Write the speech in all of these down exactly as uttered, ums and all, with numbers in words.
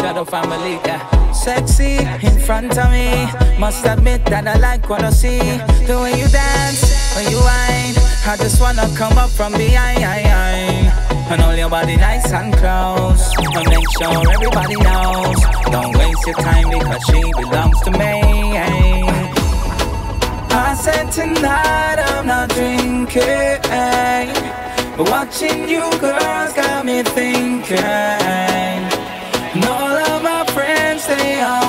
Shadow family, yeah. Sexy in front of me. Must admit that I like what I see. The way you dance, when you whine, I just wanna come up from behind. And hold your body nice and close, and make sure everybody knows. Don't waste your time because she belongs to me. I said tonight I'm not drinking, but watching you girls got me thinking. And all of my friends, they are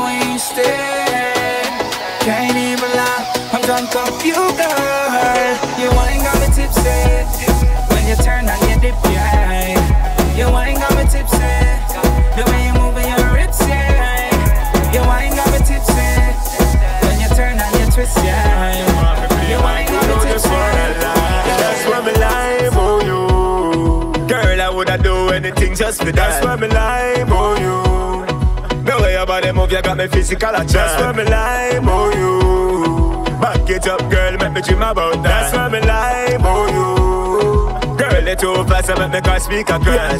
wasted. Can't even lie, I'm drunk off you, girl. You ain't got me tipsy. When you turn and you dip, yeah. You ain't got me tipsy. The way you move your hips, yeah. You ain't got me tipsy. When you turn and you twist, yeah. You ain't got me tipsy. That's why me like for you. Girl, I woulda do anything just for that. That's why me like for you. The way your body move, you got me physical attract. That's why me like for you. Back it up, girl, make me dream about that. That's why me like for you. Girl, it too fast, I make me car speaker crash.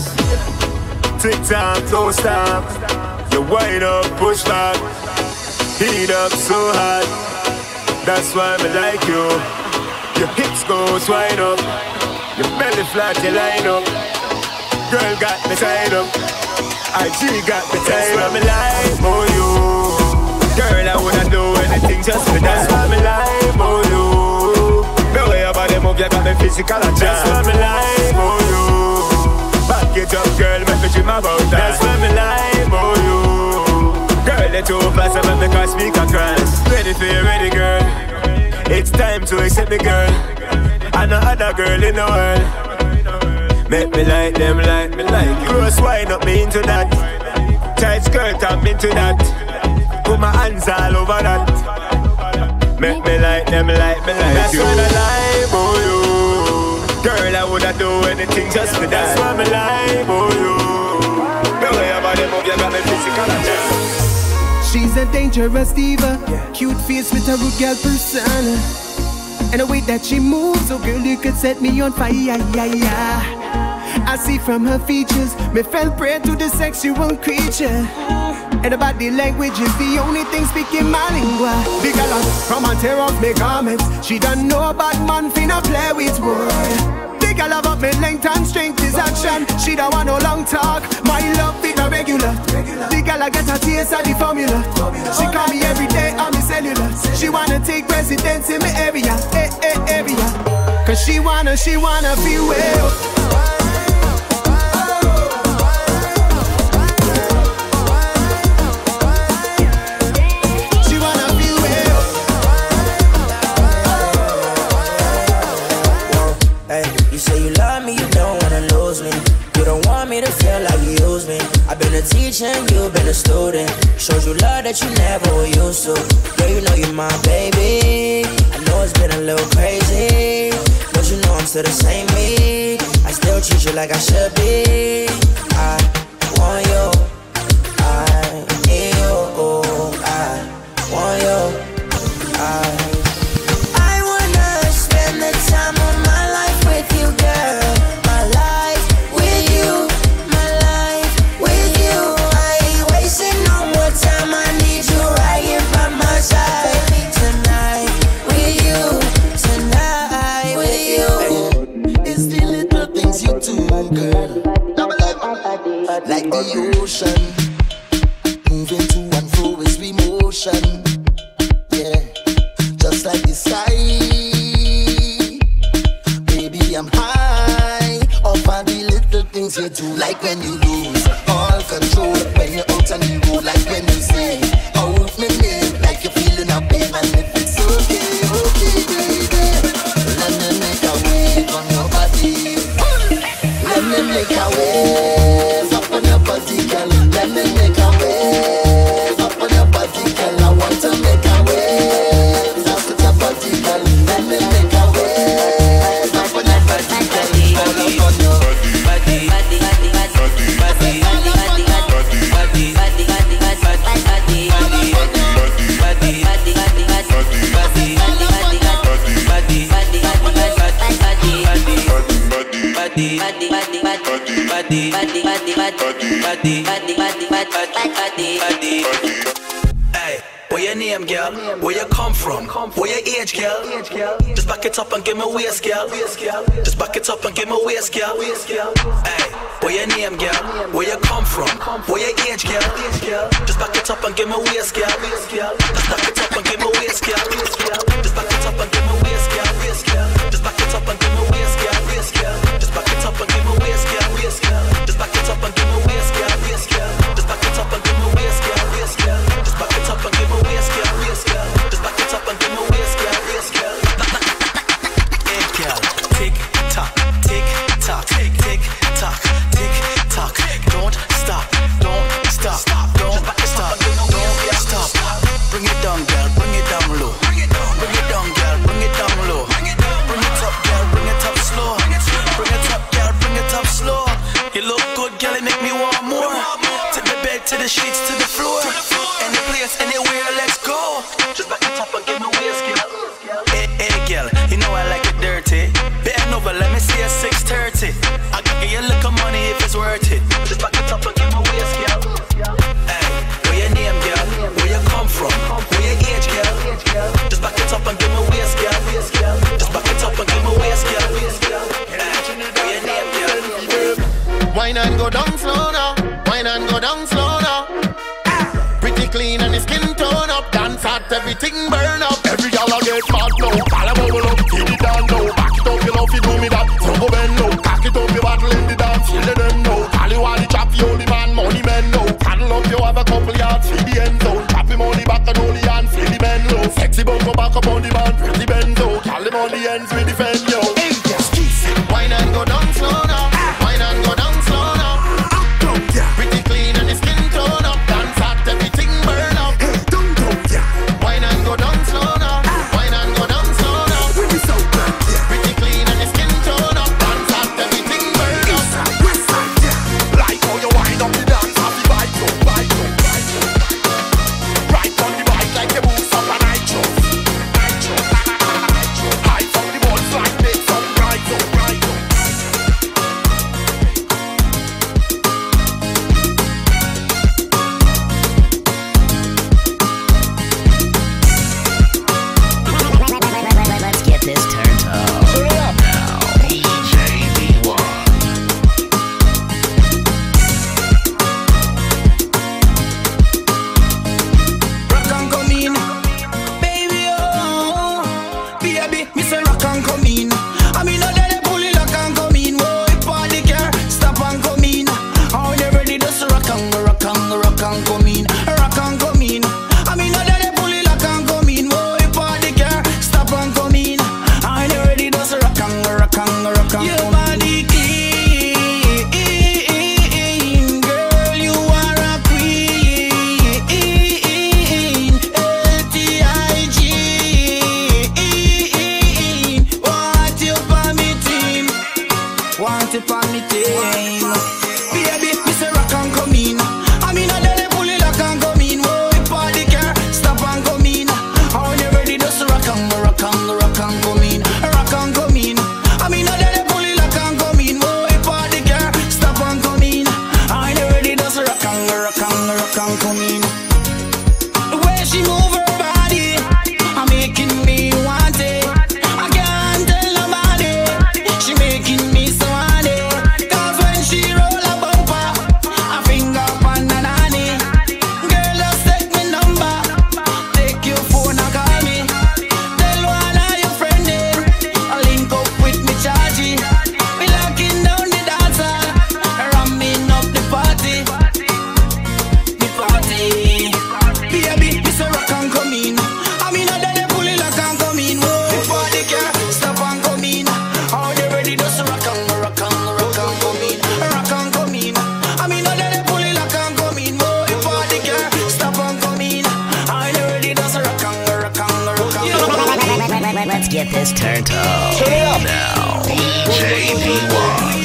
Tick tock, don't stop. You wind up, push back. Heat up so hot. That's why me like you. Your hips go swine up. Your belly flat, you line up. Girl got me tied up. I G got me tied up. That's why me like for you. Girl, I woulda do anything just for that. That's why me like for you. The way your body move, you got me physical attract. That's why me like for you. Back it up, girl, make me dream about that. That's why me like for you. Girl, let you fast, I make me car speaker crash. Ready for you, ready, girl. It's time to accept me, girl. And no other girl in the world. Make me like them, like me like you. Gross wine up me into that. Tight skirt, I'm into that. Put my hands all over that. Make me like them, like me like that's you. That's what I like for you. Girl, I woulda do anything just for that. That's what me like for you. The way your body move, you got me physical attract. She's a dangerous diva, yeah. Cute face with a rude girl persona. And the way that she moves, oh girl, you could set me on fire, yeah, yeah. I see from her features, me fell prey to the sexual creature. And the body language is the only thing speaking my lingua. The girl come and tear off me garments. She don't know about man finna play with boy. The girl about me length and strength is action. She don't want no long talk. My love is a regular. The girl I get a taste of the formula. She call me every day on me cellular. She wanna take residence in my area, eh, eh, area. Cause she wanna, she wanna feel well. To feel like you use me. I've been a teacher and you've been a student. Showed you love that you never were used to. Yeah, you know you're my baby. I know it's been a little crazy, but you know I'm still the same me. I still treat you like I should be. I want you, I need you, I want you, I I wanna spend the time of my life with you, girl. Like the ocean, moving to and fro is we motion. Yeah, just like the sky. Baby, I'm high off of the little things you do. Like when you lose all control, when you're out on the road. Like when you say, out my name, like you're feeling a pain. And if it's okay, okay, baby, let me make a wave on your body. Let me make a wave. Let me make a wave up on your body, girl. I want to make a wave. That's what your body, girl. Let me make a wave up on your body, girl. All up on your body, body, body, body, body, body, body, body, body, body, body, body, body, body, body, body, body. Hey, where your name, girl? Where you come from? Where your age, girl? Just back it up and give me waist, girl. Just back it up and give me waist, girl. Hey, where your name, girl? Where you come from? Where your age, girl? Just back it up and give me waist, girl. Just back it up and give me waist, girl. Just back it up and give me waist, girl. Just back it up and give me waist, girl. Just back it up and give me waist, girl. Just back it up and give me waist, girl. Just back it up and give me waist, girl. Just back it up and give me waist, girl. Just back it up and give me waist, girl. Hey, girl, tick tock, tick tock, tick tock, tick tock. Don't stop, don't stop, don't stop, don't stop. Bring it down, girl, bring it down low. Bring it down, girl, bring it down low. Bring it up, girl, bring it up slow. Bring it up, girl, bring it up slow. You look good, girl, it make me want more. To the bed, to the sheets, to the floor. Any place, anywhere, let's go. Just back it up and give me waist, girl. Hey, hey, girl, you know I like it dirty. Bend over, let me see a six thirty. I can give you a little money if it's worth it. Just back it up and give me waist, girl. Hey, where your name, girl? Where you come from? Where your age, girl? Just back it up and give me waist, girl. Just back it up and give me waist, girl. Hey, where your name, girl? Wine and go down slow now. Wine and go down slow now. Pretty clean and the skin tone up. Dance hot, everything burn up. Every gal I get mad now. All I bubble up, hit it down now. Back it up, you love you do me that. So go bend low, cock it up, you battle in the dance. Feel the them know. Call you all the chop, you only man, money men know. Paddle up, you have a couple yards, feel the end zone. Chop him on the back and only hands, feel the bend low. Sexy bum go back up on the man, pretty bend low. Call him on the ends, we defend yo. Hey, yes, wine and go down slow now. Wine and go down slow now. Pretty clean and the skin tone up. Dance hot, everything burn up. Hey, don't go, yeah. Wine and go down slow now. Wine and go down slow now. Pretty clean and the skin tone up. Dance hot, everything burn up. Like how you wind up the dance, happy bike up, bike up, bike up. Right on the bike like you boost up a nitro, nitro, nitro. High from the balls like make some bright up, bright up. Let's get this turned up. Now, J B one. Rock and come in, baby, oh, baby, me say rock and come in. I mean, no let it pull it, rock and come in. Whoa, if all the car, stop and come in. How they ready, just rock and rock and rock and come in, rock and come in. I mean, no let it pull it, rock and come in. Whoa, if all the car, stop and come in. How they ready, just rock and rock and rock and come in. Your body clean, girl, you are a queen. L T I G, want you for me team, want you for me team. Baby, me say rock and come in. I mean, I let it pull it, rock and come in. Whoa, if all the car, stop and come in. How they ready, just rock and rock and rock and come in, rock and come in. I mean, I let it pull it, rock and come in. Whoa, if all the car, stop and come in. How they ready, just rock and rock and rock and come in. The way she move her body, I'm making me want it. I can't tell nobody, she making me so honey. Cause when she roll a bumper, I finger upon the nanny. Girl, just take me number, take your phone and call me. Tell one of your friends, I'll link up with me chargy. We locking down the dancer, ramming up the party. The party. Baby, it's a rock and come in. I mean, I done pull it like and come in. Whoa, before the car, stop and come in. How they ready, just rock and rock and rock and come in, rock and come in. I mean, I done pull it like and come in. Whoa, before the car, stop and come in. How they ready, just rock and rock and rock and come in. Let's get this turned up. Now, J B one.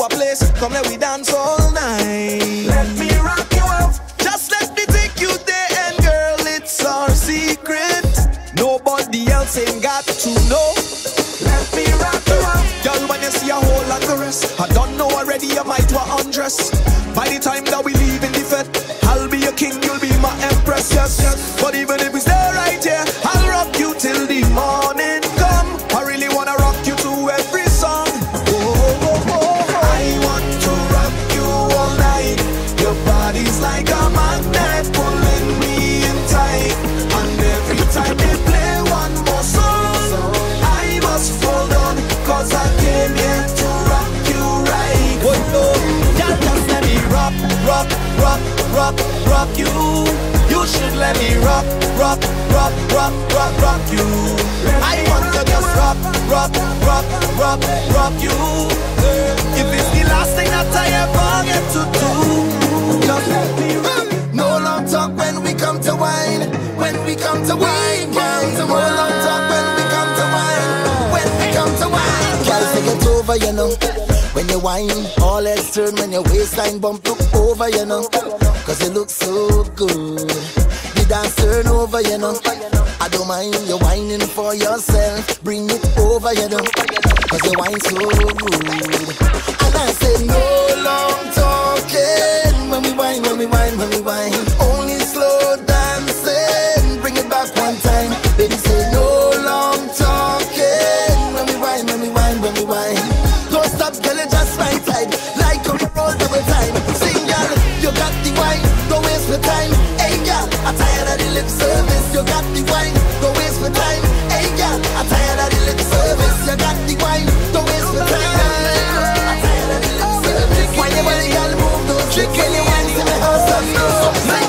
a place, come let we dance all night. Let me rock you out, just let me take you there, and girl, it's our secret. Nobody else ain't got to know. Let me rock you out, girl. When you see a whole lot of rest, I don't know already, you might want undress. By the time that we leave in the fed, I'll be your king, you'll be my empress, yes, yes. But even if we stay right here, I'll rock you till the morning come. I really wanna rock you to every song. Oh, oh, oh, oh. I want to rock you all night. Your body's like a magnet pulling me in tight. And every time they play one more song, I must hold on, cause I came here to rock you right. Oh, oh. Just, just let me rock, rock, rock, rock, rock you. You should let me rock, rock, rock, rock, rock, rock you. I want to just rock, rock, rock, rock, rock you. If it's the last thing that I ever get to do, just let me rock. No long talk when we come to wine. When we come to wine, girl. No long talk when we come to wine. When we come to wine, girl, take it over, you know. When you whine, all heads turn when your waistline bump. Look over, you know, cause you look so good. The dance turn over, you know. I don't mind you whining for yourself. Bring it over, you know, cause you whine so good. And I say no long talking when we whine, when we whine, when we whine. Only slow dancing. Bring it back one time. Baby say no long talking when we whine, when we whine, when we whine. Don't stop, girl, you just right side. Like a roll double time. Sing, girl, you got the wine. Don't waste the time. Hey, girl, I'm tired of the lip service. You got the wine. Don't waste the time. Hey, girl, I'm tired of the lip service. You got the wine. Don't waste the time. I'm tired of the lip service. When you want, girl, move those tricks. When you want, in the house, I'm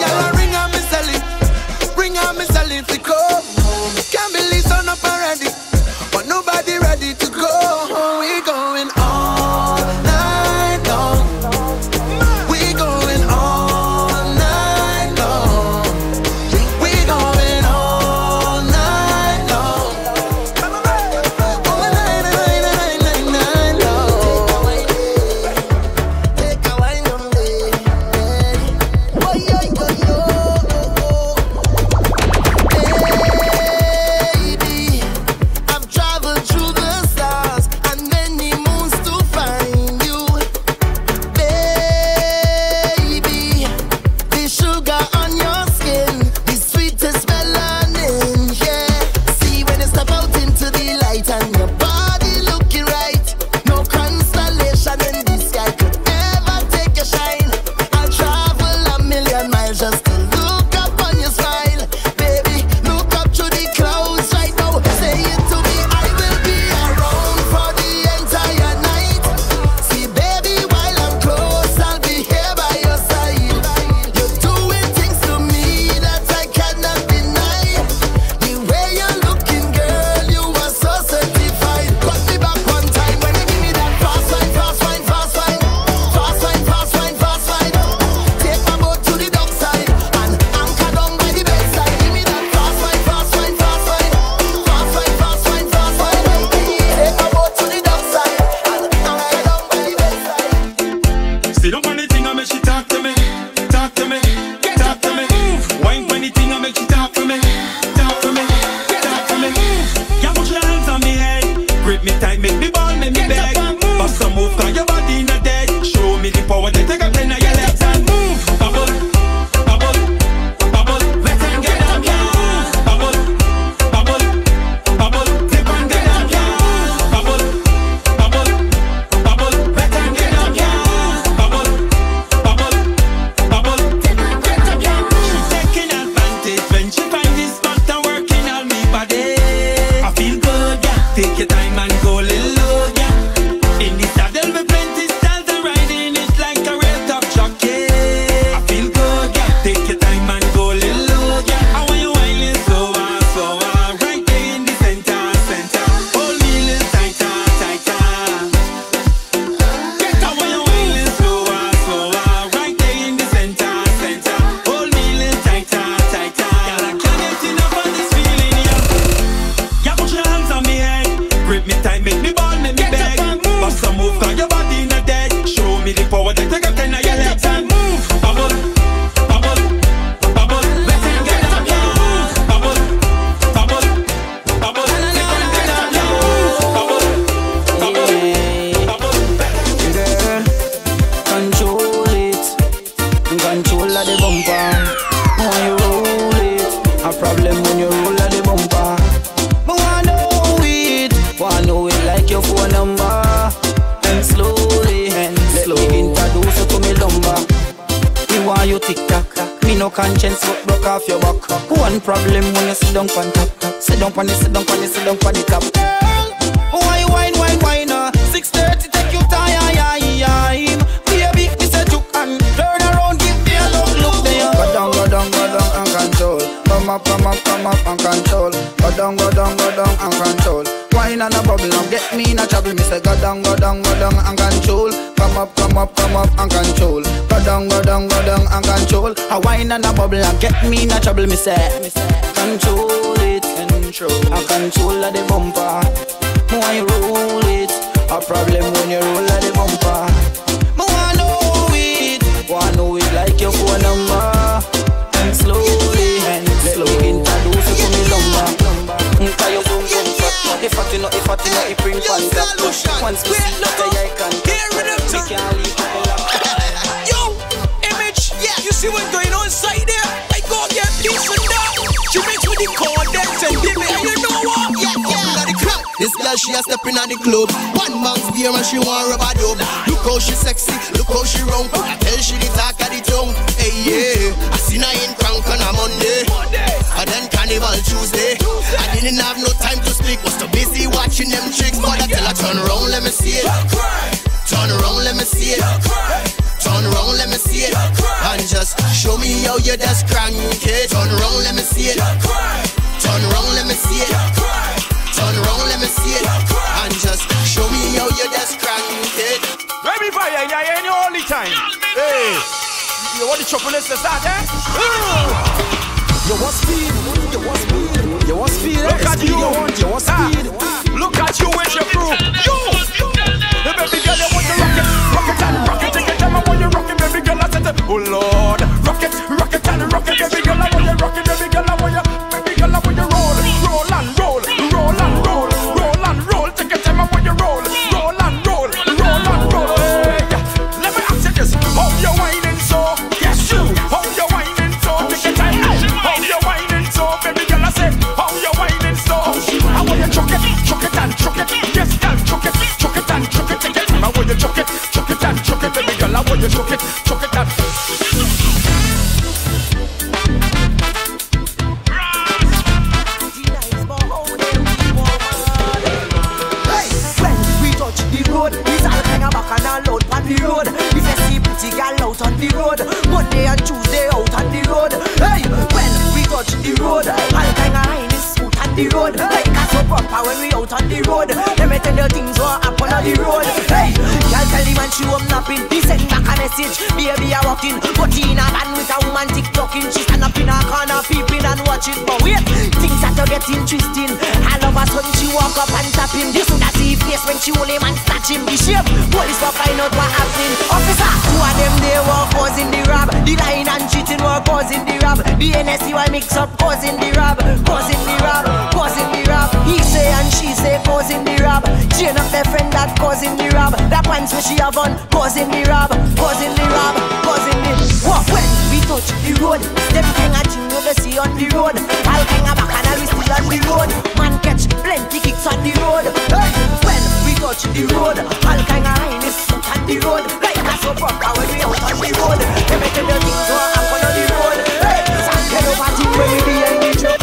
conscience but broke off your back. One problem when you sit down on top. Sit down on the, sit down on the, sit down on the top. Why, why, why, why now? six thirty take you time. Baby, it's a juke and turn around, give me a look, look there. Go down, go down, go down and control. Come up, come up, come up and control. Go down, go down, go down and control. Wine and a bubble now, get me in a trouble. Me say go down, go down, go down and control. Come up, come up, come up and control. Go down, go down, go down and control. A wine and a bubble now, get me in a trouble. Me say, me say control it, control. A control of the bumper. Why you roll it? A problem when you roll of the bumper. Me wanna know it, wanna know it like your phone number. And slowly, and slowly introduce you to me lumber. Cause you boom boom fat. If I do not, if I do not, it bring fun up. Once we see that I can we can't leave it. Yo, Image, yeah, you see what's going on inside there? I go get peace and that. She makes with the condense and give me, and you know what? Yeah, yeah. This girl, she a stepping on the club. One man's beer and she want rubber dub. Look how she sexy, look how she round. I tell she the talk of the tongue. Hey, yeah, I seen her in Crank on a Monday. And then Carnival Tuesday. I didn't have no time to speak, was too busy watching them chicks. But I tell her, turn around, let me see it. Turn around, let me see it. Turn around, let me see it. And just show me how you just crank it. Turn around, let me see it. Turn around, let me see it. Turn around, let me see it. And just show me how you just crank it. Baby fire, yeah, any all the time. Hey, you want the chocolate to start, eh? You want speed, you want speed, you want speed. Look at you, you want, you want speed. Look at you with your crew. You, the baby girl, you want the rocket, rocket and rocket. Take your time, I want you rockin', baby girl. I said, oh Lord, rocket, rocket and rocket, baby girl. I want you rockin', baby girl. I want you, baby girl. I want you roll, roll and roll, roll and roll, roll and roll. Take your time, I want you roll, roll and roll, roll and roll. Hey, let me ask you this: how you whining so? Yes, you. How you whining so? Take your time. How you whining so, baby girl? I say, how you whining so? I want you chuck it, chuck it and chuck it. Yes, girl, chuck it, chuck it and chuck it. Take your time. I want you chuck it, chuck it and chuck it, baby girl. I want you chuck it, chuck it and. The road. If you see pretty girl out on the road, Monday and Tuesday out on the road. Hey, when we touch the road, all kind of high is smooth on the road. Like us so proper when we out on the road. Let me tell you things what happen on the road. Hey, girl tell the man she home napping. He send back a message, baby I walking. But in a van with a woman TikToking. She stand up in a corner peeping and watching. But wait, things start to get interesting. All of a sudden she walk up and tap him. This would see face when she hold him and snatch him. The shape, police will find out what happening. Officer, two of them they were causing the rob. The lying and cheating were causing the rob. The N S C Y mix up causing the rob. Causing the rob, causing the rob. He say and she say causing the rob. Chain up their friend that causing the rob. That pants where she have on causing the rob. Causing the rob, causing the what? When we touch the road, them kind of thing you see on the road. All kind of bacchanal we still on the road. Man catch plenty kicks on the road. Hey, when we touch the road, all kind of highness on the road. Like us so proper when we out on the road. They make the things go happen on the road. Hey, hello party when we be in the truck.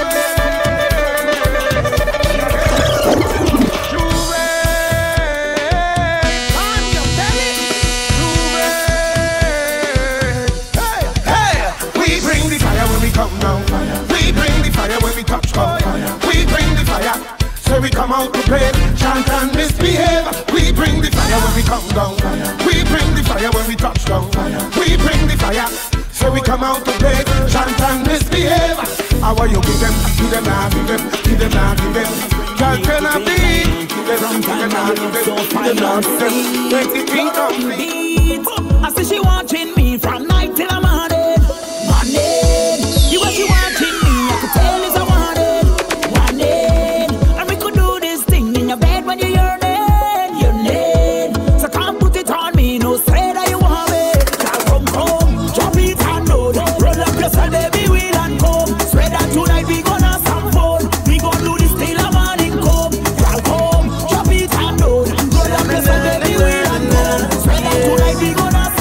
Come down, we bring the fire when we touch down. We bring the fire, so we come out to play, chant and misbehave. We bring the fire when we come down. We bring the fire when we touch down. We bring the fire, so we come out to play, chant and misbehave. How are you give them, give them now, give them, give them now, give them. Girl cannot be, give them, give them now, give them, give them now, give them. Twenty-three complete. I say she watching me from night till the morning, morning. You what you watching me, I could tell is I wanted, wanted. And we could do this thing in your bed when you're yearning, yearning. So come put it on me, no say that you want it. Come, come, drop it and load. Roll up your son, baby, wheel and come. Swear that tonight we gonna have some fun. We gonna do this till the morning come. Come, come, drop it and load. Roll up your son, baby, wheel and come. Swear that tonight we gonna have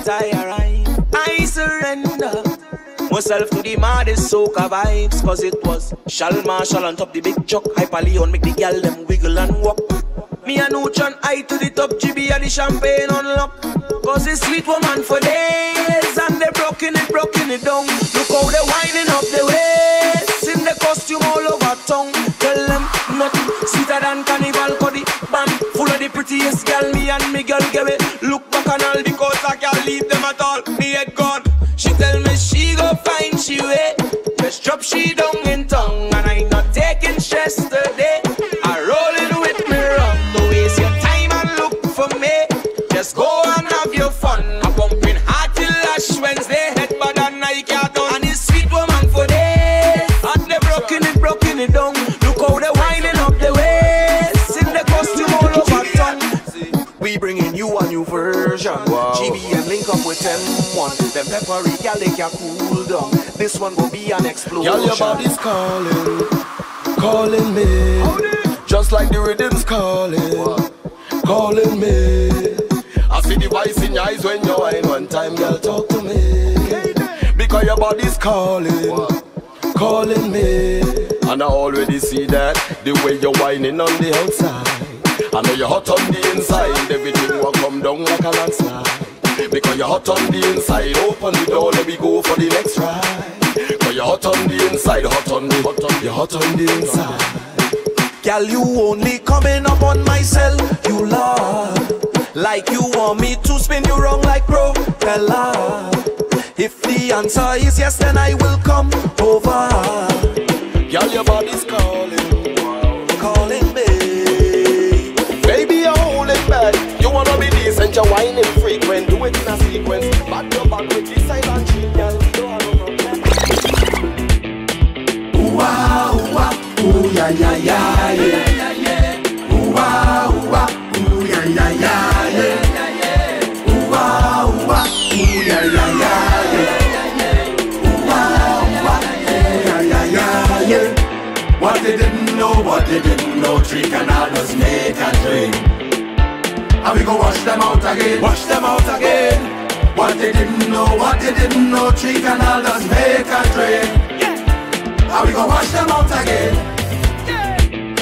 I arrive, I surrender myself to the maddest soca vibes. Cause it was Shal Marshall on top the big chuck, Hyper Leon make the gal them wiggle and walk. Me and Neutron I to the top, G B and the champagne unlock. Cause it's sweet woman for days, and they broken it, broken it down. Look how they winding up the waist, in the costume all over tongue. Tell them nothing sweeter than carnival. Cody bam, full of the prettiest gal. Me and me girl give it, look back and all, because I can't leave them at all. Me head gone. She tell me she go find she way, just drop she down in tongue. And I not taking stress today, I rolling with me wrong. Don't waste your time and look for me, just go and have your fun. I'm pumping hard till Ash Wednesday, head bad and I can't done. And it's sweet woman for days, and they broken it, broken it down. Look how they winding up the waist, in the costume all over tongue. We bringing you a new version. Wow. G B and link up with them one. Them peppery gal they can cool down. This one will be an explosion. Girl, your body's calling, calling me, just like the rhythm's calling, wow. Calling me. I see the voice in your eyes when you whine. One time, girl, talk to me, because your body's calling, wow. Calling me. And I already see that the way you're whining on the outside. I know you're hot on the inside, everything will come down like a landslide. Because you're hot on the inside, open the door, let me go for the next ride. Because you're hot on the inside, hot on the, hot on, you're hot on the inside. Girl, you only coming up on my cell, you love. Like you want me to spin you wrong like propeller. If the answer is yes, then I will come over. Girl, your body's calling, calling me. Baby, you're holding back. You wanna be decent, you're whining frequent. Do it in a sequence. Back your back with this silent cheek, girl. Ooh ah, ooh ah, ooh yeah yeah yeah yeah. Ooh ah, ooh ah, ooh yeah yeah yeah. Ooh ah, ooh ah, ooh yeah yeah yeah. Ooh ah, ooh ah, ooh yeah yeah yeah. What they didn't know, what they didn't know, three canals make a drink. And we go wash them out again, wash them out again. What they didn't know, what they didn't know, three canal does make a drink. Yeah. And we go wash them out again. Yeah.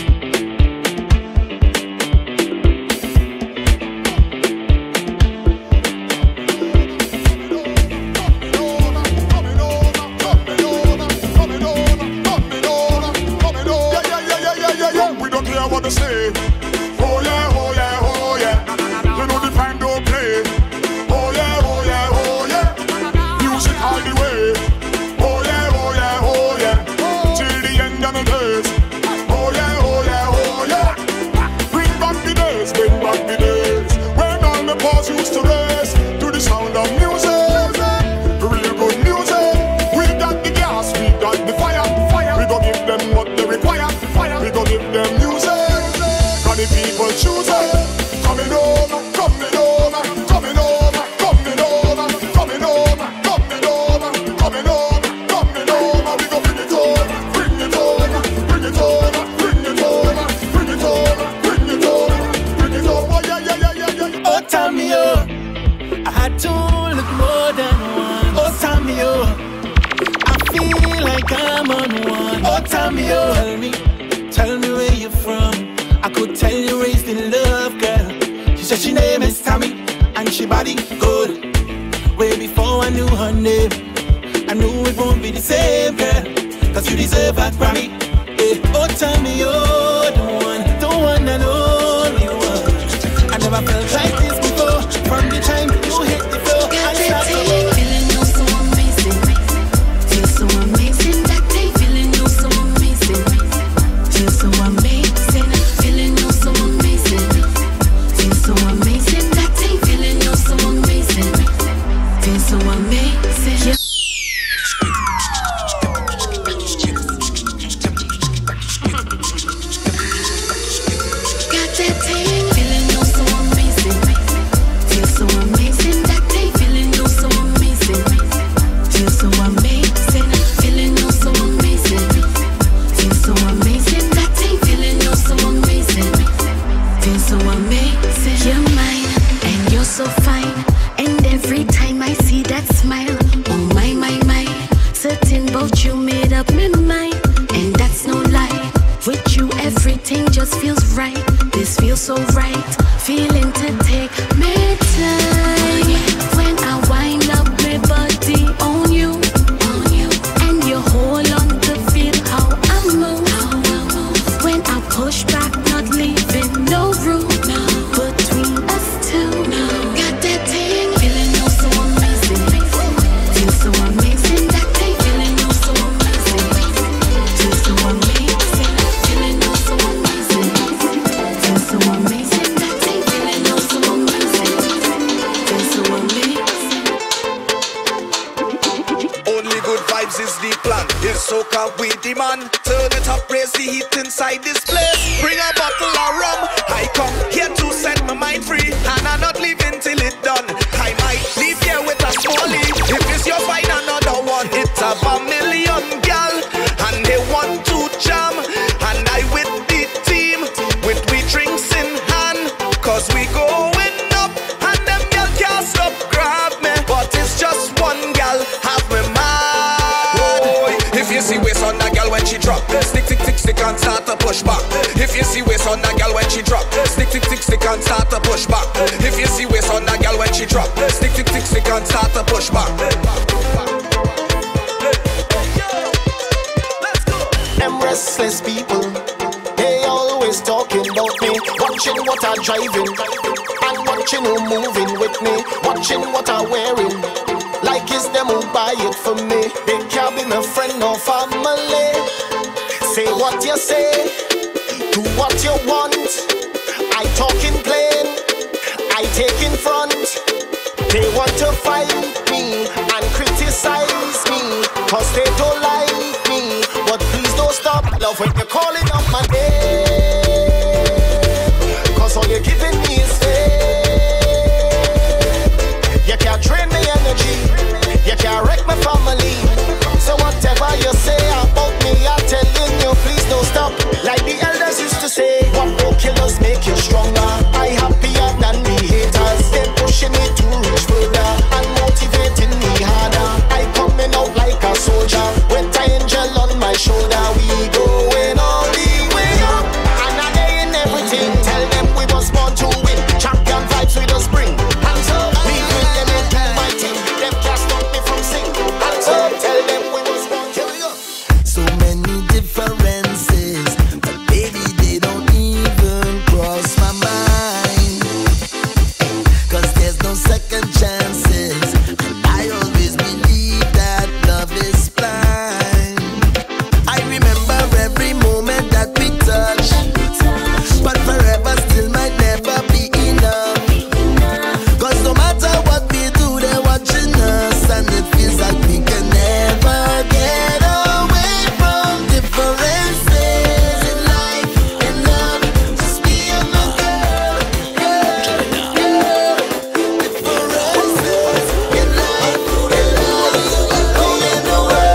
We don't care what they say. Oh yeah, oh yeah, oh yeah. You know the band don't play. Oh yeah, oh yeah, oh yeah. Music all the way. Oh yeah, oh yeah, oh yeah. Till the end of the days. Oh yeah, oh yeah, oh yeah. Bring back the days, bring back the days when all the boys used to race to the sound of music. Real good music. We got the gas, we got the fire, fire. We don't give them what they require, fire. We don't give them music. Cause the people choose it. Coming over, coming over, coming over, coming over, coming over, coming over, coming over, coming over. We go bring it over, bring it over, bring it over, bring it over, bring it over, bring it over, bring it over. Oh yeah, yeah, yeah, yeah, yeah. Oh, Tommy, oh, I had to look more than one. Oh, Tommy, oh, I feel like I'm on one. Oh, Tommy, oh, tell me, tell me where you're from. I could tell you raised in love, girl. She said she name is Tammy, and she body good. Way before I knew her name, I knew it won't be the same, girl. Cause you deserve a Grammy. Yeah. Oh, tell me you're the one, the one and only one. I never felt like this before. From the time you hit the floor, I start to go. Feeling you so amazing, feel so amazing. That day, feeling you so amazing, feel so amazing. Feeling you so amazing, feel so amazing. That day, feeling you so amazing, feel so amazing. Yeah. Got that thing, feeling you so amazing, feel so amazing. That day, feeling you so amazing, feel so amazing. Feeling you so amazing, feel so amazing. That day, feeling you so amazing, feel so amazing. You're mine and you're so fine, and every time I that smile. Oh my, my, my. Certain about you made up my mind. And that's no lie. With you everything just feels right. This feels so right. Feeling to take me time. When I wind up my body on you, on you, and you hold on to feel how I move. When I push back, not leaving no room between us two. Got that thing, feeling oh so amazing. Feel so amazing that day, feeling oh so amazing. Feel so amazing, feeling oh so amazing. Feel so amazing that day, feeling oh so amazing. Feel so amazing. Only good vibes is the plan. It's soca we demand. Turn it up, raise the heat inside this place. Bring a bottle of rum. I come here to set my mind free, and I'm not leaving till it done. I might leave here with a smallie. If it's your find another one, it's a million gal, and they want to jam. And I with the team, with we drinks in hand, cause we going up, and them gal can't stop grab me. But it's just one gal, have me mad. Boy, if you see waist on that gal when she drop, stick, stick, stick, stick and start to push back. If you see waist on that gal when she drop, stick, stick, stick, stick and start to push back. If you see waist on that gal when she drop, stick, stick, stick, stick and start to push back. Them restless people, they always talking about me, watching what I'm driving, and watching who moving with me, watching what I'm wearing, like it's them who buy it for me. They can't be my friend or family. Say what you say, do what you want. I talking plain, I take in front. They want to fight me and criticize me, cause they don't like me. But please don't stop, love, when you're calling up my name, cause all you're giving me is fame. You can't drain the energy, you can't wreck my family. So whatever you say about me, I'm telling you, please don't stop. Like the elders used to say, what will kill us make you stronger. I happier than the haters. They're pushing me to reach further and motivating me harder. I coming out like a soldier with an angel on my shoulder. We going all the way up, and I ain't everything. Tell them we was born to win. Champion vibes with us bring. And so we bring them into my team. Them can't stop me from singing. And so tell them we was born. Here we go. So many differences, but baby they don't even cross my mind. Cause there's no second chances, and I always believe that love is blind. I remember every moment that we touch, but forever still might never be enough. Cause no matter what we do, they're watching us, and it feels like we can never get away from differences in life and love. Just me and my girl, yeah, yeah. Differences in life and love. Oh yeah, no way.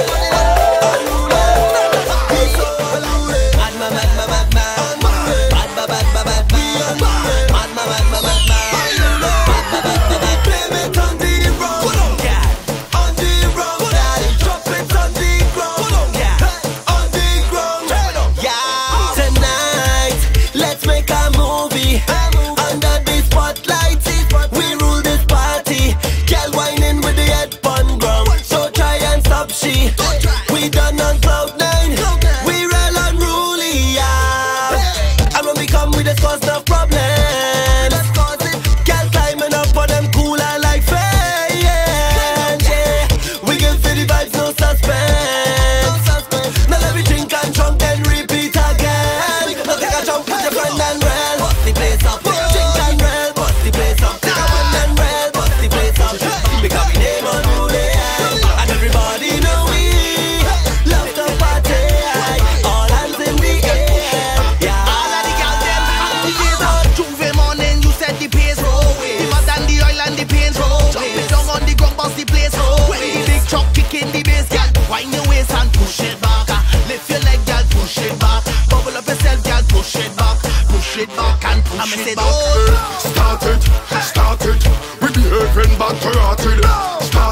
Mad, mad, mad, mad, mad, mad. Mad, mad, mad, mad, mad, mad. Mad, mad, mad, mad, mad, mad. Mad, mad, mad, mad, mad. Blame it on the road, yeah. On the road, daddy. Drop it on the ground, yeah. On the ground, yeah. Tonight, let's make a movie under the spotlight. We rule this party. Girl whining with the head bun ground. So try and stop she. We done on cloud nine. We real unruly, yeah. And when we come, we discuss the problems. Girl climbing up on them cooler like fans, yeah. We give for the vibes, no suspense. Now let me drink and drunk, then repeat again. Now take a jump with your friend and rail. Bust the place up. Drink and rail, bust the place up. Take a friend and rail, bust the place up. Because we name unruly, yeah. And everybody know we love to party. All hands in the air, yeah. All of the girls them activities on Tuesday morning. You set the pace, deeper than the oil and the paint. Jump it down on the ground, bust the place. When the big truck kicking the bass, girl, wind your waist and push it back. Lift your leg, girl, push it back. Bubble up yourself, girl, push it back. Push it back and push it back. Start it, start it. We behaving back to hearted. Start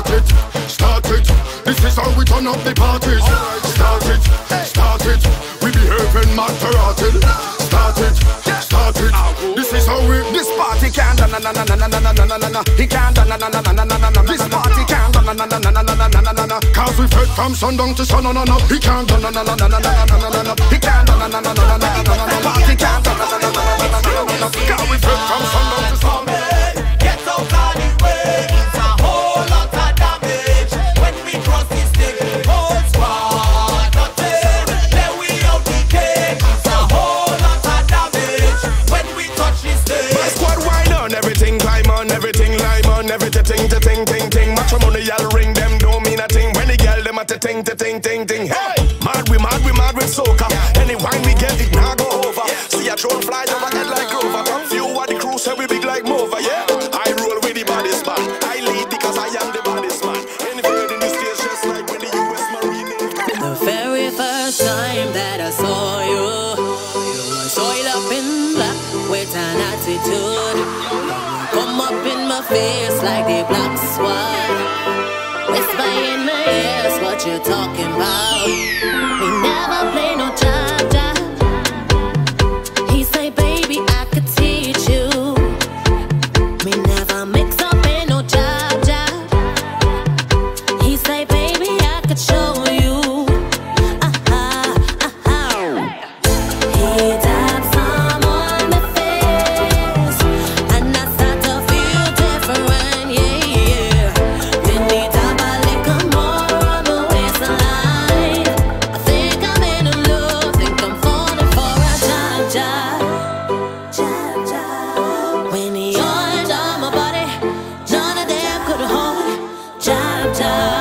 up the parties. Start it, start it. We behaving mad parotted. Start it, start it. This is how we. This party can't na na na na na na na na na na. He can't na na na na na na na na. This party can't na na na na na na na na na na. Cause we fed from sundown to sun, no no no. He can't na na na na na na na na na. He can't na na na na na na na na. Party can't na na na na na na na. Cause we fed from sundown to sun. Get out of the way. It's a whole lot of damage when we cross this thing. Whole squad nothing. Then we out the cage. It's a whole lot of damage when we touch this thing. My squad wine on everything, climb on everything, lime on everything, ting, ting, ting, ting. Matrimonial ring them don't mean a thing. When the girl them at the ting, ting, ting, ting. Hey, mad we mad we mad with soca. Any wine we get it now go over. See a drone fly over head like Grover. Few of the crew say we big like Mova, yeah. I roll with the baddest man. I lead because I am the baddest man. Anything in the stage just like when the U S Marine. The very first time that I saw you, you were soiled up in black with an attitude. Come up in my face like the black swan. Whisper in my ears what you talking about. We never play no job job. He say, baby, I could teach you. We never mix up in no job job. He say, baby, I could show you. Uh-huh, uh-huh. He tapped some on the face, and I start to feel different, yeah, yeah. Then he tap a little more on the waistline. I think I'm in love, think I'm falling for a job job. Job job. When he oiled on my body, none of them could hold. Job job.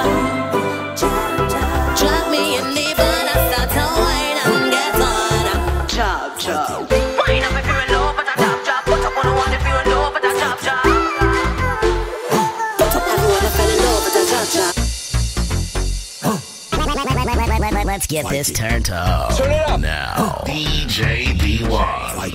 Drop me in the bun, I start to whine and get on. Chop, chop. Wine up if you're in love, but a chop, chop. Put up on the one if you're in love, but a chop, chop. Put up everyone that fell in love, but a chop, chop. Let's get this turned up. Turn it up. Now, D J D Y.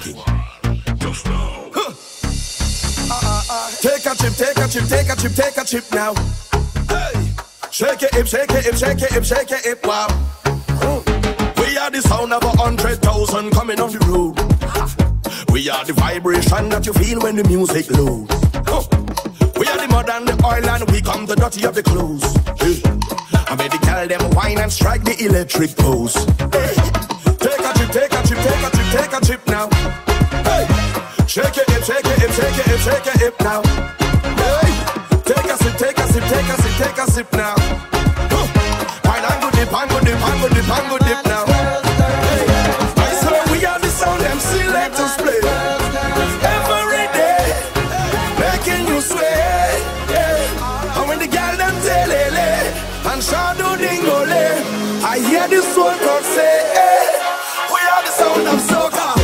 Take a chip, take a chip, take a chip, take a chip now. Hey, shake it, hip, shake it, hip, shake it, hip, shake it, hip, wow. We are the sound of a hundred thousand coming on the road. We are the vibration that you feel when the music loads. We are the mud and the oil and we come the dirty of the clothes. Hey. I made the girl them wine and strike the electric pose. Hey. Take a chip, take a chip, take a chip, take a chip now. Hey. Shake it, hip, shake it, hip, shake it, hip, shake it, hip now. Hey. Take a sip, take a sip, take a sip, take a sip now. Wine and go dip, and go dip, and go dip, and go dip now. Hey. I swear we are the sound them selectors play every day, making you sway. Yeah. And when the girl them telele and shadow dingole, I hear this one talk say, hey, we are the sound of soca.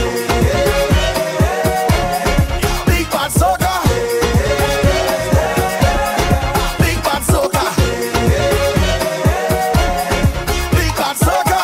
Big bad soca. Big bad soca. Big bad soca.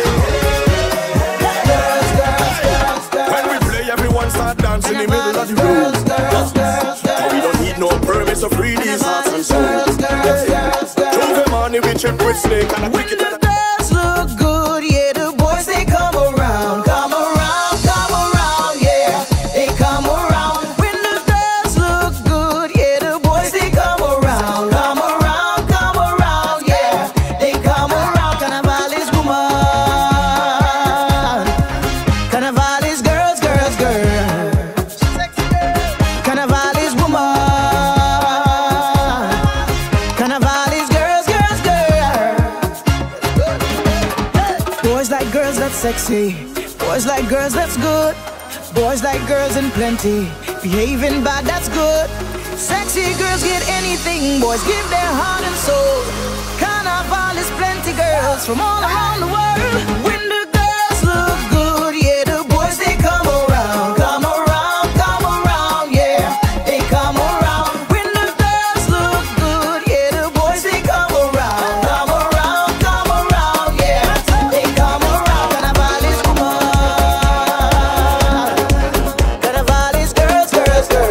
When we play, everyone start dancing in the middle of the road. We don't need no permits to free these hearts and souls. Through the money we trip with snake and a cricket. The girls look good, yeah. The boys they come around, come around, come around, yeah. They come around. When the girls look good, yeah. The boys they come around, come around, come around, yeah. They come around. Carnival is woman, Carnival is girls, girls, girls. Carnival is woman, Carnival is girls, girls, girls. Boys like girls, that's sexy. Boys like girls, that's good. Boys like girls in plenty. Behaving bad, that's good. Sexy girls get anything. Boys give their heart and soul. Carnival is plenty girls from all around the world. When the girls look good, yeah, the boys they come around, come around, come around, yeah. They come around. When the girls look good, yeah, the boys they come around, come around, come around, yeah. They come around. Carnival is woman, Carnival is girls, girls, girls.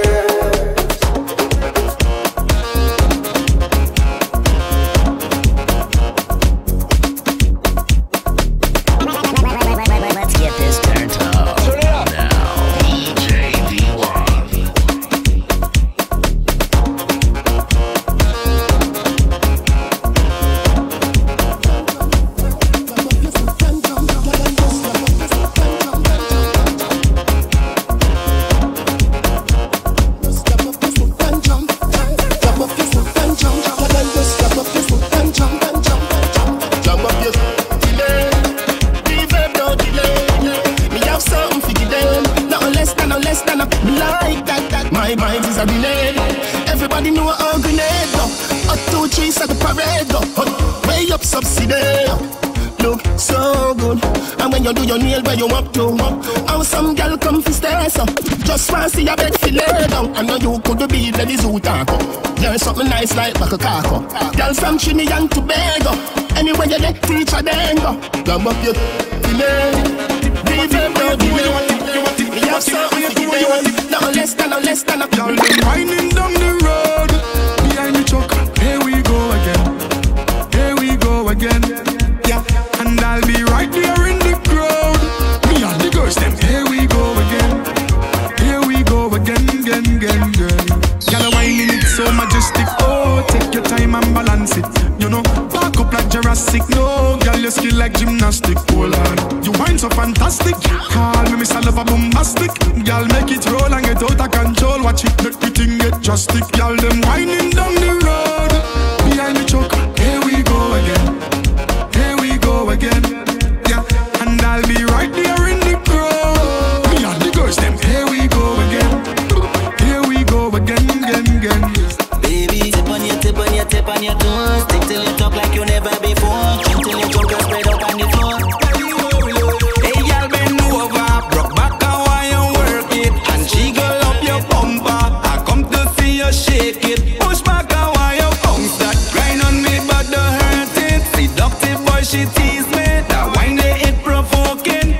red go. Way up subsidy. Look so good. And when you do your nail where you up to, how some girl come fi stay so. Just want see your bed fi lay down. I know you could be Lady Zutako. There's something nice like Bakakako. Girl from Trinidad and Tobago. Anywhere you get teacher then go. Come up your delay. Leave it no delay. You have something to do. No less than, no less than a girl. Winding down the road behind the truck. Here we go again. Here we go again. Yeah, and I'll be right there in the crowd. Me and the girls them. Here we go again. Here we go again, again, again, again. Girl, whining it so majestic. Oh, take your time and balance it. You know, back up like Jurassic. No, girl, your skill like gymnastic. Hold on, you whine so fantastic. Call me Mister Lover Bombastic. Girl, make it roll and get out of control. Watch it, make the thing get drastic. Girl, them whining down the road behind the truck. Here we go again. Here we go again. Yeah, and I'll be right there in the crowd. Me and the girls, them. Here we go again. Here we go again, again, again. Baby, tip on your, tip on your, tip on your toes. Stick till you talk like you never before. Until you jump and spread out on the floor. Hey, y'all bend over, broke back and why you work it, and jiggle up your bumper. I come to see you shake it. Push back and why you bounce that. Grind on me but don't hurt it. Seductive boy, she tease me. That wine they it provoking.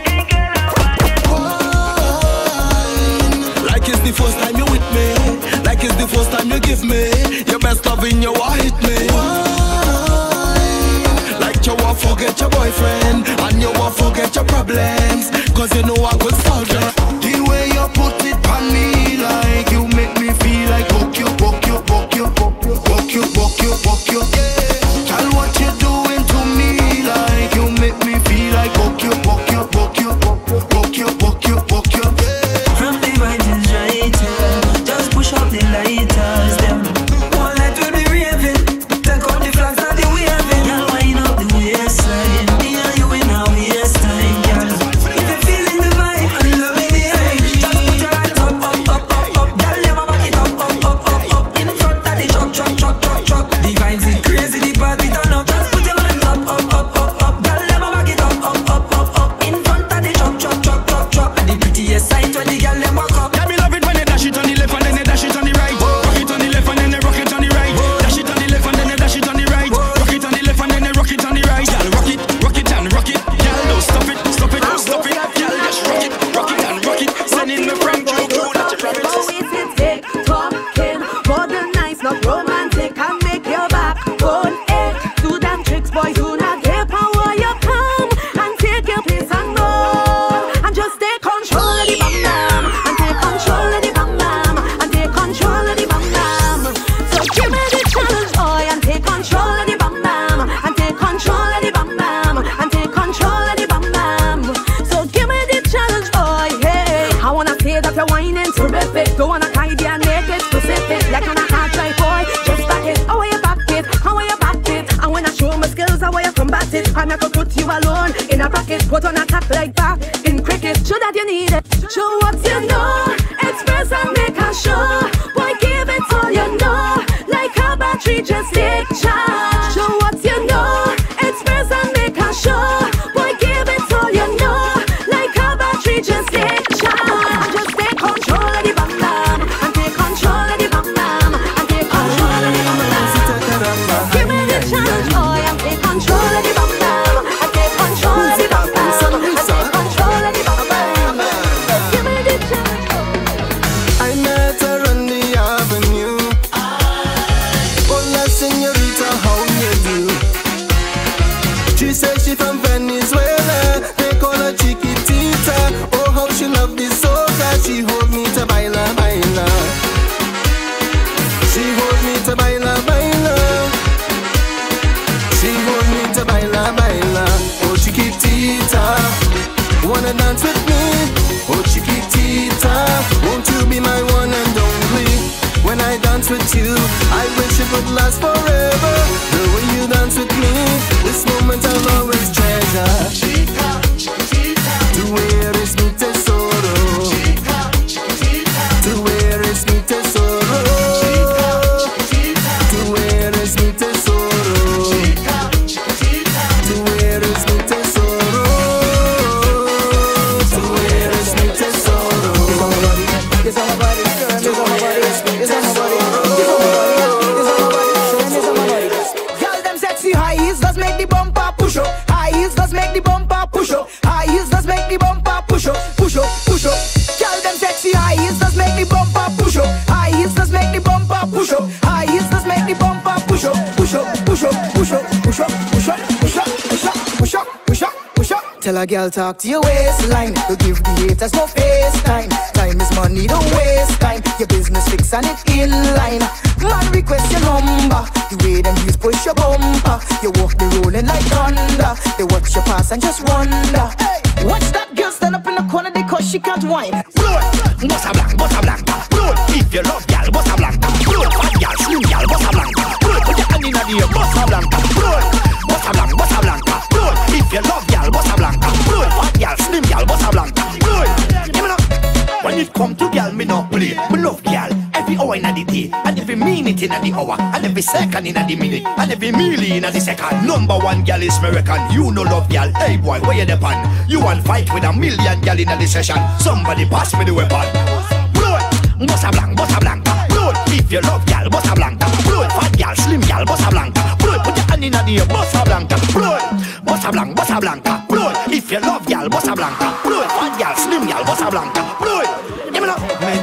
Like it's the first time you with me. Like it's the first time you give me your best love in your white me. Like you won't forget your boyfriend and you won't forget your problems, cause you know I could solve them. The way you put it on me, like you make me feel like book you, book you, book you, book you, book you, book you, book you. Tell what you doing to me, like you make me feel like book you, book you, book you, book you, book you, book you. From the right is right, yeah. Just push up the lighters, them. One light will be raving. Take out the flags and the waving. Y'all wind up the waistline. Me and you in our waistline, girl. If you're feeling the vibe and loving the hype, just put your hands up, up, up, up, up. Girl, you back it up, up, up, up, up. In front of the truck, truck, truck, truck, truck. The vibes is crazy, the party turn up. Just put your hands up, up, up, up, up. Girl, you back it up, up, up, up, up. In front of the truck, truck, truck, truck, truck. And the prettiest sight when the girl them walk up. Yeah, me love it when they dash it on the left and then they dash it on the right. Rock it on the left and then they rock it on the right. Dash it on the left and then they dash it on the right. Rock it on the left and then they rock it on the right. Girl, rock it, rock it and rock it. Girl, don't stop it, stop it, don't stop it. Girl, just rock it, rock it and rock it. Sending me from Joe Crew, that's your province. Oh, is it tick talking? Modern nice, not romantic. Can make your backbone ache. Do them tricks, boy, do not get power. You come and take your place and more. And just take control of the bam bam. And take control of the bam bam. And take control of the bam bam. So give me the challenge, boy, and take control of the bam bam. And take control of the bam bam. And take control of the bam bam. So give me the challenge, boy, hey. I wanna say that you're whining terrific. Don't wanna hide your naked specific. Like on a hard drive, boy, just back it. How are you back it? How are you back it? And when I show my skills, how are you combat it? I'm not gonna put you alone in a bracket. Put on attack like that in cricket. Show that you need it. Show what you know. Express and make a show. Boy, give it all you know. Like a battery, just take charge. Show what you know. Express and make a show. Boy, give it all you know. Like a battery, just take charge. Just take control of the bam bam. And take control of the bam bam. And take control of the bam bam. Give me the challenge, boy, and take control of the bam bam. And take control of the bam bam. And take control of the bam bam. Give me the challenge. I met her on the avenue. Hola, señorita, how you do? She says she from Venezuela. They call her Chiquitita. Oh, how she love this soca. She hold me to baila, baila. She hold me to baila, baila. She hold me to baila, baila. Oh, Chiquitita, wanna dance with me? Oh, Chiquitita, won't you be my one and only? When I dance with you, I wish it would last forever. The way you dance with me, this moment I'll always treasure. Tu eres mi tesoro. Tu eres mi tesoro. Tu eres mi tesoro. push up. High heels does make the bumper push up. High heels does make the bumper push up, push up, push up. Girl them sexy. High heels does make the bumper push up. High heels does make the bumper push up. High heels does make the bumper push up, push up, push up, push up, push up, push up, push up, push up, push up, push up, push up. Tell a girl talk to your waistline. To give the haters no face time. Time is money, don't waste time. Your business fix and it in line. Man request your number. The way them heels push your bumper. You walk the rolling like thunder. They watch your pass and just wonder. Hey, watch that girl stand up in the corner because she can't whine. Blood, bossa blanca, bossa blanca. Blood, if you love gal, bossa blanca. Blood, fat gal, slim gal, bossa blanca. Blood, put your hand in the air, bossa blanca. Blood, bossa blanca, bossa blanca. Blood, if you love gal, bossa blanca. Blood, fat gal, slim gal, bossa blanca. Blood, give me up. When it come to gal, me not play. Me love gal every hour in the day, and every minute in the hour, and every second in the minute, and every milli in the second. Number one gal is me reckon. You no love gal, hey boy, where you depend? You want fight with a million gal in the session? Somebody pass me the weapon. Blood, bossa blanca, bossa blanca. Blood, if you love gal, bossa blanca. Blood, fat gal, slim gal, bossa blanca. Blood, put your hand in the air, bossa blanca. Blood, bossa blanca, bossa blanca. Blood, if you love gal, bossa blanca. Blood, fat gal, slim gal, bossa blanca. Blood, give me up.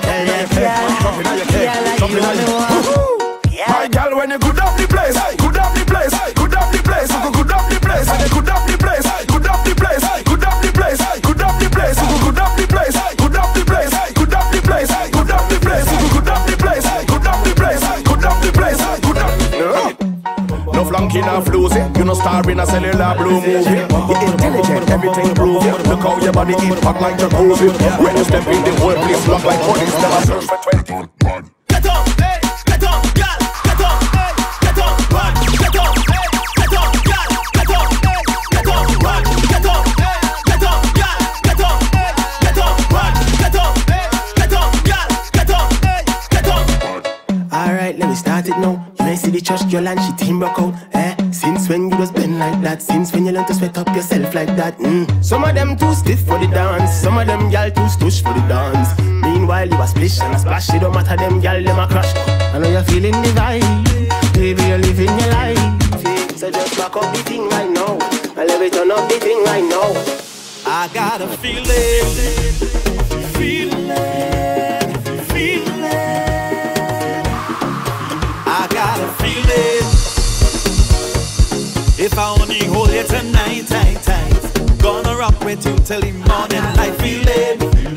My gal, when you good up the place, good up the place, good up the place, good up the place, good up the place, good up the place, good up the place, good up the place, good up the place, good up the place, good up the place, good up the place, good up the place, good up the place, good up the place, good up the place. No flunking or floozy, you no star in a cellular blue movie. You're intelligent, everything prove it. Look how your body eat back like jacuzzi. When you step in the workplace, look like police. Never search for twenty. Get up, hey, get up, gal, get up, hey, get up, run, get up, hey, get up, gal, get up, hey, get up, run, get up, hey, get up, gal, get up, hey, get up, run, get up, hey, get up, gal, get up, hey, get up. Alright, let me start it now. You may see the church girl and she team broke out. Eh? Since when you was been like that? Since when you learn to sweat up yourself like that? Mm. Some of them too stiff for the dance. Some of them gal too stush for the dance. Meanwhile you a splish and a splash. It don't matter them gal, them a crush. I know you're feeling the vibe. Baby, you're living your life. So just back up the thing right now. I let it turn up the thing right now. I got a feeling, feeling, feeling. I got a feeling. If I only hold you tonight, tight, tight, gonna rock with you till the morning light. Feeling.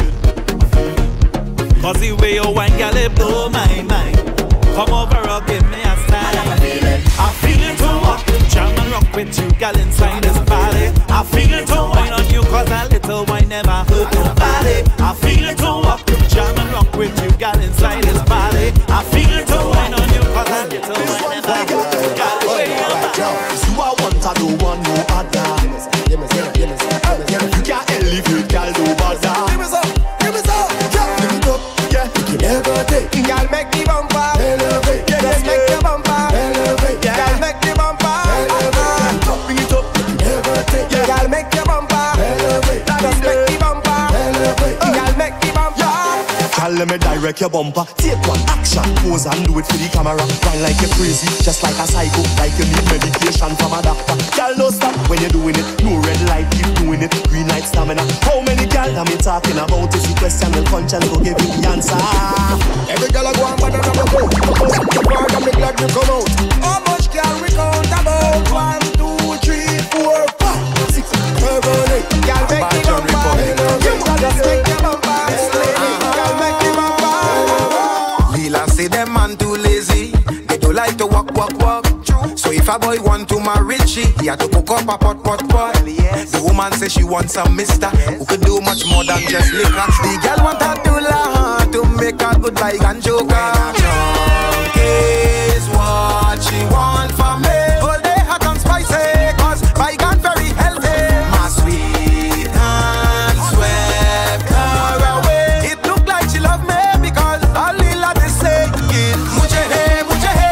Cause the way you wine, girl, it blow my mind. Come over or give me a style. I feel it. I feel it to walk, jam and rock with you, girl, inside this body. I feel it to wine on you, cause a little wine never hurt nobody. I feel it to walk, jam and rock with you, girl, inside this body. I feel it to wine on you, cause a little wine never hurt nobody. You are one to do one no other. You can't elevate, girl, no bother. Give me some, give me some, yeah. Give it up, yeah. You never take. Girl, make the bumper elevate, yeah, just make the bumper elevate, yeah. Girl, make the bumper elevate. Bring it up, you never take. yeah. Girl, make the bumper elevate, just make the bumper elevate. Girl, make the bumper. Girl, let me direct your bumper. Take one action, pose and do it for the camera. Run like you're crazy, just like a psycho, like you need medication from a doctor. Girl, no stop when you're doing it. No red light, keep doing it. Green light stamina. How many girl am I talking about? Is the question will punch and go give you the answer. Every girl I go on banana no go. The part of me glad you come out. How much girl we count about? One, two, three, four, five, six, seven, eight. Girl, make the bumper. Just make the bumper. Girl, make the bumper. Lila say them man too lazy. They don't like to walk, walk, walk. So if a boy want to marry she, he had to cook up a pot, pot, pot. The woman say she wants a mister who could do much more than just liquor. The girl want her to laugh to make her goodbye and joke. Junk is what she want from me. All day hot and spicy, cause by God very healthy. My sweet hand swept her away. It looked like she loved me because all Lila they say is muche hey, muche hey.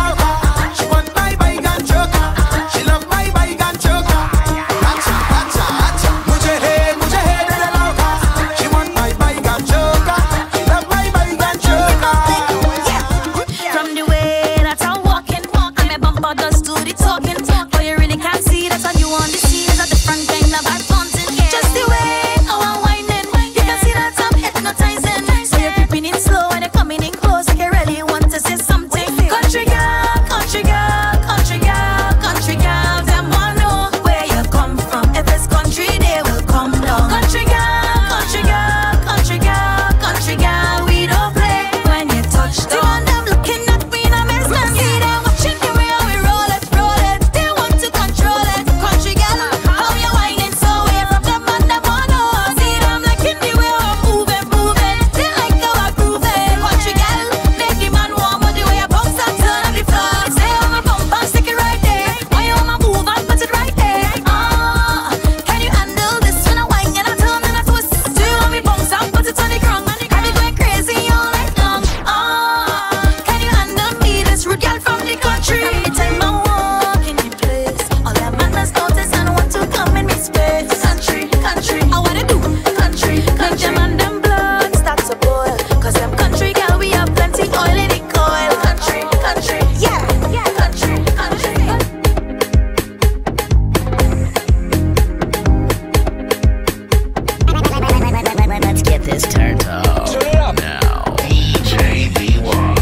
She love my bike and choker. Gotcha, gotcha, gotcha. Muche hey, muche hey, de la loca. She want my bike and choker. She love my bike and choker. From the way that I'm walking, and my bumper does do the talking. But you really can't see that's on you on this one kind of hot fountain. Just the way how I'm whining, you can see that I'm hypnotizing. So you're creeping in slow and you're coming in close like you really want to say something. Country girl, country girl, country girl, country girl. Them wanna know where you come from. If it's country, they will come down. Country girl, country girl, country girl, country girl. We don't play when you touch down. See them looking at me in amazement. See them watching the way how we roll it, roll it. They want to control it. Country girl, how you whining so way from them and them wanna know. See them liking the way how I'm moving, moving. They like how I groove it. Country girl, make the man warm with the way I bounce and turn on the floor. Stay on my bump and stick it right there. Why you on my move and put it right there? Ah, can you handle this when I whine and I turn and I twist? Do you want me bounce and put it on the ground? I be going crazy all night long. Ah, can you handle me, this rude girl from the country? Every time I walk in the place, all them manners notice and want to come in my space. Country, country, I wanna do country, country. Them and them blood start to boil, cause them country girl we have plenty oil in the coil. Country, country, yeah, yeah, country, country. Let's get this turned up. Now, D J D one.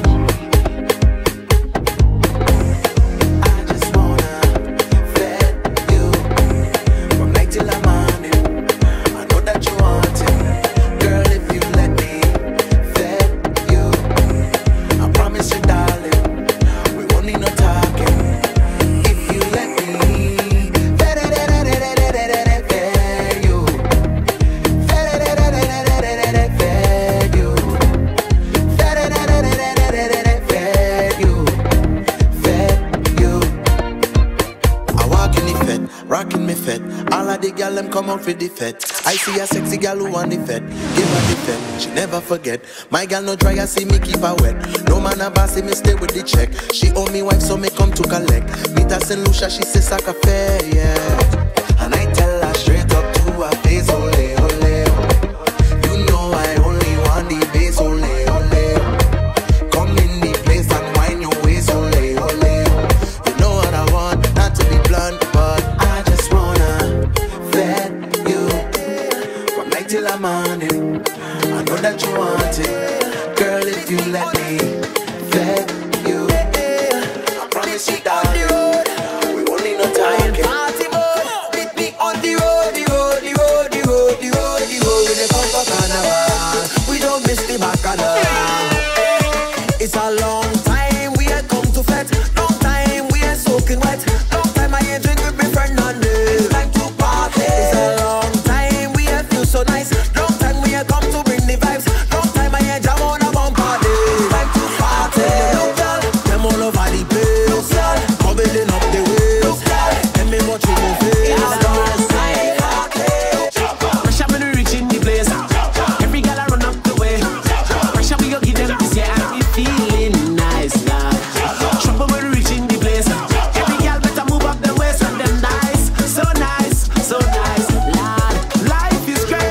From night till the morning, I know that you want it. Girl, if you let me vet you, I promise you, darling, we won't need no talking. If you let me vet you, vet you, vet you. I walk in the fed, rockin' me fed. All of the gal them come out for the fed. I see a sexy gal who want the fed. Give her the fed, she never forget. My gal no try, I see me keep her wet. No man a bossy, me stay with the check. She owe me wife, so me come to collect. Meet her Saint Lucia, she say sac affair, yeah. And I tell her straight up to her face, ole, ole. You know I only want the base, ole, ole. Come in the place and wind your waist, ole, ole. You know what I want, not to be blunt, but I just wanna vet you. From night till the morning, I know that you want it. Girl, if you let me vet you, I promise you, darling, we won't need no time. Party boy, meet me on the road, the road, the road, the road, the road, the road. With the bumper carnival, we don't miss the bacchanal. It's a long time we had come to fete. Long time we had soaking wet. Long time I ain't drink with my friend Nande. Time to party. It's a long time we had feel so nice. Long time we had come to bring the vibes. Long time I ain't jam on a bumper day. Time to party. Look girl, them all over the place. Bubbling up the waves. Let me watch you move it. Pressure when we reach in the place. Every girl I run up the way. Pressure we go give them this year and we feeling nice now. Trouble when we reach in the place. Every girl better move up the waist and them nice, so nice, so nice. Lord, life is great.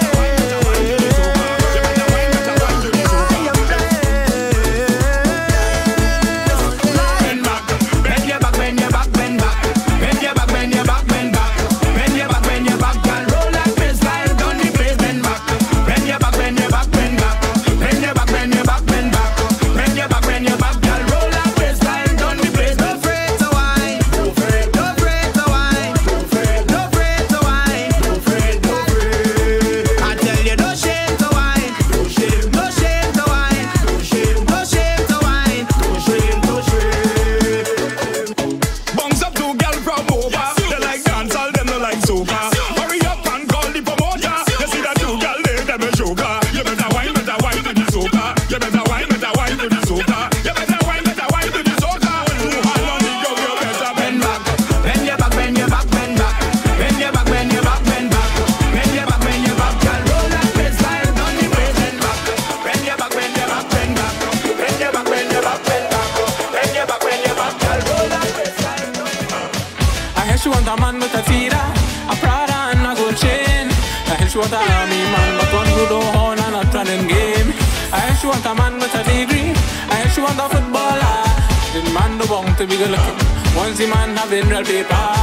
Bend your back, bend your back, bend back. Bend your back, bend your back, bend back. Bend your back, bend your back, girl. Roll like baseline, down the place, bend back. Bend your back, bend your back, bend back. Bend your back, bend your back, bend back. Bend your back, bend your back, girl. Roll like baseline, down the place. Don't afraid to whine. Don't afraid, don't afraid to whine. Don't afraid, don't afraid to whine. Don't afraid, don't afraid. I tell you, no shame to whine. No shame, no shame to whine. No shame, no shame to whine. No shame, no shame. Bounce up to girl from over. They like dance, all them no like soca. Hurry up and call the promoter. You see that two girl there, them a joker. You better wine, better wine to the soca. You better wine, better wine to the soca. You better wine, better wine to the soca. Too hard on the go, you better bend back. Bend your back, bend your back, bend back. Bend your back, bend your back, bend back. Bend your back, bend your back, girl. Roll like baseline, down the place, bend back. Bend your back, bend your back, bend back. Bend your back, bend your back, bend back. Bend your back, bend your back, girl. Roll like baseline. I hear she want a man with a feeder, a Prada and a gold chain. I hear she want a army man, but one who don't horn and a running game. I hear she want a man with a degree. I hear she want a footballer. The man the bong to be good looking. Once the man having real paper.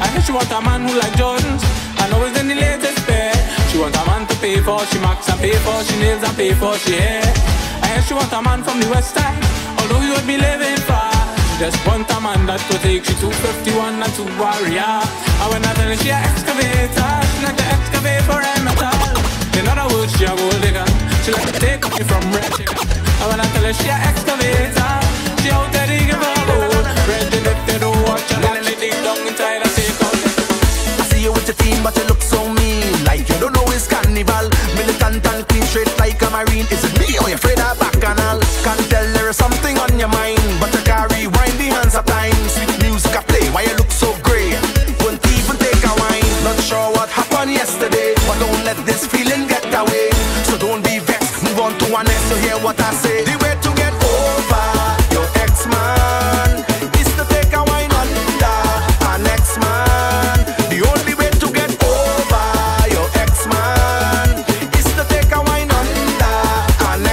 I hear she want a man who like Jordans and always in the latest pair. She want a man to pay for she max and pay for she nails and pay for she hair. I hear she want a man from the west side, although he would be living far. She just want a man that could take she two fifty-one and two warrior. And when I tell her she a excavator, she like to excavate for a metal. In other words, she a gold digger. She like to take off you from red chicken. And when I tell her she a excavator, she out there digging for gold. Red and if they don't watch her, let me dig down inside and take out. I see you with your team, but you look so mean. Like you don't know it's carnival. Militant and clean, straight like a marine. Is it me or you afraid of bacchanal? Can't tell there is something on your mind, but you can't rewind the hands of time. Sweet music I play, why you look so grey? Won't even take a wine. Not sure what happened yesterday, but don't let this feeling get away. So don't be vexed, move on to one next. So hear what I say. The way to get over your ex-man is to take a wine under an ex-man. The only way to get over your ex-man is to take a wine under an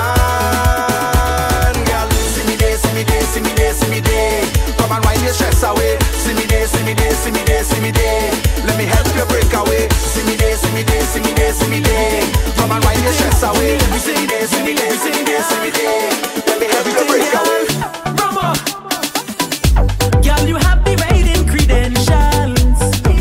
ex-man. Girl, see me there, see me there, see me there, see me there. Come and wind your stress away. See me there, see me there, see me there, see me there. Let me help you break away. See me there, see me there, see me there, see me there. Come and wind your stress away. See me there, see me there, see me there, see me there. Let me help you break away. Rama, girl, you have the right credentials.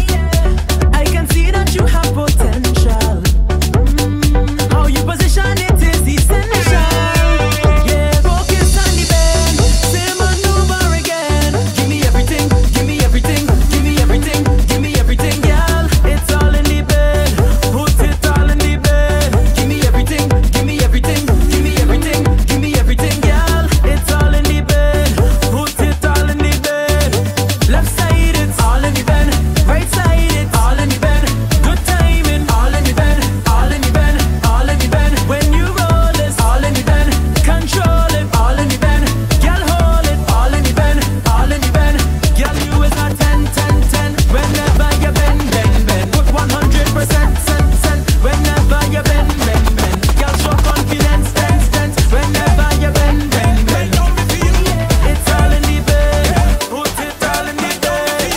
I can see that you have potential. Mm, how you position it is essential. Yeah, focus on the bend, same and over again. Give me everything, give me everything, give me everything, give me everything, girl. It's all in the bed, put it all in the bed. Give me everything, give me everything, give me everything, give me everything, girl. It's all in the bed, put it all in the bed. Left side it's all in the bed, right side it's all in the bed. Good timing, all in the bed, all in the bed, all in the bed. When you roll it's all in the bed, control it, all in the bed. Girl hold it, all in the bed, all in the bed. Girl you is a ten, ten, ten. Whenever you bend, bend, bend. Put one hundred percent, cent, cent. Whenever you bend, bend, bend. Girl show confidence, tense, tense. Whenever you bend, bend, bend. It's all in the bed, put it all in the bed.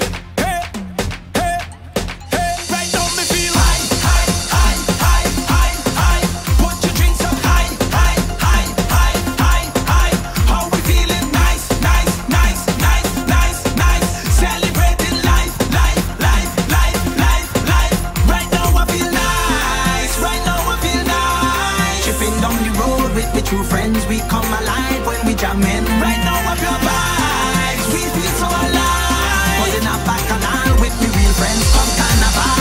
Right now me feel high, high, high, high, high, high. Put your drinks up high, high, high, high, high, high. How we feeling? Nice, nice, nice, nice, nice, nice. Celebrating life, life, life, life, life, life. Right now I feel nice. Right now I feel nice. Tripping down the road with my true friends, we come alive when we jamming. Right now I feel vibes. We feel so alive. Pulling up back along with my real friends, come carnival.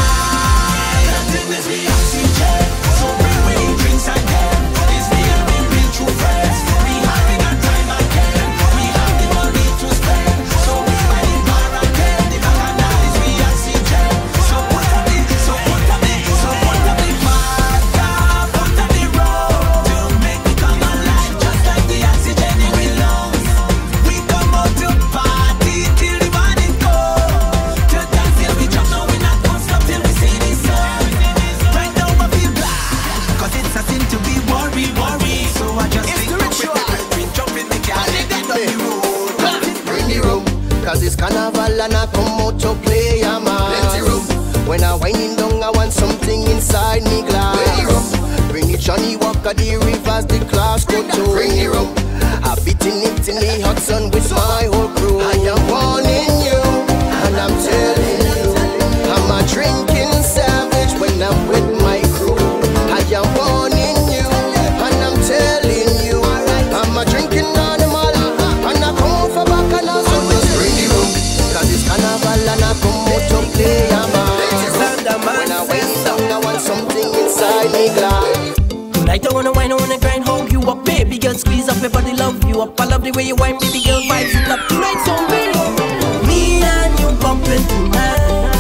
Nothing is the oxygen. So bring me drinks again. It's me and my real true friends. We having a time again. We have the money to spend. So we buy the bar again. The bacchanal is the oxygen. So put on the, so put on the, so put on the vodka, put on the road to make me come alive, just like the oxygen in my lungs. We come out to party till the morning comes. To dance till we jump, now we not gonna stop till we see the sun. Right now I feel black, Cause it's a sin to be worry, worry. So I just it's the ritual. jump in the car, let that on the road. Bring the room, cause it's carnival and I come out to play a man. Plenty room. When I winding down, I want something inside me glass. Bring the room. Bring the Johnny Walker, the rivers, the class go to. Bring the room. I've beaten it in the hot sun with my whole crew. I am warning you, and I'm telling you, I'm a drinking savage when I'm with my crew. I am warning you, and I'm telling you, I'm a drinking animal, and I come out for back and I so just bring the room, cause it's carnival and I come out to play a man. When I went down, I want something inside me glass. Tonight I wanna wine, I wanna grind, hug you up, baby girl, squeeze up your body, love you up. I love the way you wine, baby girl, vibes it up. Tonight so real, me and you bumping tonight.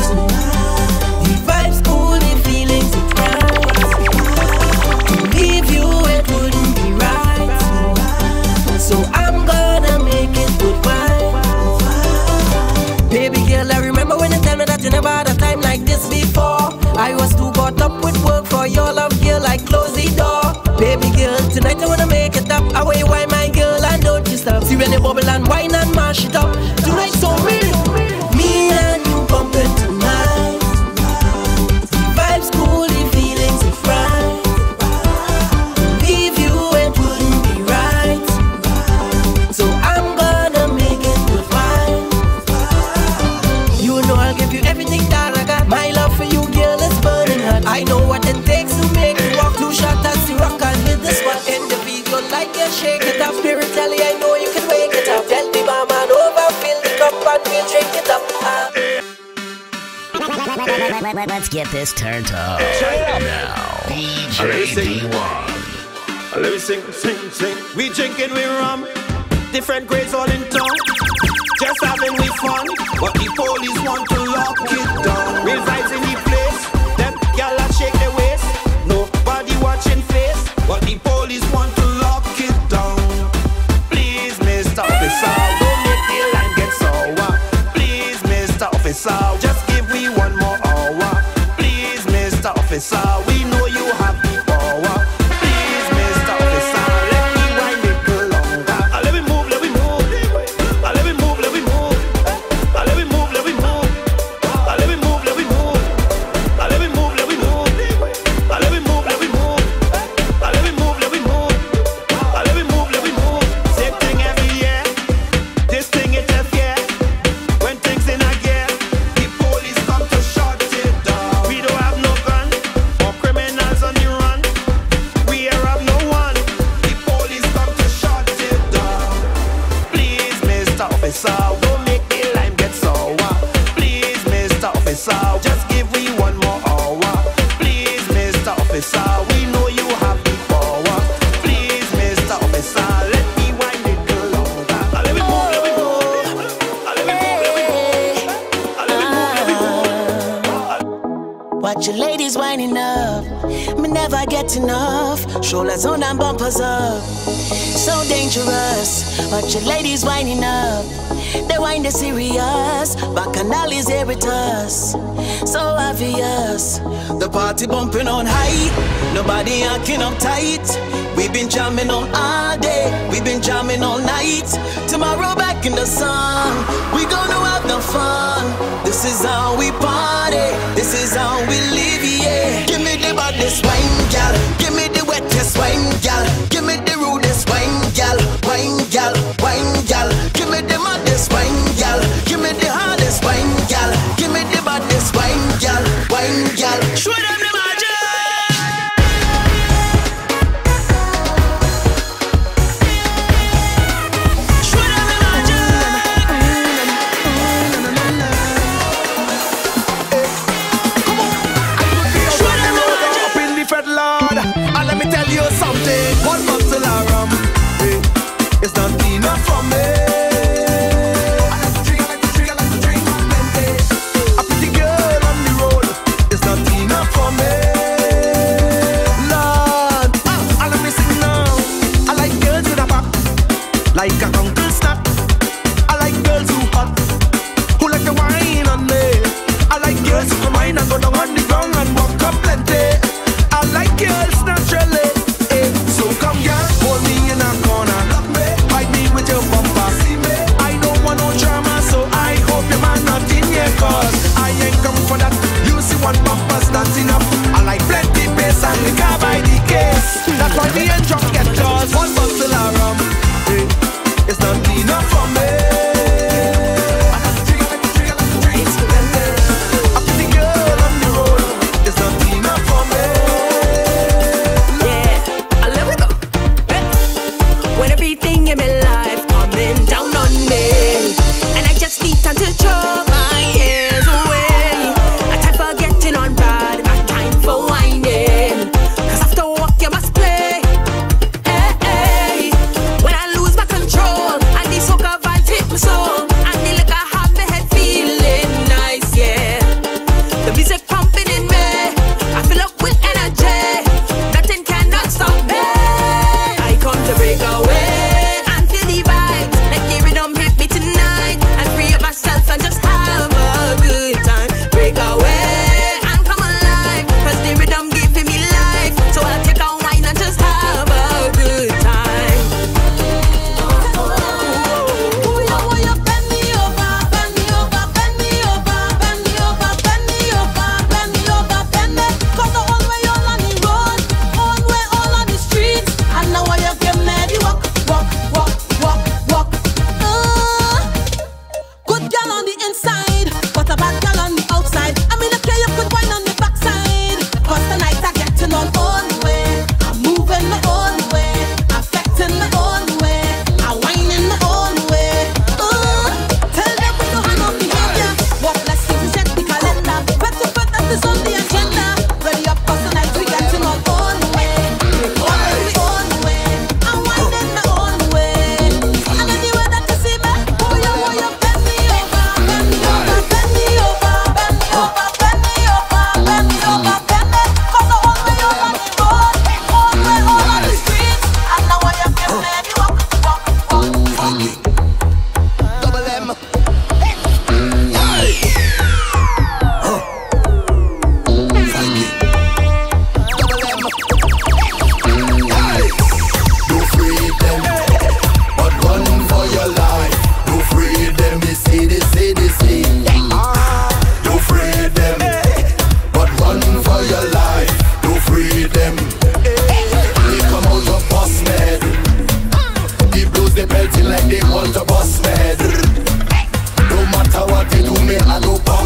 The vibes cool, the feelings it's right. To leave you it wouldn't be right. So I'm gonna make it goodbye. Baby girl, I remember when you tell me that you never had a time like this before. I was too caught up with work for your love, girl, I close the door. Baby girl, tonight I wanna make it up. I way why my girl and don't you stop. See when you bubble and wine and mash it up. Tonight so real, me and you like you shake it up. Spiritually, I know you can wake it up. Tell the barman over, fill the cup and we'll drink it up. Ah. Let's get this turned up. Now, D J D one. Let me sing, sing, sing. We drinking, we rum. Different grades all in town. Just having we fun. But the police want to lock it down. Real vibes in the place. Them gyal a shake their waist. Nobody watching face. But the police want to lock it down. Please, Mister Officer, don't make the line get sour. Please, Mister Officer, just give me one more hour. Please, Mister Officer, we know you have the power. Please, Mister Officer, let me wind it go longer. Ah, let me move, let me move. Ah, let me move, let me move. Ah, let me move, let me move. Ah, let me move, let me move. Ah, let me move, let me move. Ah, let me move, let me move. Ah, let me move, let me move. Ah, let me move, let me move. Same thing every year. This thing is a fear. When things in a gear, the police come to shut it down. We don't have no gun or criminals on the run. We are have no one. The police come to shut it down. Please, Mister Officer, don't make the lime get sour. Please, Mister Officer, just give me one more hour. Please, Mister Officer, we know you have the power. Please, Mister Officer, let me wind it go longer. Ah, let me move, let me move. Ah, let me move, let me move. Ah, let me move, let me move. Watch your ladies winding up. Me never get enough. Shoulders on and bumpers up. So dangerous. Watch your ladies winding up. They wind the serious. Bacchanal is here with us. So obvious. The party bumping on high. Nobody acting uptight. We've been jamming on all day. We've been jamming all night. Tomorrow back in the sun. We gonna have no fun. This is how we party. This is how we live, yeah. Give me the baddest wine, gal. Give me the wettest wine, gal. Give me the rudest wine, gal. Wine, gal. Wine, gal. Give me the maddest wine, gal. Give me the hardest wine, gal. Give me the baddest wine, gal. Wine, gal. Show them the magic.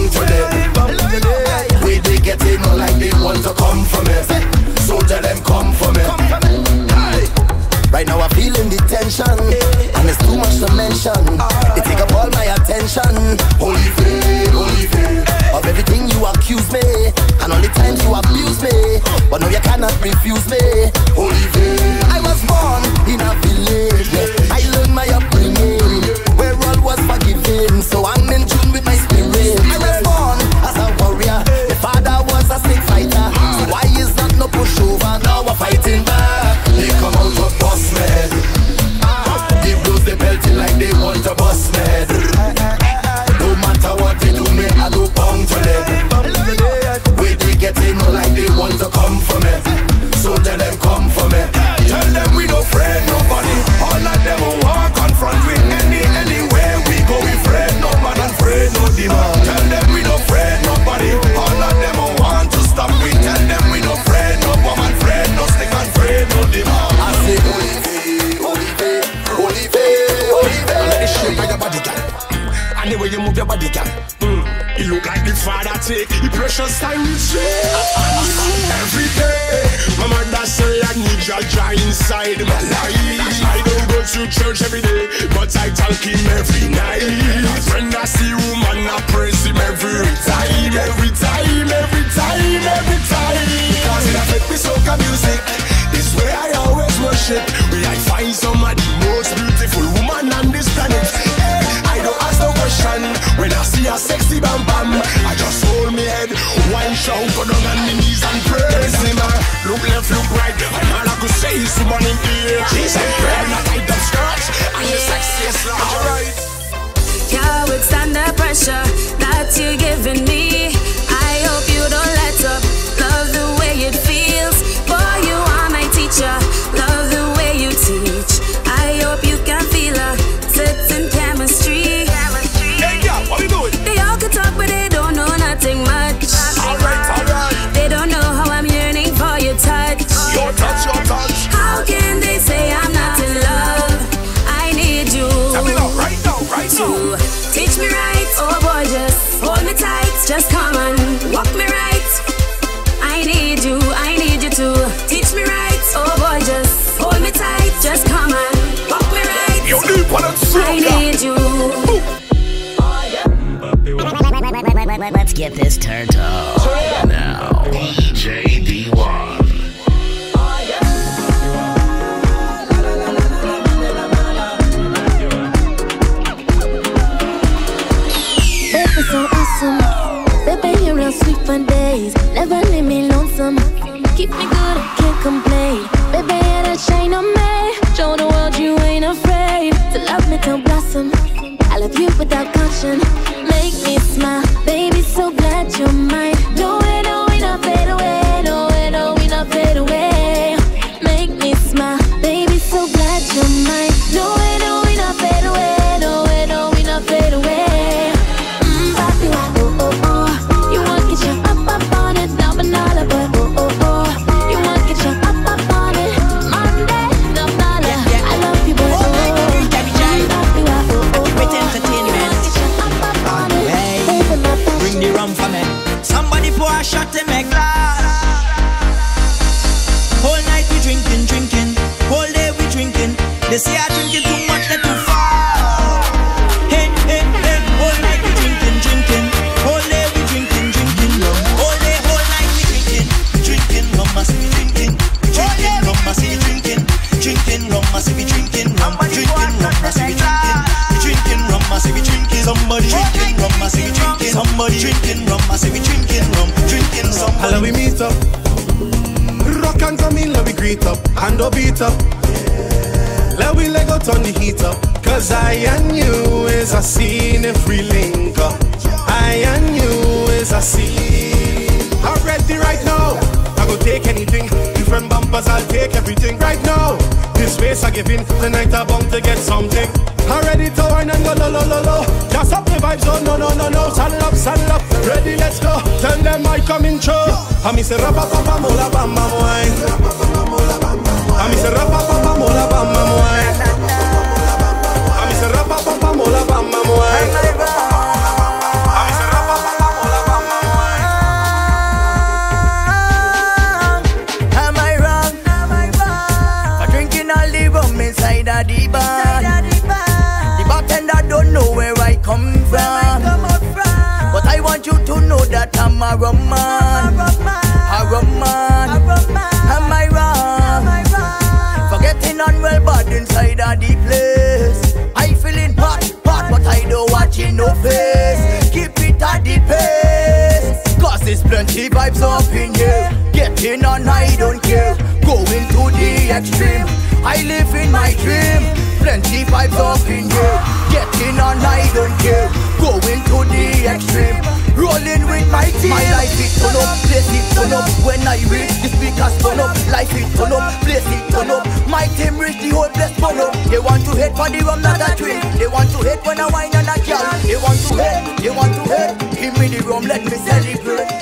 bang to them. Way they get in like they want to come for me. So tell them come for me. Right now I'm feeling the tension, and it's too much to mention. It take up all my attention. Holy faith, holy faith. Of everything you accuse me, and all the times you abuse me, but now you cannot refuse me. Holy faith. I was born in a village. I learned my upbringing, where all was forgiven. So I'm in tune with my spirit. I was born as a warrior. My father was a snake fighter. So why is that no pushover? Now we're fighting back. They come out of boss man. They blows the belting like they want to bust man. No matter what they do, me I go bang to them. Way they get in like they want to come for me. So tell them come for me. Tell them we no friend nobody. All of them will walk on front with any anywhere we go. We friend no man and friend no demon. Tell them we no friend nobody. All of them will want to stop. We tell them we no friend no woman, friend no stick and friend no demon. I say holy faith, holy faith, holy faith, holy faith. I like the shape of your body, girl. And the way you move your body, girl. Mm. You look like the father take the precious time with shit. Every day, my mother say I need your joy inside my life. I don't go to church every day, but I talk him every night. When I see woman, I praise him every time, every time, every time, every time. Because it affect me soca music. This way I always worship. Where I find some of the most beautiful woman on this planet. I don't ask no question. When I see a sexy bam bam, I just hold me head, one shout, go down on my knees and praise him. Look left, look right, and all I could say is woman in the air. She's a girl, not tight up skirt, and the sexiest love. Alright. Can't withstand the pressure that you're giving me. I hope you don't let up. Love the way it feels. Boy, you are my teacher. Love the way you teach. I hope you can feel a certain chemistry. Hey, yeah, what you doing? They all can talk, but they don't know nothing much. Alright, alright. They don't know how I'm yearning for your touch. Your touch, your touch. How can they say I'm not in love? I need you. Tell me now, right now, right now. To teach me right, oh boy, just hold me tight. Just come and walk me right. I need you, I need you to teach me right, oh boy, just hold me tight. Just come and walk me right. You need one of them. I need you. Let's get this turned on. Now, D J D one. Baby, so awesome. Baby, you're real sweet for days. Never leave me lonesome. Keep me good, I can't complain. Baby, yeah, that shine on me. Show the world you ain't afraid to love me till blossom. I love you without caution. Make me smile, baby, so glad you're mine. No way, no, we not fade away. No way, no, we not fade away. Make me smile, baby, so glad you're mine. No way, no, we not fade away. No way, no, we not fade away. Mmm, papi, oh, oh, oh. You want to get your up, up on it. Now, banana, but oh, oh, oh. You want to get your up, up on it. Monday, no, banana. I love you, but oh, oh. Bring the rum for me. Somebody pour a shot in my glass. Whole night we drinking, drinking. Whole day we drinking. They say I drinking too much, not too far. Hey, hey, hey. Whole night we drinking, drinking. Whole day we drinking, drinking. Whole day, whole night we drinking. Drinking rum, must be drinking. Drinking rum, must be drinking. Drinking rum, must be drinking. Rum, drinking rum, must be drinking. Drinking rum, must be drinking. Somebody drinking rum, must be drinking. Somebody drinking rum, must be drinking rum. Drinking somebody. Hello, we meet up. Rock and come in, let we greet up. Hand up, beat up. Let we let go turn the heat up. Cause I and you is a scene if we link up. I and you is a scene. I'm ready right now. I go take anything. Different bumpers, I'll take everything right now. This space I give in, tonight I'm bound to get something. I'm ready to wine and go lo lo lo lo. Just up the vibes, oh no no no no. Saddle up, saddle up, ready, let's go. Tell them I come in show. I me say rapa papa mola bam bam wine. I me say rapa papa mola bam bam wine. I me say rapa papa mola bam bam wine. I me say rapa papa vibes up in here. Getting on, I don't care. Going to the extreme. I live in my dream. Plenty vibes up in here. Getting on, I don't care. Going to the extreme. Rolling with my team. My life is turn up, place it turn up. When I reach the speakers turn up. Life is turn up, place it turn up. My team reach the whole place turn up. They want to hate for the rum, not a drink. They want to hate when I wine and a girl. They want to hate, they want to hate. Give me the rum, let me celebrate.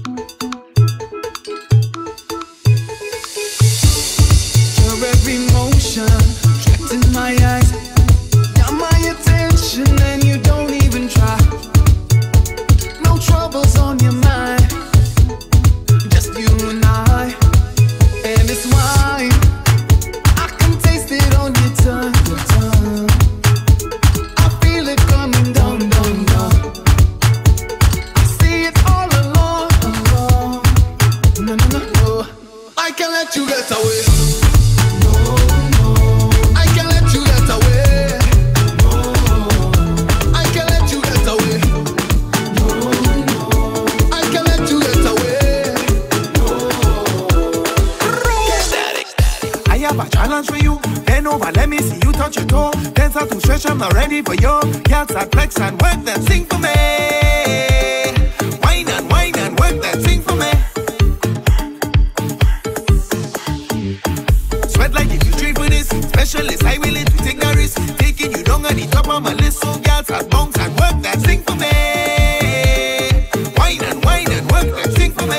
Your every motion trapped in my eyes. Got my attention and you don't even try. No troubles on your mind, just you and I. And it's wine, I can taste it on your tongue, your tongue. I feel it coming down, down, down. I see it all along, along. No, no, no, no. I can't let you get away. For you, bend over, let me see you touch your toe. Dance out to stretch, I'm not ready for you. Girls that flex and work that, sing for me. Wine and wine and work that, sing for me. Sweat like if you dream for this. Specialist, I willing to take the risk. Taking you down on the top of my list. So girls that bounce and work that, sing for me. Wine and wine and work that, sing for me.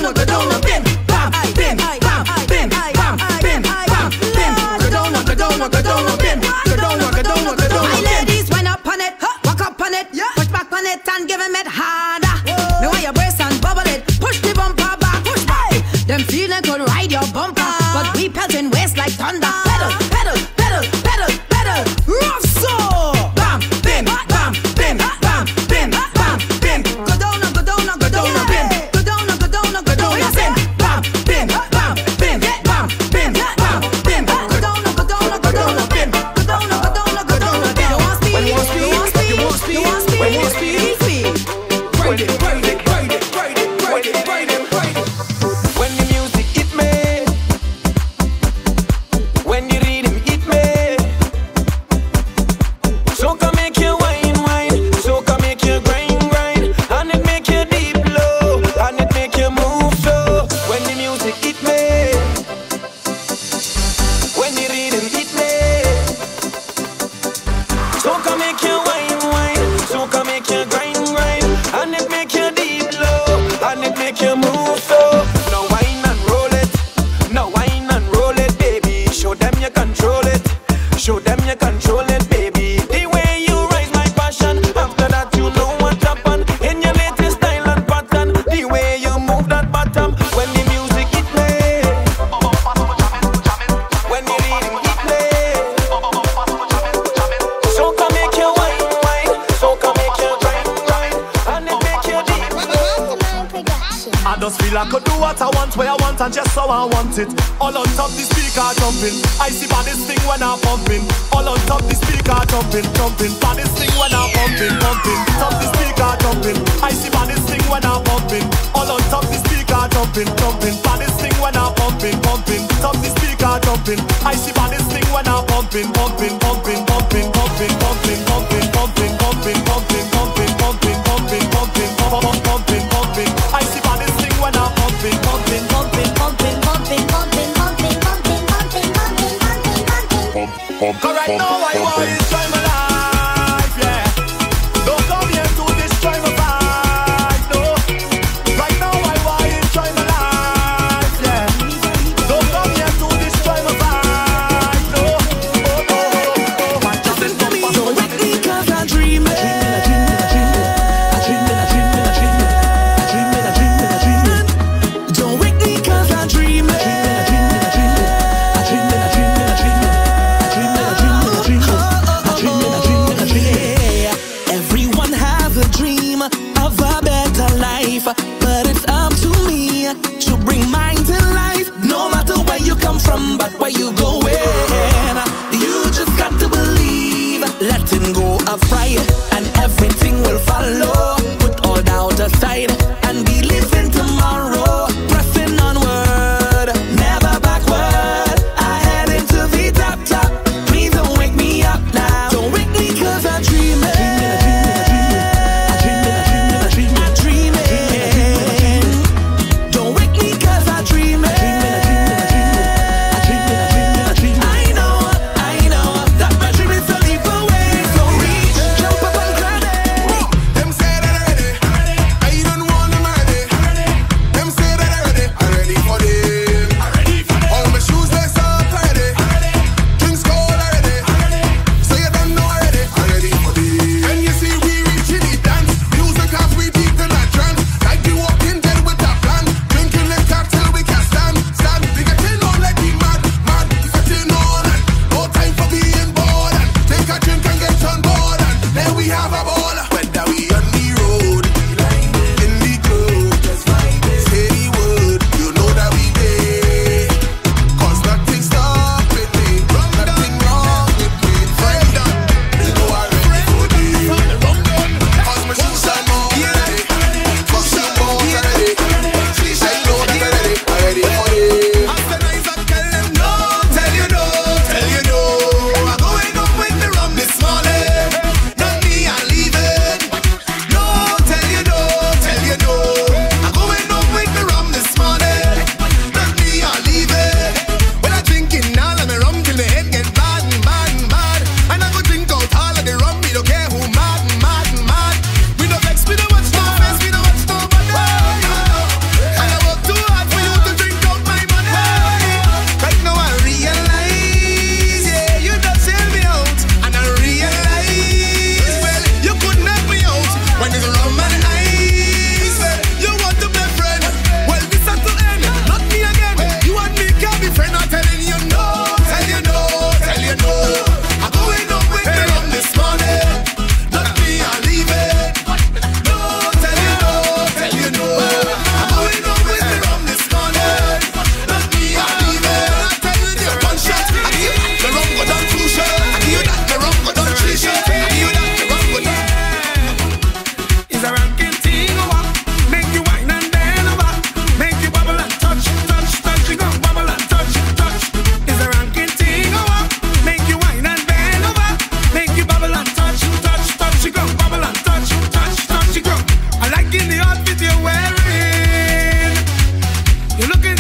down, go down, bim, bam, bim, bam, bim, bam, bim, bam, bim. Go down, go down, go down, bim, go down, go down, go down. My ladies wind up on it, walk up on it, push back on it and give him it harder. Me want your brace and bubble it, push the bumper back, push back. Them feeling could ride your bumper, but we pelting waist like thunder. Pedal, pedal, pedal, pedal, pedal. Rough so. Bam, bim, bam, bim, bam, bim, bam, bim. Go down, go down, go down, bim. Go down, go down, go down, bim. Bam, bim, bam, bim, bam, bim, bam, bim. Go down, go down, go down, bim. Go down, go down, go down, bim. You want speed? You want speed? You want speed? You want speed? When you speed, speed. Ride it, ride it, ride it, ride it, ride it, ride it, ride it. When the music hit me, when the rhythm hit me, so can make you wine, wine, so can make you grind, grind, and it make you deep low, and it make you move slow. When the music hit me, when the rhythm hit me, so can make you wine, wine, so can make you grind, grind, and it make you deep low, and it make you move slow. Now wine and roll it, now wine and roll it, baby. Show them you control it, show them you control it, baby. The way you rise my passion, after that you know what happened. In your latest style and pattern, the way you move that bottom. When the music hit me, when the rhythm hit me, so can make you wine, wine, so can make you grind, grind, and it make you deep low. I just feel I could do what I want, where I want, and just how I want it. All on top the speaker jumping, I see baddest thing when I'm pumping. All on top the speaker jumping, jumping, baddest thing when I'm pumping, pumping. Top the speaker jumping, I see baddest thing when I'm pumping. All on top the speaker jumping, jumping, baddest thing when I'm pumping, pumping. Top the speaker jumping, I see baddest thing when I'm pumping, pumping, pumping, pumping, pumping, pumping, pumping, pumping, pumping, pumping, pumping, pumping, pumping, pumping, pumping, pumping, pumping. I see baddest thing when I'm pumping, pumping, pumping, pumping, pumping, pumping, pumping, pumping, pumping, pumping, pumping, pumping. Cause right now I want to enjoy my life, yeah. Don't come here to destroy my vibe, no. Right now I want to enjoy my life, yeah. Don't come here to destroy my vibe, no. Oh, oh, oh, oh. Listen to me, don't wake me 'cause I'm dreaming. Don't wake me 'cause I'm dreaming.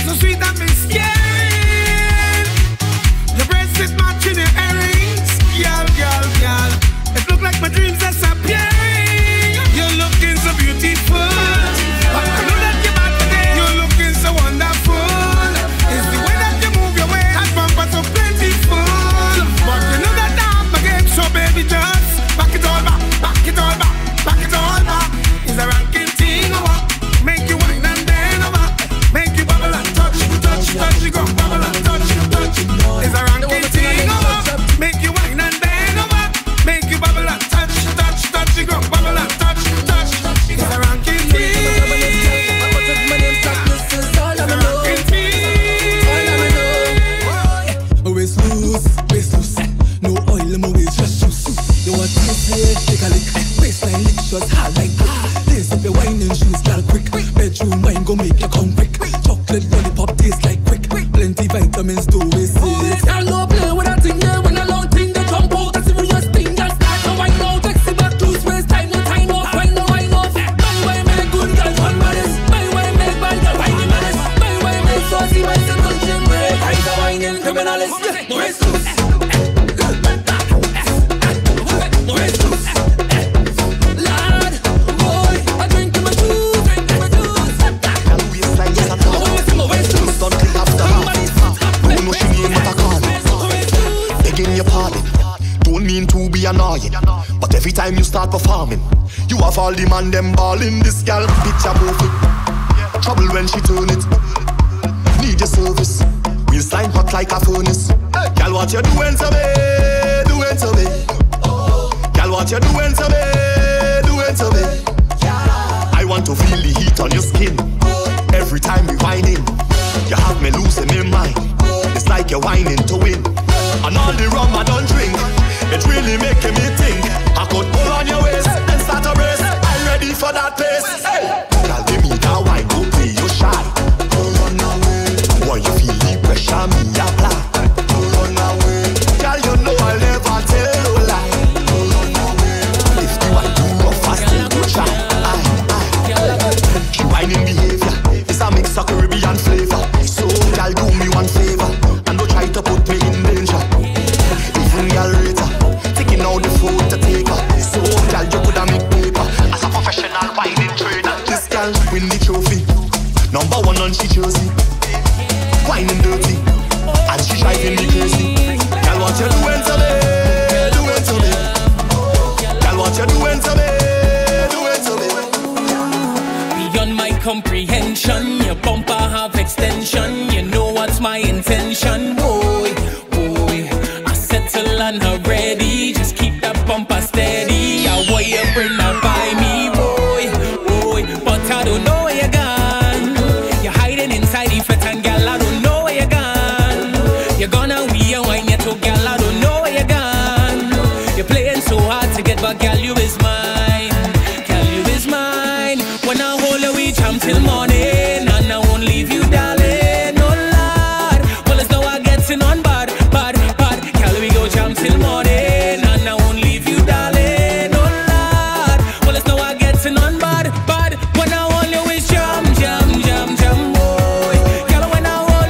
so sweet that me scared. Your breasts is matching your earrings, girl, girl, girl. It look like my dreams disappearing. You're looking so beautiful. I know that you're back today. You're looking so wonderful. It's the way that you move your way, that bumper so plentiful. But you know that I'm again, so baby just back it all back, back it all back, back it all back. It's a ranking thing over. Make you wine and then over. Make you bubble and touch, touch, touch. You go bubble and touch, touch. It's a ranking thing over. Make you wine and then over. Make you bubble and touch, touch, touch. You go bubble and touch, touch. It's a ranking thing. Waist loose, waist loose. No oil, my waist just juice. You want to say, take a lick. Waistline lick shots hard like brick. Lace up your wine and shoes, girl, quick. Bedroom wine go make you come quick. Chocolate lollipop taste like quick. Plenty vitamins do we see. Girl, no play with that thing, yeah. When a long thing, they jump out. That's serious thing. Girl, start to wine out. Sexy back loose, waist time, no time off. Wine no wine off. My way make good girl turn baddest. My way make bad girl wine the maddest. My way make saucy man say country break. I the whining criminalist. No waist loose. No waist loose. Lord, boy, I drink to my juice, drink to my juice. My waist loose. Don't clean after half. Who know she mean what I call? Begging your pardon. Don't mean to be annoying, but every time you start performing, you have all the man them balling. This girl picture perfect. Trouble when she turn it. Need your service. Waistline hot like a furnace. Girl, what you doing to me? Doing to me. Girl, what you doing to me? Doing to me. I want to feel the heat on your skin. Every time we whining, you have me losing my mind. It's like you're whining to win. And all the rum I don't drink, it's really making me think. I could pull on your waist and start a race. I'm ready for that pace. Hey, girl, give me that wine, don't play you shy. When you feel the pressure, me apply. Girl, you know I'll never tell you a lie. If you want to go fast, you go try. She whining behavior, it's a mix of Caribbean flavor. So, girl, do me one favor and don't try to put me in danger. Even girl later, taking out the food to take her. So, girl, you coulda make paper as a professional whining trainer. This girl win the trophy, number one on she jersey. Whining dirty, and she driving me crazy. Girl, what you doing to me? Doing to me. Girl, what you doing to me? Doing to me. Beyond my comprehension, your bumper have extension. You know what's my intention, boy, boy. I settle and I'm ready. Just keep that bumper steady. I want you bring that by me, boy, boy. But I don't know where you're gone. You're hiding inside the fit and gal. I don't know where you're gone. You're gonna we and wine you to gal. I don't know where you're gone. You're playing so hard to get, but gal, you is mine. Gal, you is mine. When I hold you, we jam till morning, and I won't leave you, darling. No lord. Well, it's now I getting on bad, bad, bad. Gal, we go jam till morning, and I won't leave you, darling. No lord. Well, it's now I getting on bad, bad. When I hold you, we jam, jam, jam, jam, boy. Gal, when I hold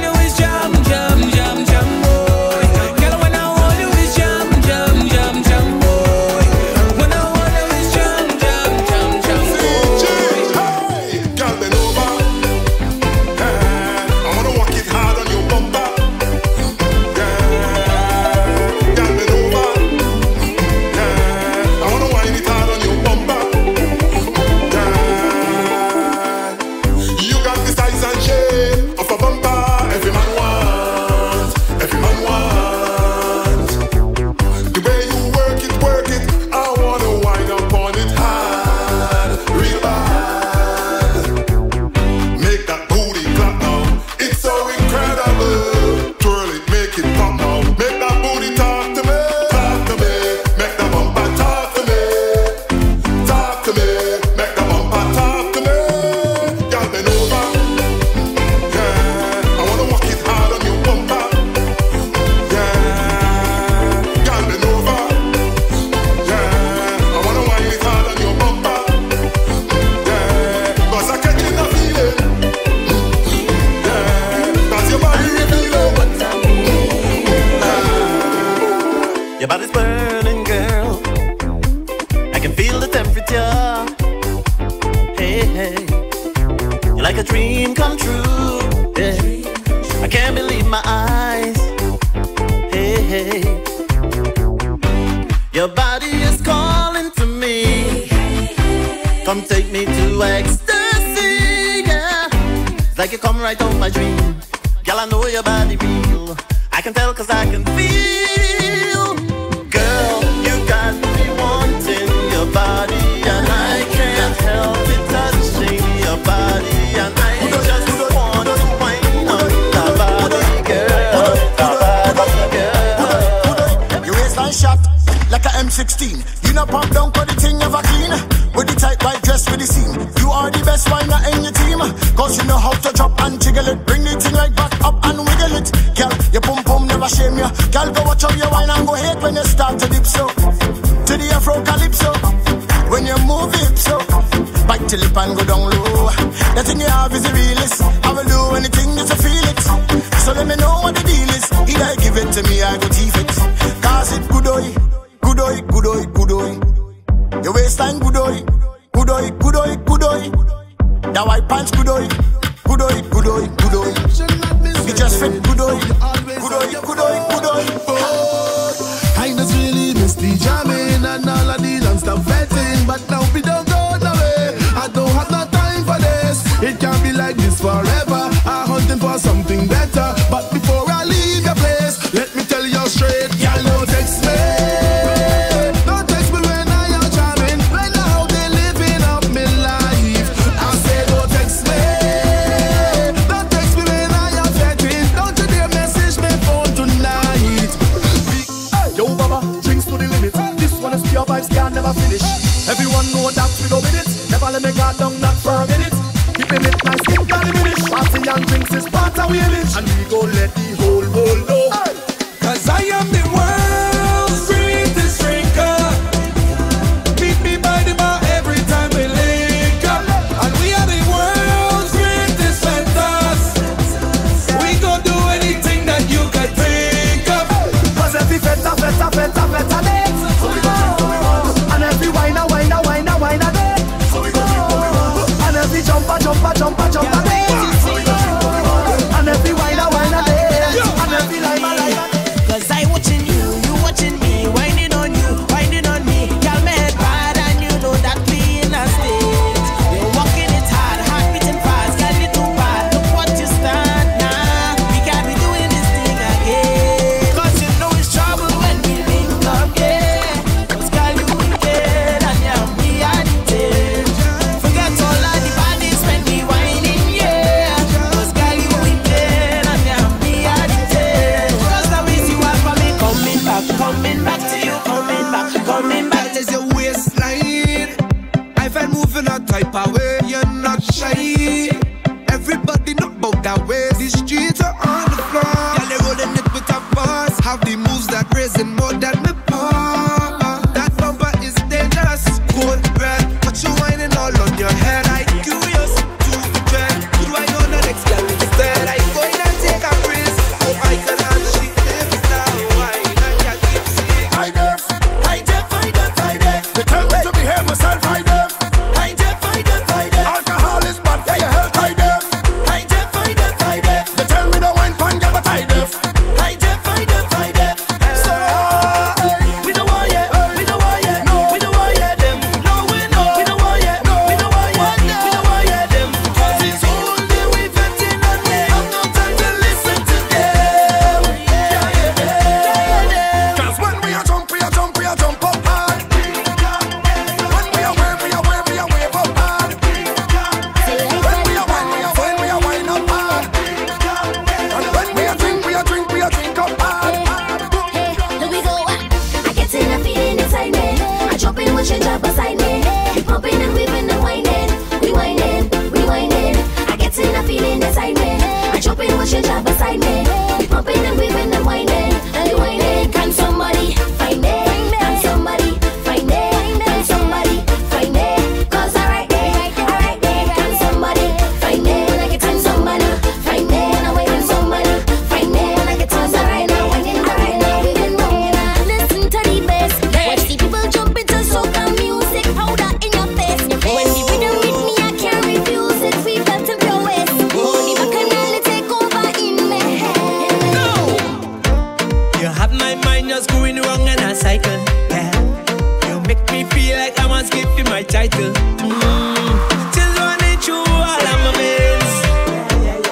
like you come right out my dream. Girl, I know your body real. I can tell cause I can feel. Girl, you got me wanting your body, and I can't help it touching your body, and I just want to wind on the body, girl, the body, girl. Your waistline shot like a M sixteen. You know pop down for the thing ever clean. With the tight white dress with the seam. You are the best winer in your team. Cause you know how to drop and jiggle it. Bring the thing right back up and wiggle it. Girl, your pum pum never shame you. Girl, go watch how you wine and go hate when you start to dip so. To the Afro calypso. When you move it so. Bite your lip and go down low. The thing you have is the realest. I will do anything just to feel it. So let me know what the deal is. Either you give it to me, I go teeth it. Cause it good oi, good oi, good oi, good oi. Your waistline good oi, good oi, good oi, good oi. The white pants good oi, good oi, good oi, good oi. You just fit good oi, good oi, good oi, good oi. I just really miss the jamming and all of the non-stop vetting, but now we don't go away. I don't have no time for this. It can't be like this forever. I'm hunting for something better, but before I leave your place, let me tell you straight, y'all don't text me. Your vibes can never finish. Everyone know that we go with it. Never let me go down, not for a minute. Keeping it nice, keep can diminish. Party and drinks is part of we image, and we go let the whole world know. Cause I am the world's greatest drinker. Meet me by the bar every time we link up, and we are the world's greatest vendors. We go do anything that you can think of. Cause every feta, feta, feta, feta day. Jumpa, jumpa, jumpa, jumpa day. And every whiner, whiner day. And every lima, lima day. Cause I watching you, you watching me. Whining on you, whining on me. Girl, me head bad and you know that we in a state. You're walking it hard, heart beating fast. Girl, you too bad, look what you stand now. We can't be doing this thing again. Cause you know it's trouble when we link up, yeah. Cause girl, you wicked and you're me addicted. Forget all of the coming back to you, coming back, coming back. That is your waistline. I felt moving a type of way, you're not shy. Everybody know about that way. The streets are on the floor. Yeah, they rolling it with a boss. Have the moves that raising more than me paw. That bumper is dangerous. Cold breath, but you whining all on your head. I curious to dread. Do I know the next girl instead? I go in and take a risk. Oh, I can handle she lives now. I def, I def, I def, I def. They tell me to behave myself, I def. I def, I def, I def. Alcohol is bad for your health, I def. I def, I def, I def. They tell me to wine pan, yeah, but I def. I def, I def, I def. So, we don't want ya, we don't want ya, no, we don't want ya them. No, we know, we don't want ya, no, we don't want ya, we don't want ya them. Cause it's only we vetting and we have no time to listen to them. Yeah, yeah, yeah. Cause when we are jump, we are jump, we are jump up hard. When we are wave, we are wave, we are wave up hard. When we are wine, we are wine, we are wine up hard. And when we are drink, we are drink, we are drink up hard. Here we go. I get in a feeling inside me. I jump in, watch it drop beside me. We pumping and weaving and whining. We whining, we whining. I get in a feeling inside me. I jump in, watch it drop beside me. We pumping and weaving and whining. We whining. Can somebody find me? Can somebody find me? Can somebody find me? Cause alright there, alright there. Can somebody find me? When I get in, somebody find me. When I wait in, somebody find me. When I get in, alright now, whining, alright now. We've been going on. Listen to the bass. Watch the people jump into soca music. Powder in your face. When the rhythm hit me, I can't refuse it. We felt in your waist. Oh, the bacchanal take over in my head. You have my mind just going wrong in a cycle, yeah. You make me feel like I must give you my title. Mm. Children ain't true, all I'm a miss.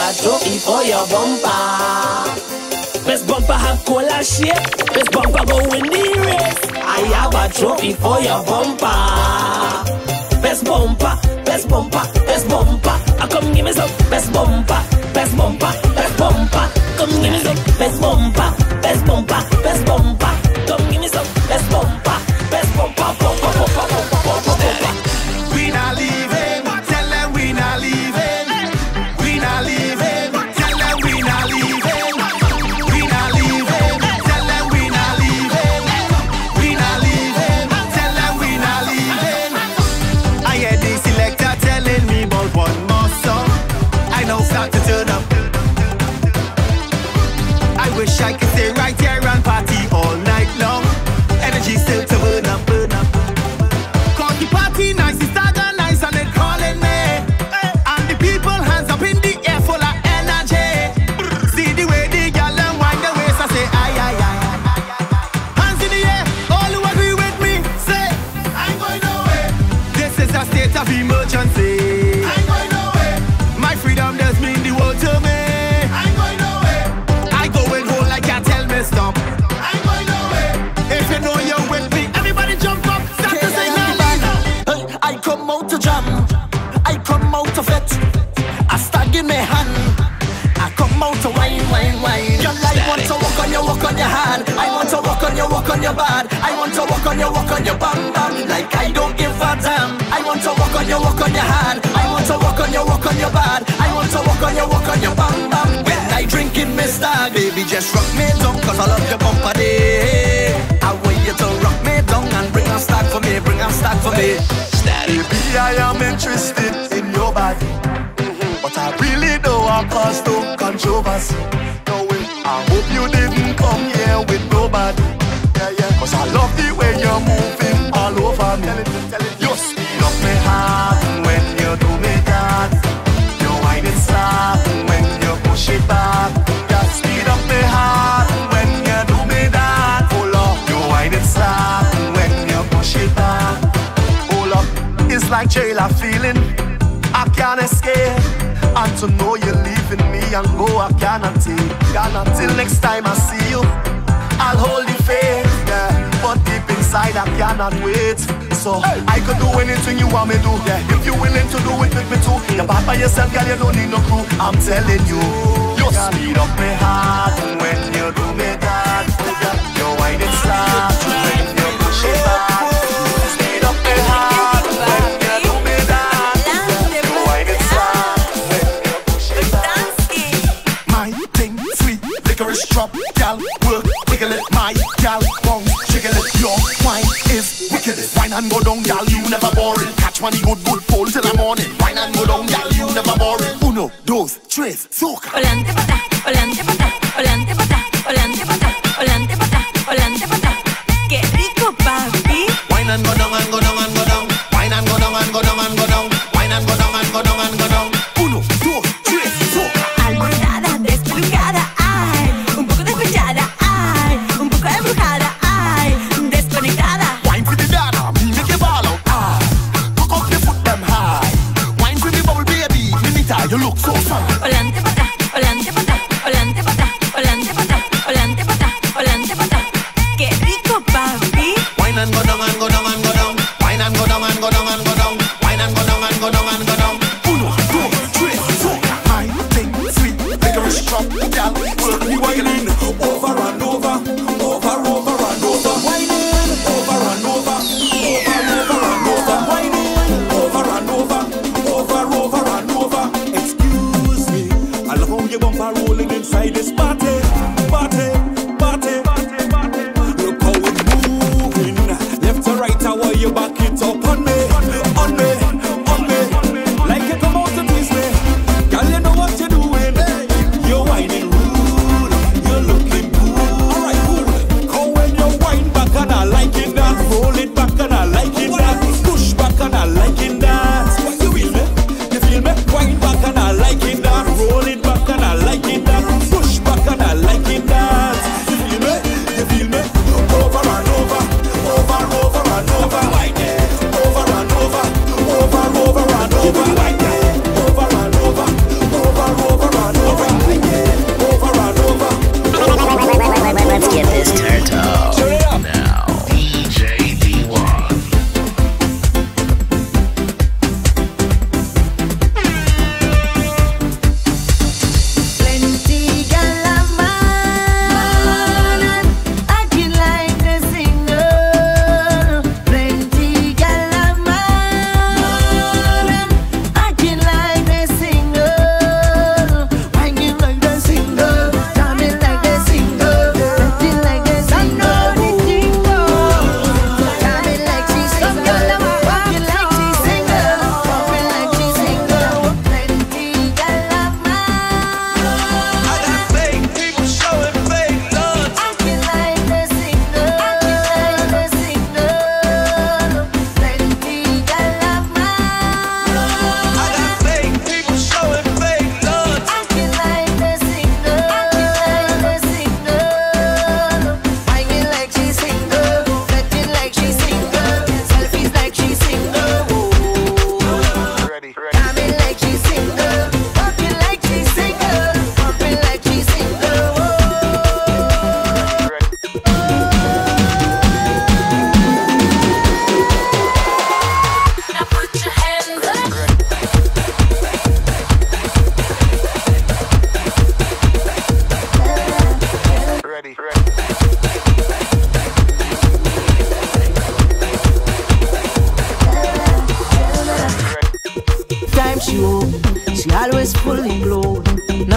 a trophy for your bumper. Best bumper have cola shape. Best bumper go win the race. I have a trophy for your bumper. Best bumper, best bumper, best bumper. I come give me some best bumper, best bumper, best bumper. Come give me some best bumper, best bumper, best bumper. Come give me some best bumper, best bumper, bumper, bumper, bumper, bumper, bumper. We not leaving, tell them we not leaving. We not leaving, tell them we not leaving. We not leaving, tell them we not leaving. We not leaving, tell them we not leaving. I hear the selector telling me about one more song. I know start to turn up. I wish I could stay right here and party all night long. Energy still to burn up, burn up. Cause the party nice, it's organized and they calling me. And the people hands up in the air full of energy. See the way the gal and wind the waist, I say aye, aye, aye. Hands in the air, all who agree with me, say I ain't going nowhere. This is a state of emergency. I ain't going nowhere. My freedom does mean the world to me. I ain't going nowhere. I go in hole, I can't tell me stop. I ain't going nowhere. If you know you're with me, everybody jump up, start to sing now. I come out to jam, I come out to fit, a stag in my hand. I come out to wine, wine, wine. Girl, I want to walk on your, walk on your hand. I want to walk on your, walk on your bad. I want to walk on your, walk on your bam, bam. Like I don't give a damn. I want to walk on your, walk on your hand. I want to walk on your, walk on your bad. I want to walk on your, walk on your bam, bam. When I drink in my stag, baby, just rock me down, cause I love your bumper day. I want you to rock me down and bring a stag for me, bring a stag for me. Baby, I am interested in your body, but I really don't want cause no controversy. No way. I hope you didn't come here with nobody. Yeah, yeah. Cause I love the way you're moving all over me. You speed up my heart when you do me that. You wind it slap when you push it back. You speed up my heart when you do me that. Oh Lord, you wind it slap when you push it back. It's like jailer feeling, I can't escape. And to know you're leaving me and go, I cannot take. Cannot till next time I see you, I'll hold the faith, yeah. But deep inside I cannot wait. So hey, I could do anything you want me to do, yeah. If you're willing to do it with me too. You're bad by yourself, girl, you don't need no crew. I'm telling you, you speed up my heart when you do me that. You wind it slap when you push it back. Speed up my heart. Drop, gal, work, wiggle it, my gal, bounce, jiggle it, your wine is wicked. Wine and go down, gal, you never boring. Catch money, good, good, pull till the morning. Wine and go down, gal, you never boring. Uno, dos, tres, soca. Olante pata, olante pata, olante pata, olante pata, olante pata, olante pata. Qué rico, papi. Wine and go down, and go down, and go down. Wine and go down, and go down, and go down. Wine and go down, and go down, and go down. Uno, dos, tres, soca. Alborada, despelucada. You look so fine. Olante pata, olante pata, olante pata, olante pata, olante pata, olante pata. Qué rico, papi. Wine and go down and go down and go down. Wine and go down and go down and go down. Wine and go down and go down and go down. Uno, dos, tres, soca. I think sweet, vigorous, strong, gal. Work me whining over and over, over, over and over. Whining over and over, over, over and over. Whining over and over, over, over and over. Excuse me, I love how your bumper rolling inside this party, party, party, party, party. Look how it's moving, left to right, how you back it up on me, on me, on me, like you come out to twist me. Girl, you know what you're doing, you're whining rude.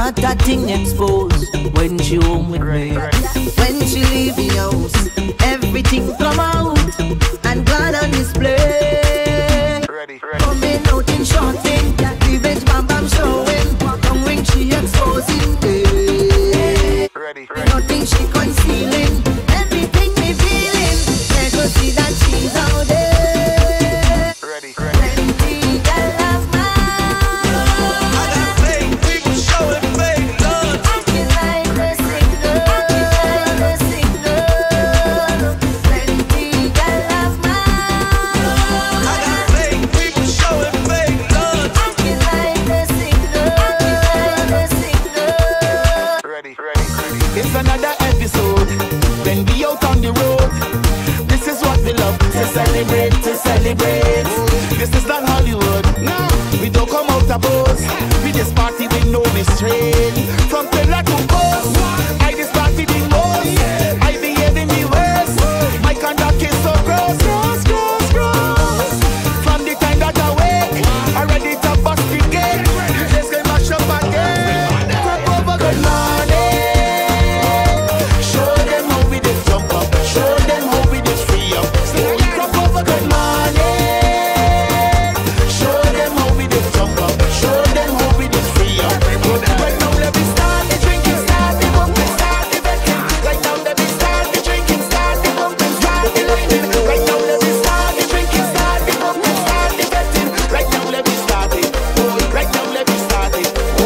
not a thing exposed when she home with me. When she leave the house, everything come out and gone on display. Coming out in short thing, cleavage bam bam showing. Tongue ring she exposing. eh. Nothing she concealing. Everything me feeling. Let her see that she's out there. Ready, Plenty girl have mine. I got fake people showing fake love. Acting like a singer. Acting like a singer. Plenty girl have mine. I got fake people showing fake love. Acting like a singer. Acting like a singer. Ready, ready, ready. It's another episode. Then be out on the road. This is what we love to celebrate, to celebrate. This is not Hollywood. No, we don't come out a pose. We just party with no restraint. From pillar to post, I just party the most. I behave in the worst. My conduct is so gross, gross, gross, gross. From the time that I wake, I ready to bust the gate. Let's get mash up again. Crop over good morning. Show them how we did jump up. Show them how we did free up. Crop over good morning. Show them how we did jump up. Show them how we did free up. Right now let me start the drinking, start the bumping, start the betting. Right now let me start the drinking, start the bumping, start the betting. Right now let me start the drinking, start the bumping, start the betting. Right now let me start it. Oh, right now let me start it. Oh.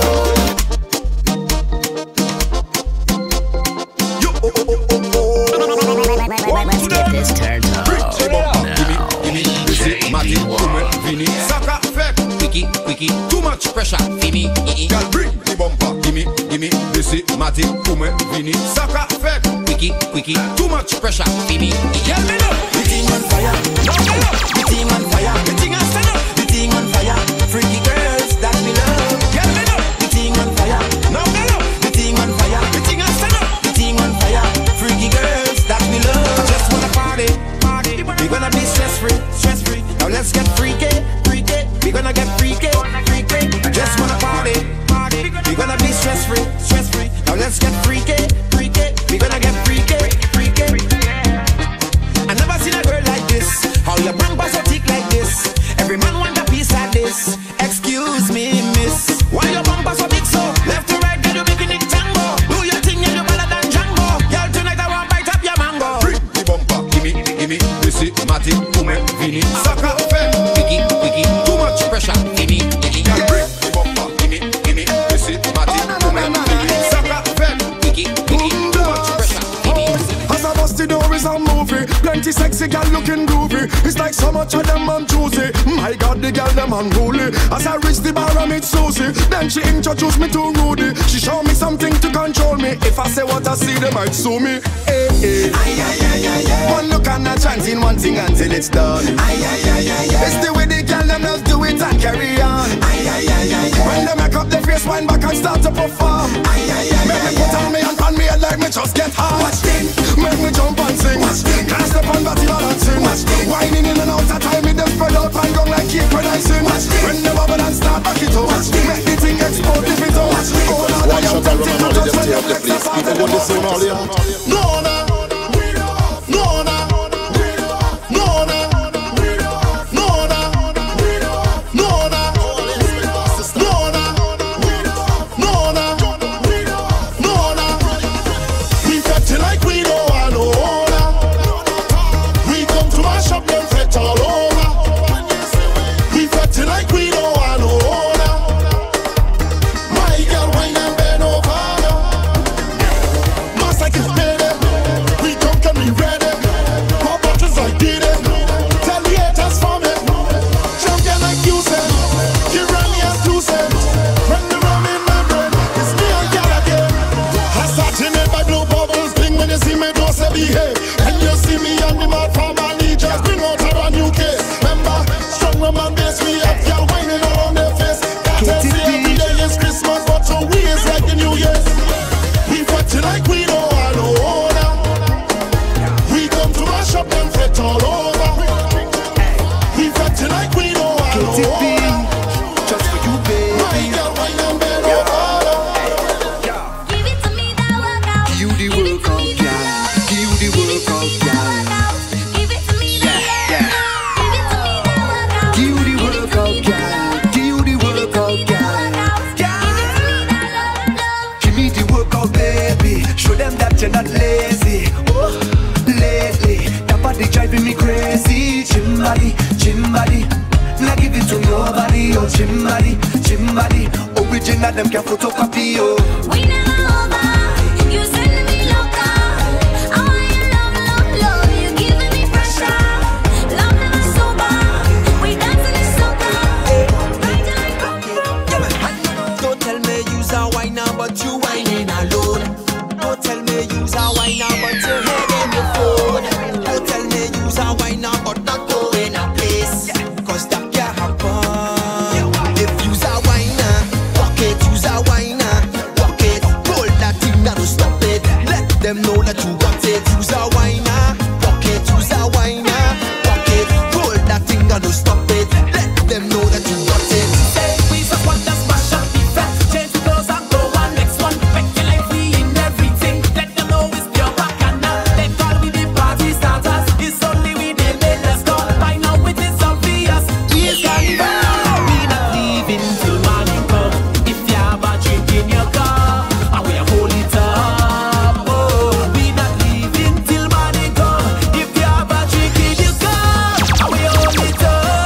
Let's get this turned up. Saka effect, wiki, wiki, too much pressure, fini, girl bring the bumper, gimme, gimme, this is Matty, Kume, Vini, Saka effect, wiki, wiki, too much pressure, fini, girl me know, the thing on fire, no me know, the thing on fire, the thing on stand up, the thing on fire, freaky girls that me love, girl me know, the thing on fire, no me know, the thing on fire, the thing on stand up, the thing on fire, freaky girls that me love, just wanna party, party, we gonna be stress free, stress free. Now let's get freaky, freaky. We gonna get freaky, freaky. Just wanna party, party. We gonna be stress free, stress free. Now let's get freaky, freaky. We gonna get freaky, freaky. I never seen a girl like this. How your bumper so thick like this? Every man want a piece of this. Excuse me, miss. Why your bumper so thick so? Left to right, girl you making it tango. Do your thing and you better than Django. Girl tonight I want bite up your mango. Bring the bumper, gimme, gimme. This is Matty, Kume, Vini, Saka. Wiki, wiki, too much pressure, gimme, gimme. Bring the bumper, gimme, gimme. This is Matty, Kume, Vini, Saka. Wiki, wiki, too much pressure, gimme. As I bust the door is a movie. Plenty sexy gal looking groovy. It's like so much of them man choosy. My God, the gal them unruly. As I reach the bar I meet Susie. Then she introduced me to Rudy. She showed me something to control me. If I say what I see, they might sue me. Hey, hey. Aye, aye, aye, aye, aye. One look and a chanting one thing until it's done. Aye, aye, aye, aye, aye. It's the way the gal them just do it and carry on. Aye, aye, aye, aye, aye. When they make up their face, wind back and start to perform. Aye, aye, aye, make aye, me put on me and pan me head like me just get hard. Watch them, make me jump and sing. Watch them, can't step on body balancing. Watch them, whining in and out of time, me them spread out and gone like keep producing. Watch them, when they bubble and start back it up. Watch them, make the thing explode if it out. Watch them, oh Lord, I am tempted to just when you flex the part of the bubble. No, no. No, no. them that you're not lazy. Ooh, lately, that body driving me crazy. Gym body, gym body. Not give it to nobody, oh gym body, gym body. Original them can photocopy, oh. We never over, you sending me loca. I want your love, love, love. You giving me pressure. Love never sober. We dancing in soca. Don't tell me you's a whiner, but you whining alone. Don't tell me you's a whiner, but your head in your phone. Don't tell me you's a whiner, but not going a place. Cause that can't happen. If you's a whiner, walk it, you's a whiner, walk it. Hold that thing now to stop it. Let them know that you got it. You's a whiner, walk it, you's a whiner, walk it. Hold that thing now to stop it. Let them know that you got it. Say we just want to smash up the fat. Change the clothes and go on next one. Make your life free in everything. Let them know it's pure back and now. They call we the party starters. It's only we they made us go. By now it is obvious. It's carnival. We not leaving till morning come. If you have a drink in your car, and we hold it up. Oh, we not leaving till morning come. If you have a drink in your car, and we hold it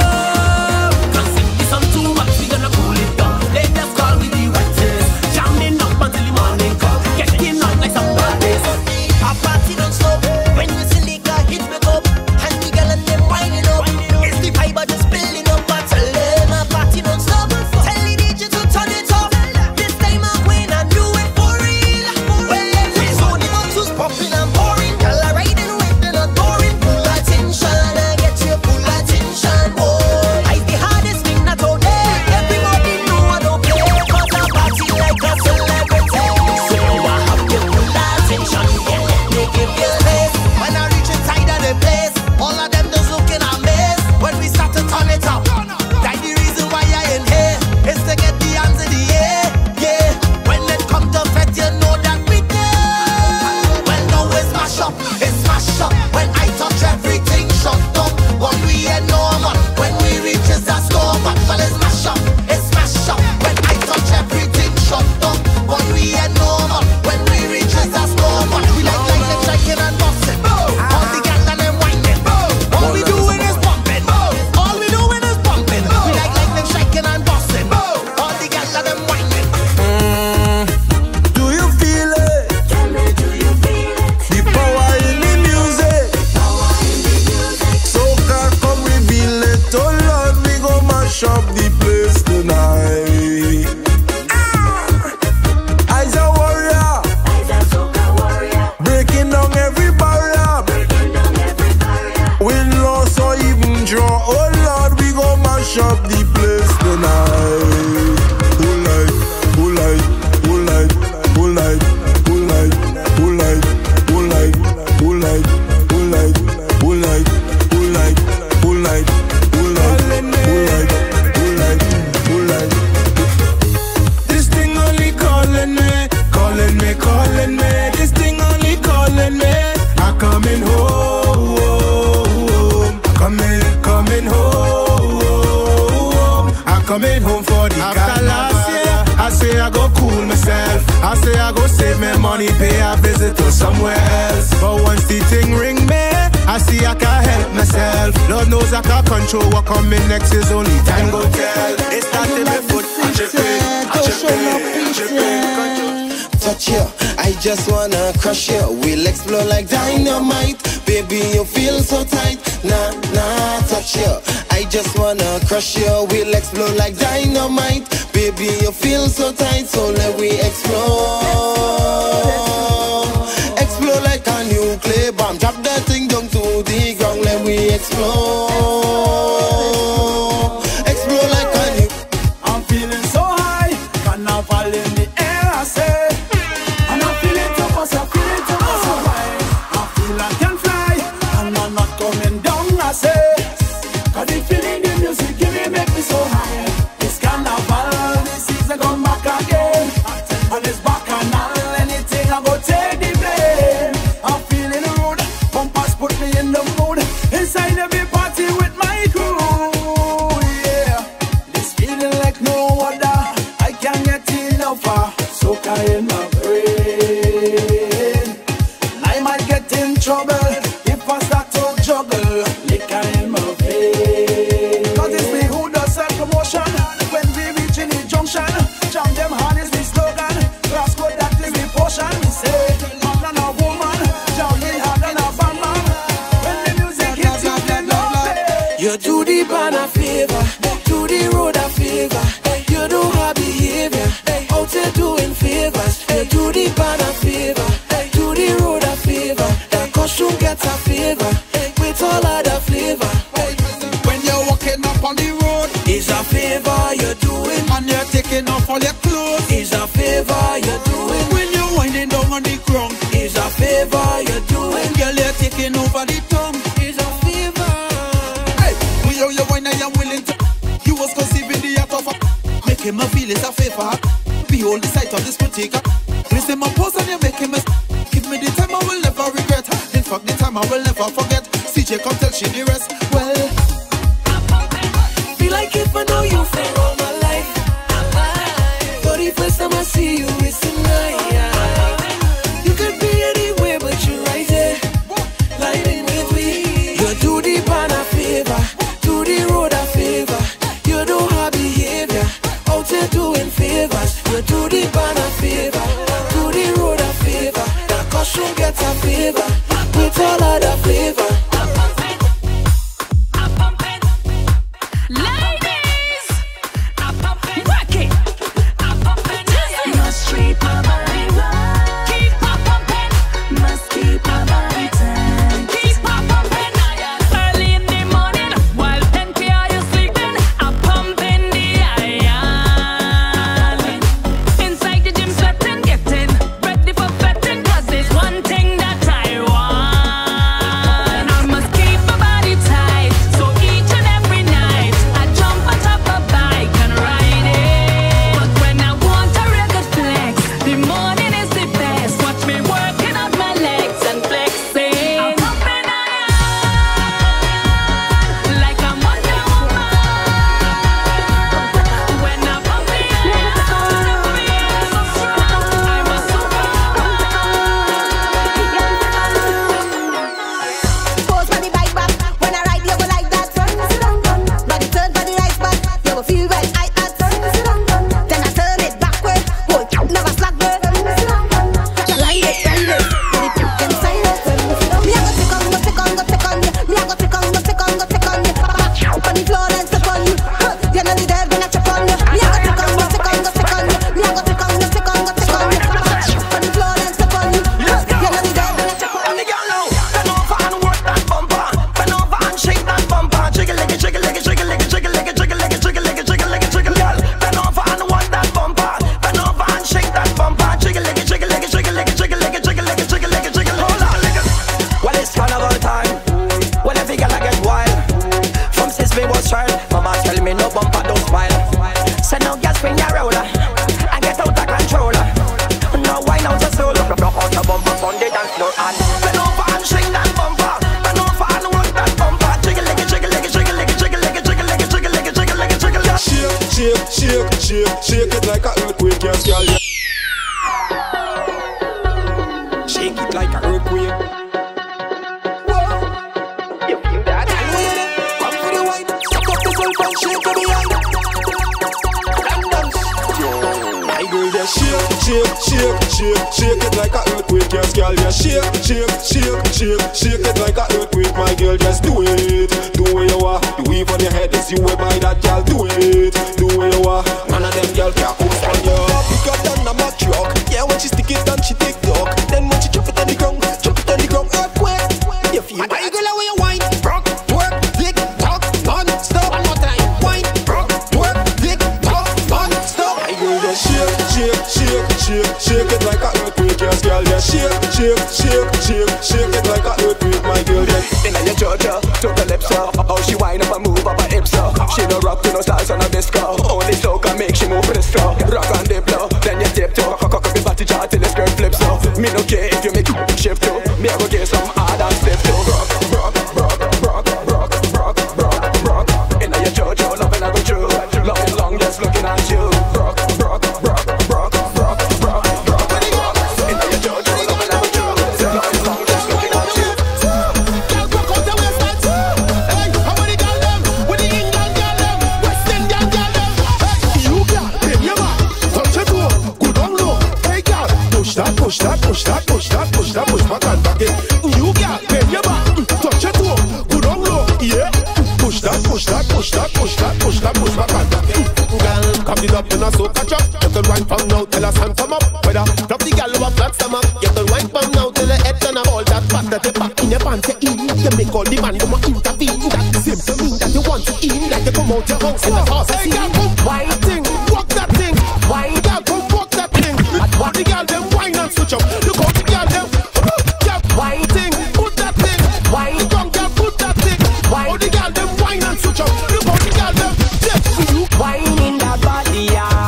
up. Cause if it's on too much, we gonna cool it down. They just call me the wettest. Jamming up until the morning come. Getting out like some bodies. Our party don't stop. When you see liquor hit me up, and the girl and them winding up. It's the vibe of just building up. I tell them our party don't stop. Tell the D J to turn it up. This time I win, I do it for real. Well, every zone the bottles popping and pouring. Girl are riding with the not boring. Full attention, I get your full attention, boy. I the hardest thing not out there. Everybody know I don't play. Cause I party like a celebrity. So I have your full attention. Yeah, let me give you this. When I reach inside of the place, all of them just looking at me. When we start to turn it up, that the reason why I in here is to get the hands in the air. Yeah, when it come to fete, you know that we there. Well, now it's smash up, it's smash up. When I touch everything shut up, what we ain't normal. When we reach is a score, but well, it's smash up, it's smash up. When I touch everything shut up, what we ain't normal. When we reach is a score, but we like like them shaking and busting. All the girls and them whining. All we doing is pumping. All we doing is pumping. We like like them shaking and busting. All the girls and them whining. Do you feel it? Tell me, do you feel it? The power in the music. Soca come reveal it. Oh Lord, we go mash up the place tonight. Ah! I's a warrior, I's a soca warrior. breaking down every barrier. Breaking down every barrier. Win, loss or even draw. Oh Lord, we go mash up the place tonight. Who like, who like, who like, who like, who like, who like, who like, who like, who like, who like, who like, who like, who like, who like, who like, who like. This thing only calling me, calling me, calling me. This thing only calling me. I'm coming home, coming, coming home. I'm coming home for the after last year. I say I go cool myself. I say I go save me money, pay a visit to somewhere else. But once the thing ring me, I see I can't help myself. Lord knows I can't control what coming next is only time go tell. It's not in my foot, I tripping, I tripping, I tripping. Touch you, I just wanna crush you. We'll explode like dynamite. Baby, you feel so tight. Nah, nah, touch you. I just wanna crush you. We'll explode like dynamite. Baby, you feel so tight. So let we explode. Explode like a nuclear bomb. Drop that thing down to the ground. Let we explode. Explode like a nuclear. I'm feeling so high, carnival in the air, I say. And I feel it up, I feel it up, I I feel I can fly, and I'm not coming down, I say. Cause the feeling, the music, give me, make me so high. It's carnival, this season come back again. And it's bacchanal, anything I go take the blame. I'm feeling rude, bumpers put me in the mood. Inside every party with making me feel it's a favor. Behold the sight of this particular. Listen my pose and you're making me. Give me the time I will never regret. In fact the time I will never forget. C J come tell she the rest. Well, feel like if I know you for all my life. For the first time I see you, it's tonight. You could be anywhere, but you're right there, lying with me. You're too deep on a favor, to the road a favor. You do hard behavior, out there doing favors. You're too deep on a favor, to the road a favor. That costume gets a favor, with all other flavor. Wine in that body, yeah.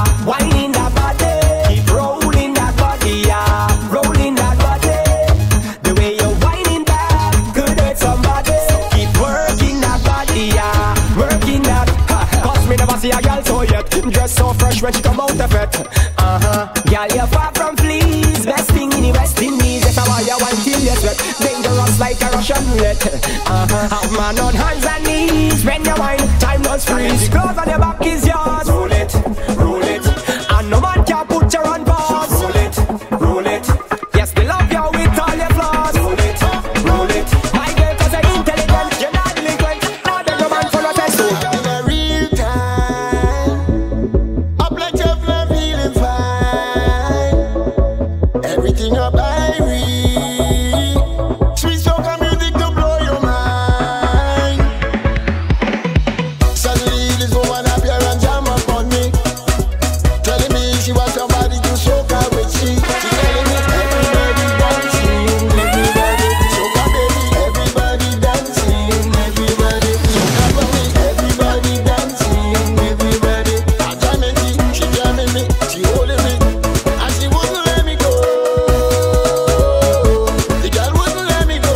fleas. Best thing in the West Indies. Yes, I want you one till you sweat. Dangerous like a Russian roulette. Uh-huh. Have man on hands and knees. When you wine, time does freeze. Clothes on your back is yours. Roll it, roll it. And no man can put you on pause. Roll it, roll it. Yes, we love you with all your flaws. Roll it, roll it. My girl, cause you're intelligent. You're not delinquent. Now there's a man full of test. In a real time, up like you're feeling fine. Everything up I read. Sweet soca music to blow your mind. Suddenly this woman appear and jam up on me, telling me she wants somebody to soca with. She, she telling me everybody dancing, everybody soca baby, everybody dancing, everybody soca for me, everybody dancing, everybody. I jamming me, she jamming me, she holding me, and she wouldn't let me go. The girl wouldn't let me go.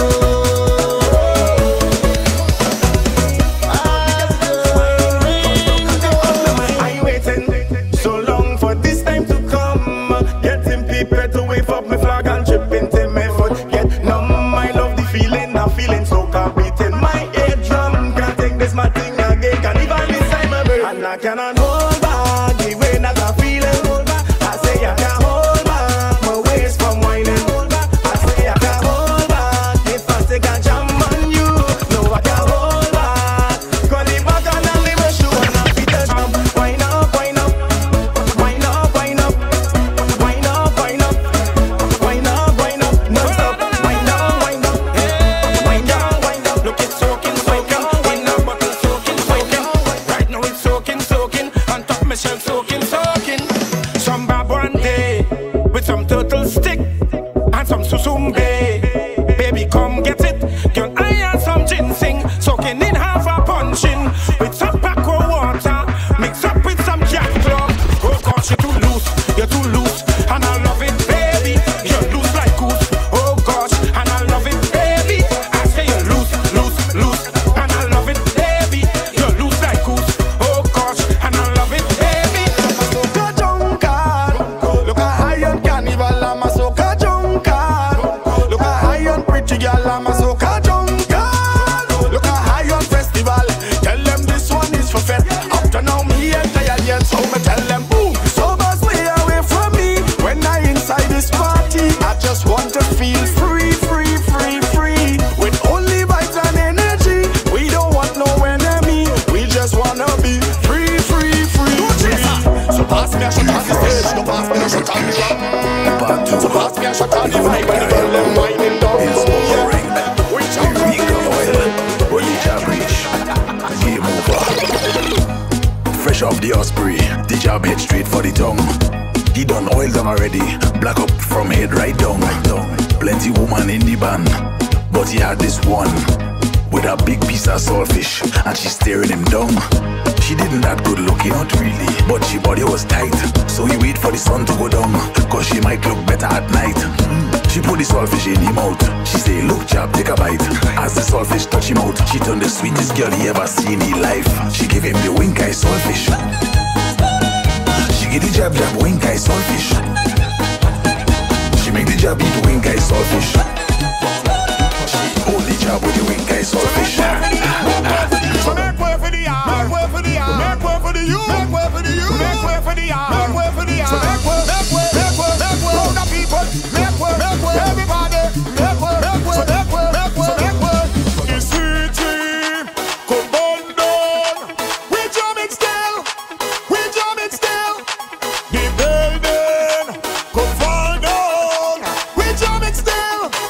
I waiting so long for this time to come. Getting people to wave up my flag and chip into my foot. Get numb, I love the feeling, I'm feeling so calm beating my eardrum. Can't take this my thing again, can't even decide my bird. And I cannot hold back the way that I feel it. Hold back. I say I can't hold back my waist from whining. Hold back. I say I can't hold back if I take a jam on you. No, I can't hold back. Cause the back and the liver shoe and I fit the jam. Wind up, wind up, wind up, wind up, wind up, wind up, wind up, wind up, non stop. Wind down, wind up, wind down, wind up. Look, it's soaking, soaking. Wind up, but it's soaking, soaking. Right now it's soaking, soaking. On top my shelf, soaking, soaking. Some babwante with some turtle stick and some susumbe. Baby, come get it. Girl, I and some ginseng soaking in half a punching with some paco water. Mix up with some cat claw. Oh gosh, you're too loose, you're too loose, and I love it, baby. You're loose like goose. Oh gosh, and I love it, baby. I say you're loose, loose, loose, and I love it, baby. You're loose like goose. Oh gosh, and I love it, baby. Soca junker, look at Iron Carnival, I'm a soca junker. Look at Iron Pretty Girl, I'm a soca junker. Look at Iron Festival, tell them this one is for fed. After now me and tired yet, so me tell them boom. Sober stay away from me when I inside this party. I just want to feel free, free, free, free. With only vibes and energy, we don't want no enemy. We just wanna be free, free, free, free. So pass me a shot on the stage, no pass me a shot on the rock. So pass me a shot on the mic when the girl them winding down. Which I'm Game over. Fresh off the Osprey, the jab head straight for the tongue. He done oil them already, black up from head right down. Plenty woman in the band, but he had this one with a big piece of saltfish, and she staring him down. She didn't that good looking, not really, but she body was tight. So he wait for the sun to go down, cause she might look better at night. She put the saltfish in him out. She say, look chap, take a bite. As the saltfish touch him out, she turned the sweetest girl he ever seen in life. She gave him the wink eye saltfish. She give the jab jab wink eye saltfish. She make the jab eat wink eye saltfish. She hold the jab with the wink eye saltfish. So make way for the yard, make way for the yard, make way for the you, make way for the you, make way for the yard, make way for the yard. So make way, make way, make way, make way. All the people, make way, make way. Everybody, make way, make way, make way, make way, make way. The city, come on down. We jamming still, we jamming still. The building, come fall down. We jamming still.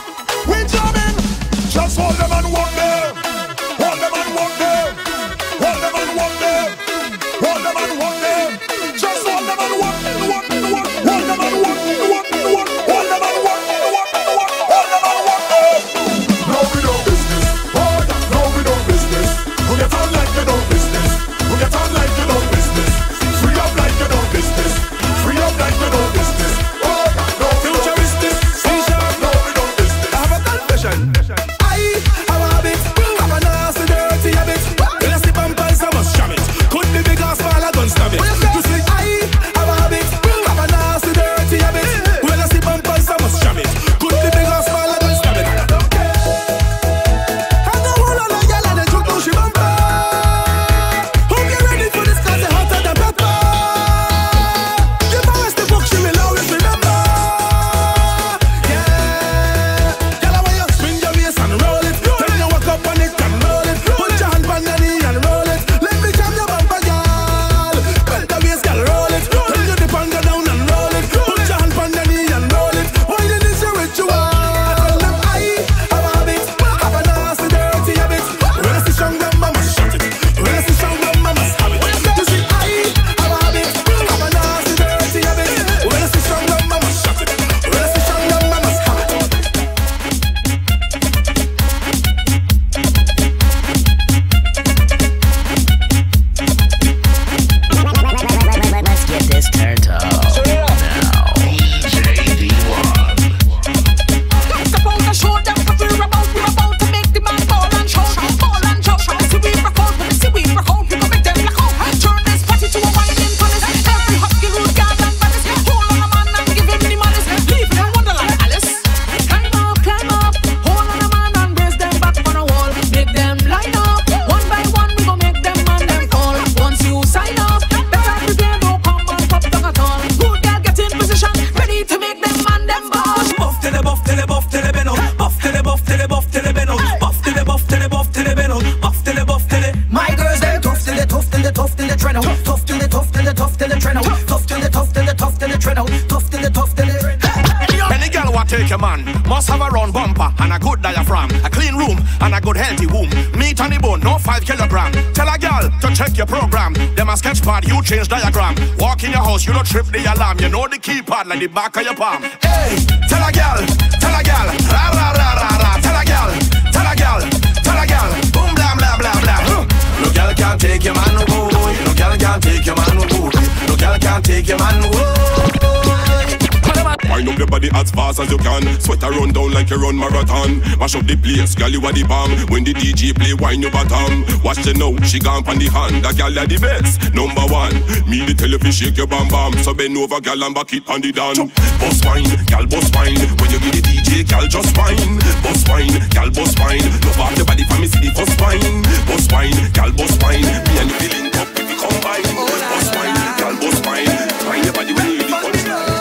can't take your man. Must have a round bumper and a good diaphragm, a clean room and a good healthy womb. Meat on the bone, no five kilogram. Tell a girl to check your program. Them a sketch pad, you change diagram. Walk in your house, you don't trip the alarm. You know the keypad like the back of your palm. Hey, tell a girl, tell a girl, ra ra ra ra ra. Tell a girl, tell a girl, tell a girl, boom blah blah blah blah. No girl can't take your man, no boy. No girl can't take your man, no boy. No girl can't take your man, no boy. Wind up the body as fast as you can. Sweat a run down like you run marathon. Mash up the place, girl you a the bomb. When the D J play, wind your bottom. Watch the now, she gone on the hand. That girl a the best, number one. Me the tell you fi shake your bam bam. So bend over, girl, and back it on the down. Bust wine, girl, bust wine. When you get the D J, girl, just wine. Bust wine, girl, bust wine. Love off the body for me, see the first wine. Bust wine, girl, bust wine. Me and you feeling up if you combine. Bust wine, girl, bust wine. Wine your body when you the punch.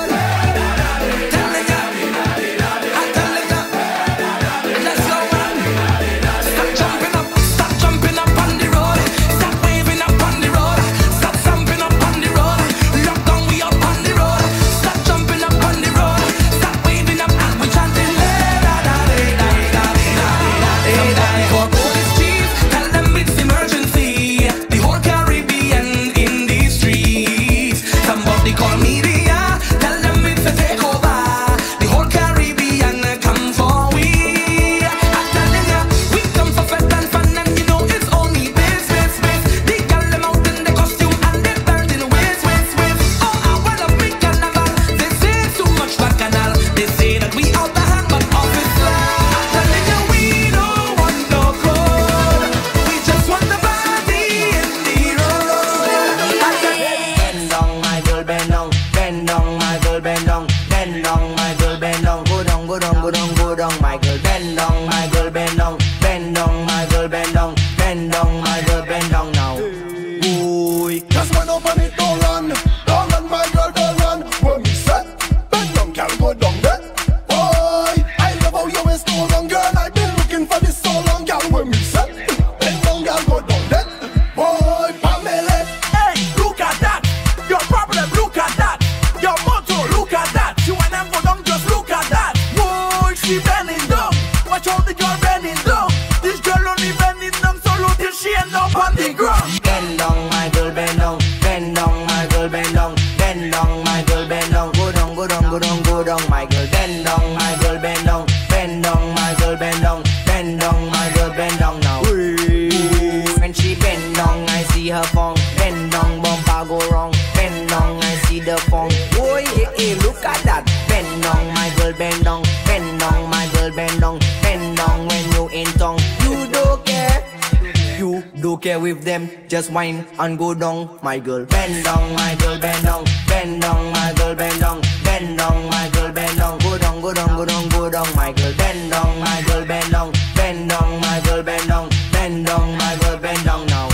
Just whine and go down, my girl. Bend down, my girl, bend down. Bend down, my girl, bend down. Bend down, my girl, bend down. Go down, go down, go down, go down, my girl. Bend down, my girl, bend down. Bend down, my girl, bend down. Bend down, my girl, bend down now.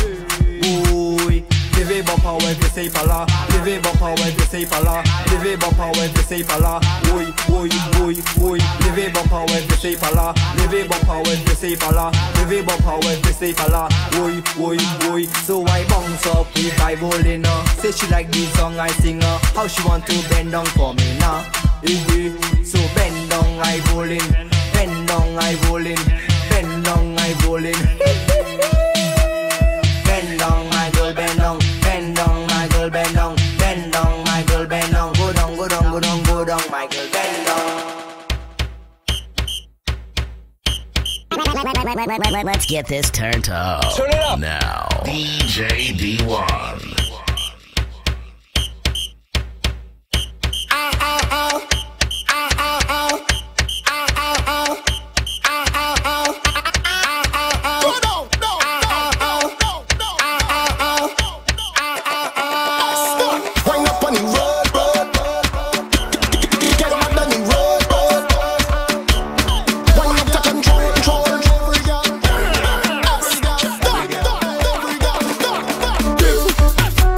Ooh, live it bumper when you say pala. Live it bumper when you say pala. Live it bumper when you say pala. Oi, oi, oi, oi. Live it bumper when you say pala. Live it bumper when you say pala. Live it bumper when you say pala. Oi, oi, oi. So I bounce up if I bowling her. Say she like this song I sing her. How she want to bend down for me now? Eh, so bend down I bowling. Bend down I bowling. Bend down I bowling. Bend down my girl, bend down. Bend down my girl, bend down. Bend down my girl, bend down. Go down, go down, go down, go down, my girl, bend down. Let's get this turned up. Turn it up now. D J D one. Give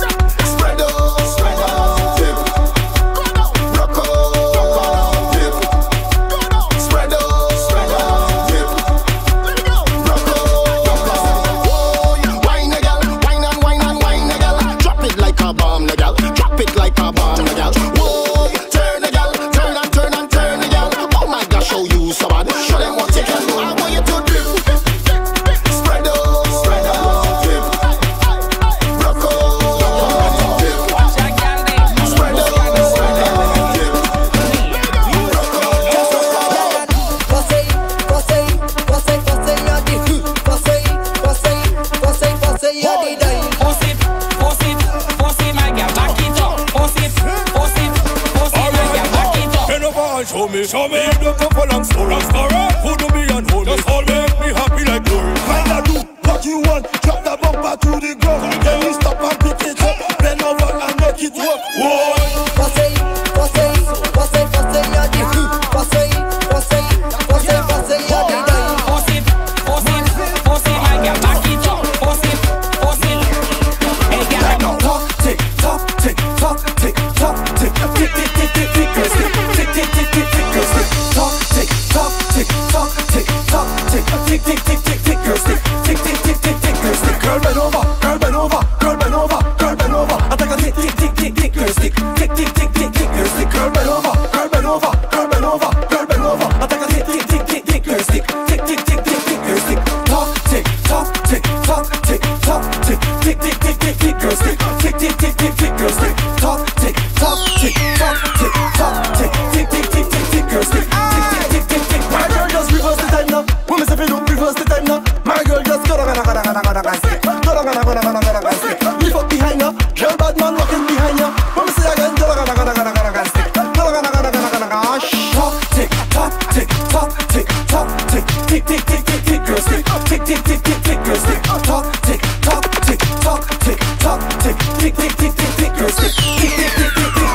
and show me. Show me. You don't come for long story. Long story. Who do me and hold me? Just hold me. Make me happy like glory. Kinda do what you want. Drop the bumper to the ground. Then you stop and pick it up. Bend over and make it work. Whoa. Passei, passei, passei, passei a de ri. Passei, passei, passei, passei a de daí. Force it, force it, force it, my girl, back it up. Force it, force it. Hey, girl, talk, tick, tock, tick, tock, tick, tock, tick, tick, tick, tick, tick, tick, girl, stick, tick, tick, tick, tick, tick, girl, stick, tock, tick, tock, tick, tock, tick, tock, tick, tick, tick, tick, tick, tick, girl, stick, tick, tick, tick, tick, tick, girl, stick. Girl, bend over, girl, bend over, girl, bend over, girl, bend over. I take a tick, tick, tick, tick, tick, girl, stick, tick, tick, tick, tick, tick, girl, stick. Girl, bend over, girl, bend over, girl, bend over, girl, bend over. I take a tick, tick, tick, tick, tick, girl, stick, tick, tick, tick, tick, tick, girl, stick. Tock, tick, tock, tick, tock, tick, tock, tick, tick, tick, tick, tick, tick, girl, stick, tick, tick, tick, tick, tick, girl, stick. Tock, tick, tock, tick, tock, tick, tock, tick, tick, tick, tick, tick, tick, girl, stick, tick, tick, tick, tick, tick. My girl just reverse the time now. Women say look reverse the time now. My girl just go down, go down, go down, go down, go stick. Go down, go down, go down, go down, go down, stick. Lift up behind her, girl bad man walking behind you. Women say again, go down, go down, go down, go down, go stick. Go down, go down, go down, go down, go down. Tock, tick, tock, tick, tock, tick, tock, tick, tick, tick, tick, tick, tick, girl, stick. Tick, tick, tick, tick, tick, girl, stick. Tock, tick, tock, tick, tock, tick, tock, tick, tick, tick, tick, tick, tick, girl, stick. Tick, tick, tick, tick, tick.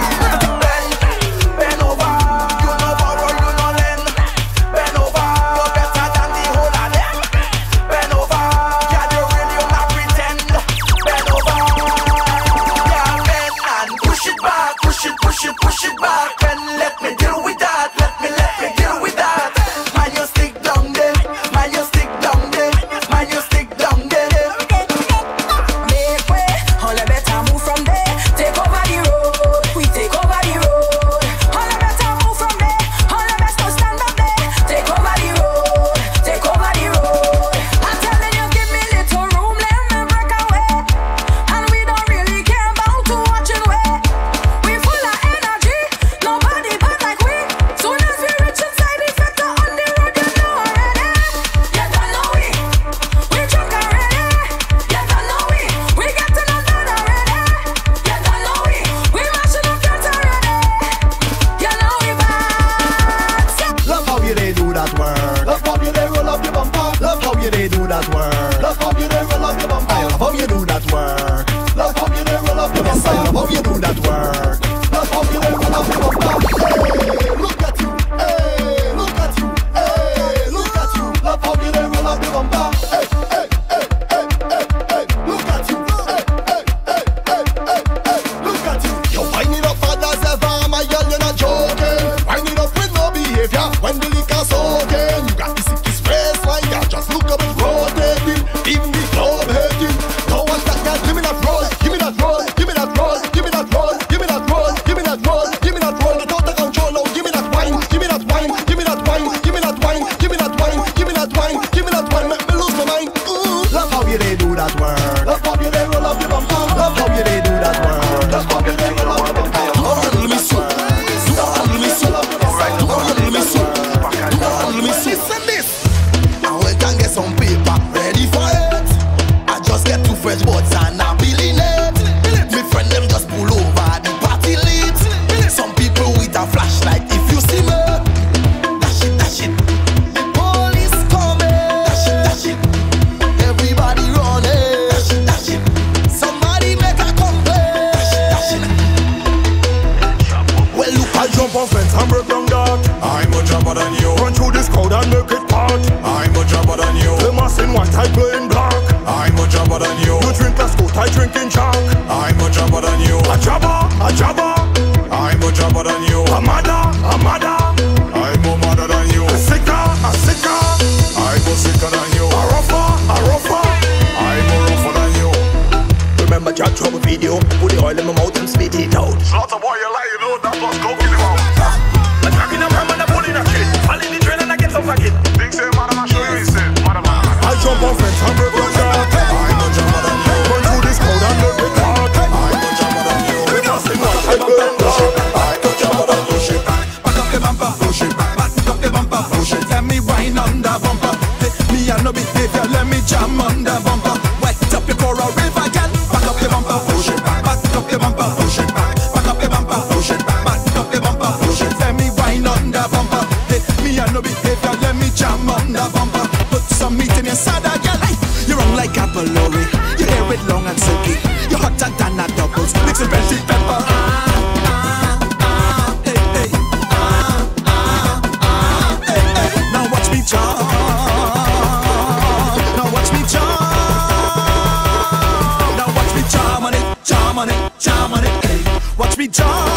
Bend over, you know borrow, you know lend. Bend over, you're better than the whole of them. Bend over, yeah, you really not pretend. Bend over, yeah, bend and push it back, push it, push it, push it back. And let me deal with that, let me, let me deal with that. Man, you stick down there, man, you stick down there, man, you stick down there. Make way, all the better move from there. Take over the road, we take over the road. All the better move from there, all the best to stand up there. Take over the road, take over the road. I'm telling you, give me little room, let me break away. And we don't really care about too much in way. We full of energy, nobody bad like we. Soon as we reach inside the factor on the road, you know already. You don't know we, we drunk already. You don't know we, we getting on done already. You don't know we, we mashing up girls already. You know we bad. Love how you they do that work. Love how you they roll up your bumper. Love how you they do that work. Love how you they roll up your bumper. I love how you do that work. Love how you they roll up your bumper. I love how you do that work. Love how you they roll up your bumper. Hey, look at you. Hey, look at you. Hey, look at you. Love how you they roll up your bumper. Hey, hey, hey, hey, hey, hey. Look at you. Hey, hey, hey, hey, hey, hey. Look at you. You wind it up hard as ever, my girl, you're not joking. Wind it up with no behavior when the liquor soaking. You got the sickest face like that, just look up and rotating. Even the club heading. No one that can give me that roll, give me that roll, give me that roll, give me that roll, give me that roll, give me that roll, give me that roll. Get out of control now, give me that wine, give me that wine, give me that wine, give me that wine, give me that wine, give me that wine, give me that wine, make me lose my mind. Ooh, love how you they do that work. Love how you they roll up your bumper. Love how you they do that work. Love how you they roll up your bumper. Let me see. Let me see. Let me see. Let me see. Listen this. I went and get some paper ready for it. I just get two fresh boards and I'm feeling it. My friend them just pull over the party lit. Some people with a flashlight if you see me. Dash it, dash it. The police coming. Dash it, dash it. Everybody running. Dash it, dash it. Somebody make a complaint. Dash it, dash it. Well, look, I jump on fence and break down that. I'm much jumper than you. Run through this crowd and make it part. I'm much jumper than you. The mass in white, I play in black. I'm much jumper than you. You drink a scoot, I drink in chalk. I'm much jumper than you. A jabba, a jabba. I'm much jumper than you. A mother, a mother. I'm more mother than you. A sicker, a sicker. I'm more sicker than you. A rougher, a rougher. I'm more rougher than you. Remember Jack Trouble video? Put the oil in my mouth and spit it out. Slaughter boy, you lie, you know that was go kill him out. A jack in a ram and a bull in a kid. Fall in the train and I get some fucking. Big say, madam, I show you, he said, madam, I jump on fence and break down that. I'm much jumper than you. Run through this crowd and make it part. I'm much jumper than you. The mass in white, I play in black. I'm much jumper than you. Push it back, back up the bumper, push it back, back up the bumper, push it. Let me wine on the bumper. Hey, me and no behavior, let me jam on the bumper. Wet up your coral river, girl. Back up the bumper, push it back, back up the bumper, push it back, back up the bumper, push it back, back up the bumper, push it. Let me wine on the jam on the bumper. Put some meat in your sada, girl. You run like a pylori. Your hair it long and silky. You're hotter than a doubles. Mix with bell pepper. Hey, hey. Hey, hey. Now watch me jump. Now watch me jump. Now watch me jump on it, jump on it, jump on it. Hey, watch me jump.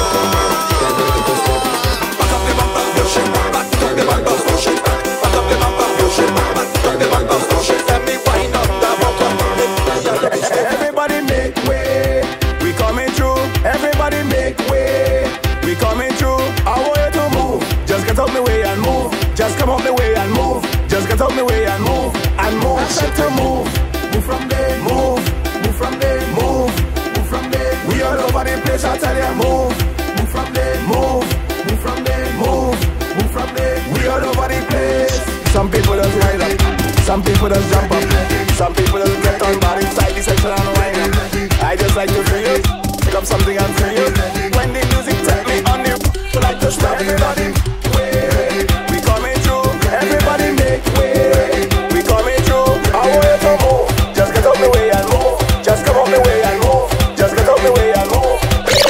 Back up the bumper, push it. Back up the bumper, push it. Back up the bumper, push it. Back up the bumper, push it. Let me wind up the bumper. Everybody make way, we coming through. Everybody make way, we coming through. I want you to move, just get out the way and move. Just come out the way and move. Just get out the way and move and move. I said to move, move from there, move, move from there, move, move from there. We all over the place. I tell you, move, move from there, move, move from there, move, move from there. We all over the place. Some people just ride up, some people just jump up, some people just get on body side the section and wind up. I just like to feel, pick up something and feel. When the music take me on the, I like to stop everybody. We coming through, everybody make way. We coming through, I want you to move. Just get out the way and move. Just come out the way and move. Just get out the way and move.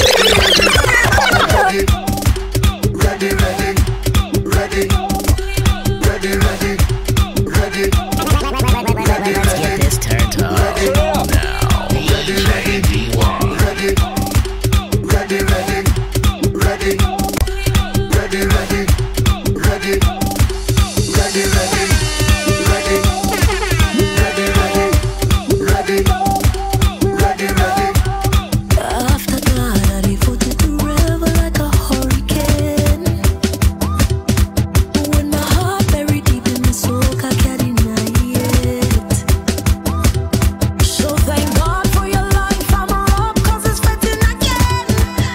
Ready, ready, ready, ready, ready, ready, ready. Let's get this turned up. Now, J D one. Ready, ready, ready, ready, ready, ready, ready, ready, ready, ready, ready, ready, ready, ready. After God, I devoted to river like a hurricane. When my heart buried deep in my soul, I can't deny it. So thank God for your life, I'm a rock, cause it's fitting again.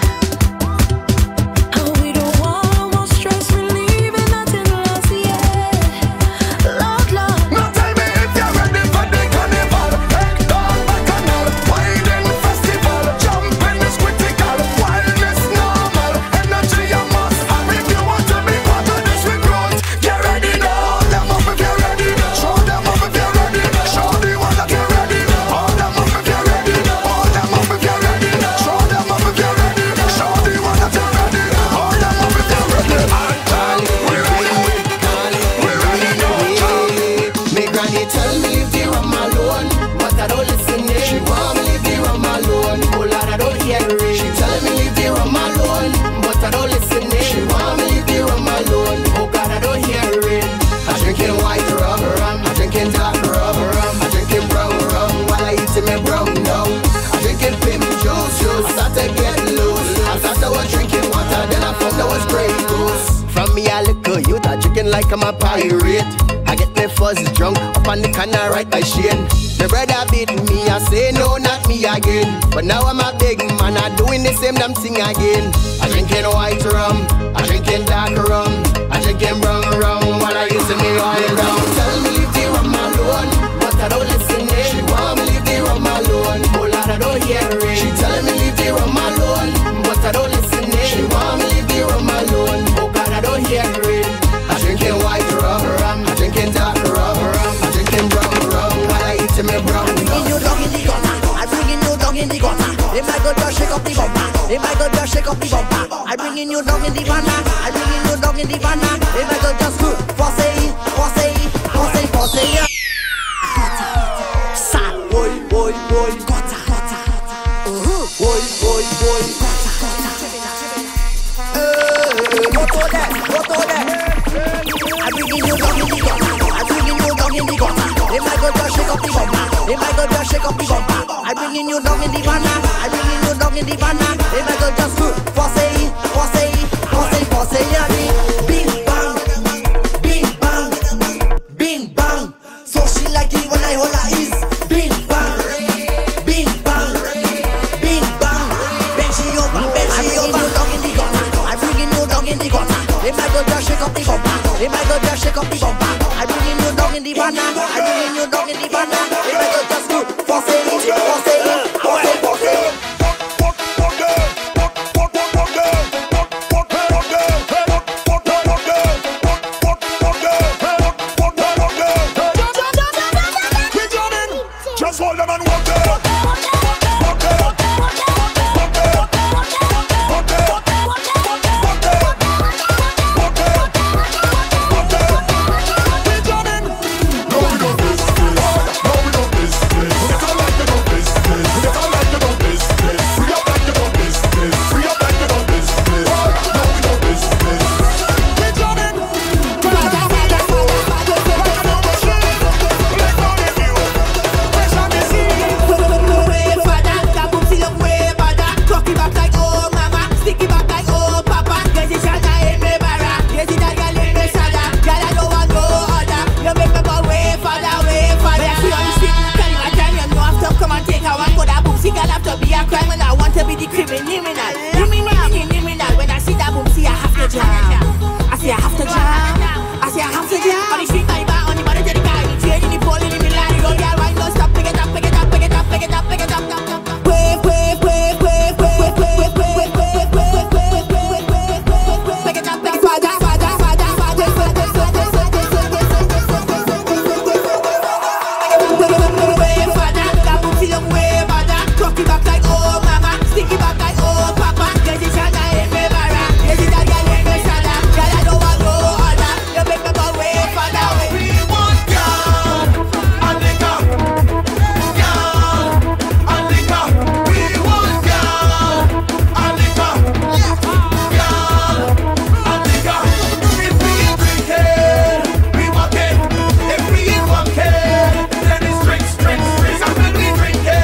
And we don't want more stress, relieving nothing lost yet. Lord, Lord. Now tell me if you're ready for the carnival. Head down bacchanal, winding festival. Jumping is critical, wildness normal. Energy you must have if you want to be part of this recruit. Get ready now, hold them up if you're ready. Show them up if you're ready. Show the one that you're ready. Hold them up if you're ready. Hold them up if you're ready. Show them up if you're ready. Show the one that you're ready. Hold them up if you're ready. We're ready, we're ready now. Me granny tell me leave the rum alone, but I don't listen. She want me leave the rum alone, oh Lord I don't hear it. She tell me leave the rum alone, but I don't listen. She want me leave the rum alone, oh God I don't hear it. I'm drinking white rum, rum. I'm drinking dark rum, rum. I'm drinking brown rum while I eating me brown now. I'm drinking pimp juice, juice. I start to get loose. I thought I was drinking water, then I found I was Grey Goose. From me a little youth, I drinking like I'm a pirate. I get me fuzz drunk up on the corner right by Shane. My brother beat me, I say no, not me again. But now I'm a big man, I'm doing the same damn thing again. I drinking white rum, I drinking dark rum, I drinking brown rum while I using me all down. Tell me leave the rum alone, but I don't listen. She want me leave the rum alone, oh Lord I don't hear it. She telling me leave the rum alone, but I don't listen. She want me leave the rum alone, oh God I don't hear it. I drinking white rum, rum. I drinking dark rum, rum. I drinking brown rum while I eating me brown. I'm bringing you dog in the gutter. I'm bringing you dog in the gutter. If I go just shake up the bumper, if I go just shake up the bumper, I'm bringing you dog in the banner. I'm bringing you dog in the banner. If I go just good, force it, force it, force it, force it. Sal, boy, boy, boy, gutter, gutter, boy, boy, boy, gutter, gutter. Go to that, go to that. I'm bringing you dog in the gutter. I'm bringing you dog in the gutter. If I go just shake up the bumper, if I go just shake up the bumper, I'm bringing you dog in the banner. I'm bringing you dog in the banner. If I go just good, force it, force it, force it, force it, yeah. Bing bang, bing bang, bing bang. So she like it when I hold her is bing bang, bing bang, bing bang. Bend she over, bend she over. I'm bringing you dog in the gutter. If I go just shake up the bumper, if I go just shake up the bumper, I'm bringing you dog in the banner. I'm bringing you dog in the banner. If I go just good, force it, force it, force it, force it. Hey! say I have to jam. I say I have to jam. On the street, I buy on the body, the guy. Train in the pole, in the middle, the road, girl, wine, don't stop, pick it up, pick it up, pick it up, pick it up, pick it up, up, up. Wave, wave, wave, wave, wave, wave, wave, wave, wave, wave, wave, wave, wave, wave, wave, pick it up, pick it up, father, father, father, father, father, father, Rocky back like oh mama, sticky back like oh papa. Yes, it's a night, me bara. Yes, it's a girl in me sada. Girl, I don't want no other. You make me go way further. We want girl and liquor, girl and liquor. We want girl and liquor, girl and liquor. If we ain't drinking, we walking. If we ain't walking, then it's drinks, drinks, drinks. And when we drinking.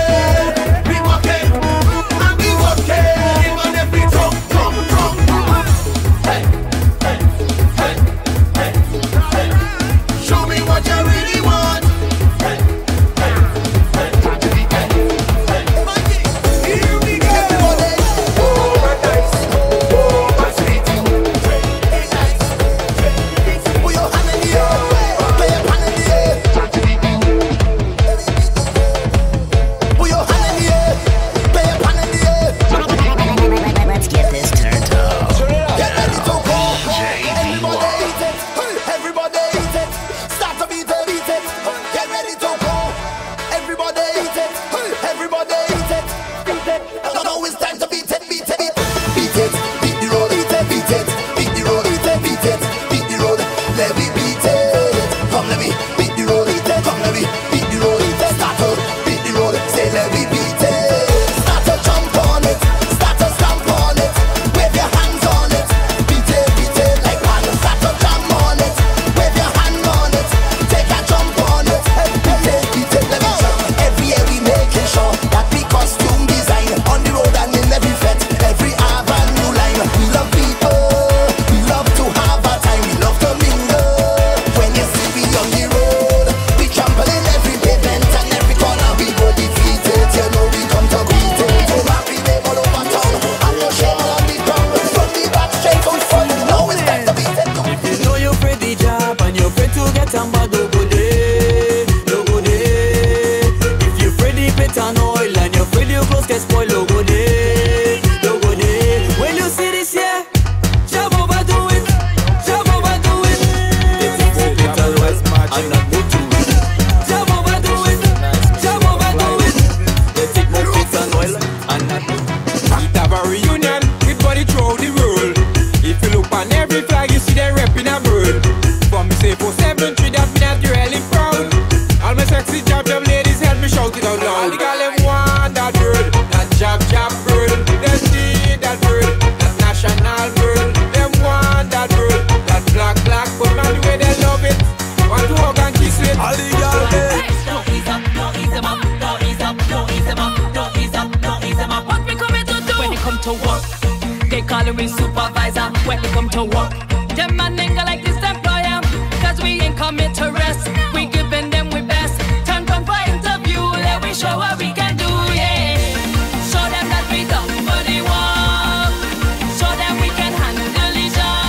Supervisor, when they come to work, them man ain't gonna like this employer, cause we ain't coming to rest. We giving them we best. Turn from for interview, let we show what we can do, yeah. Show them that we done for the work. Show them we can handle the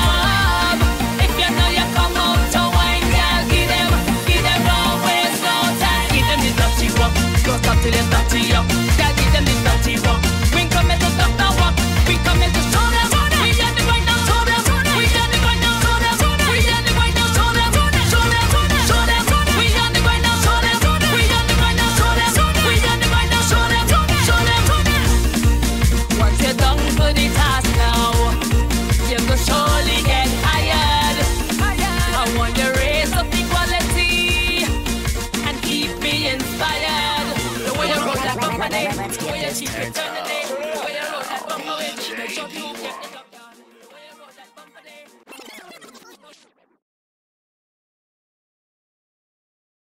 job. If you know you come out to wine, girl, give them, give them no waste no time. Give them the dirty work, go stop till it's dirty up. Girl, give them the dirty work. We come in to stop the work. We come in to show them. Let's get this turned up.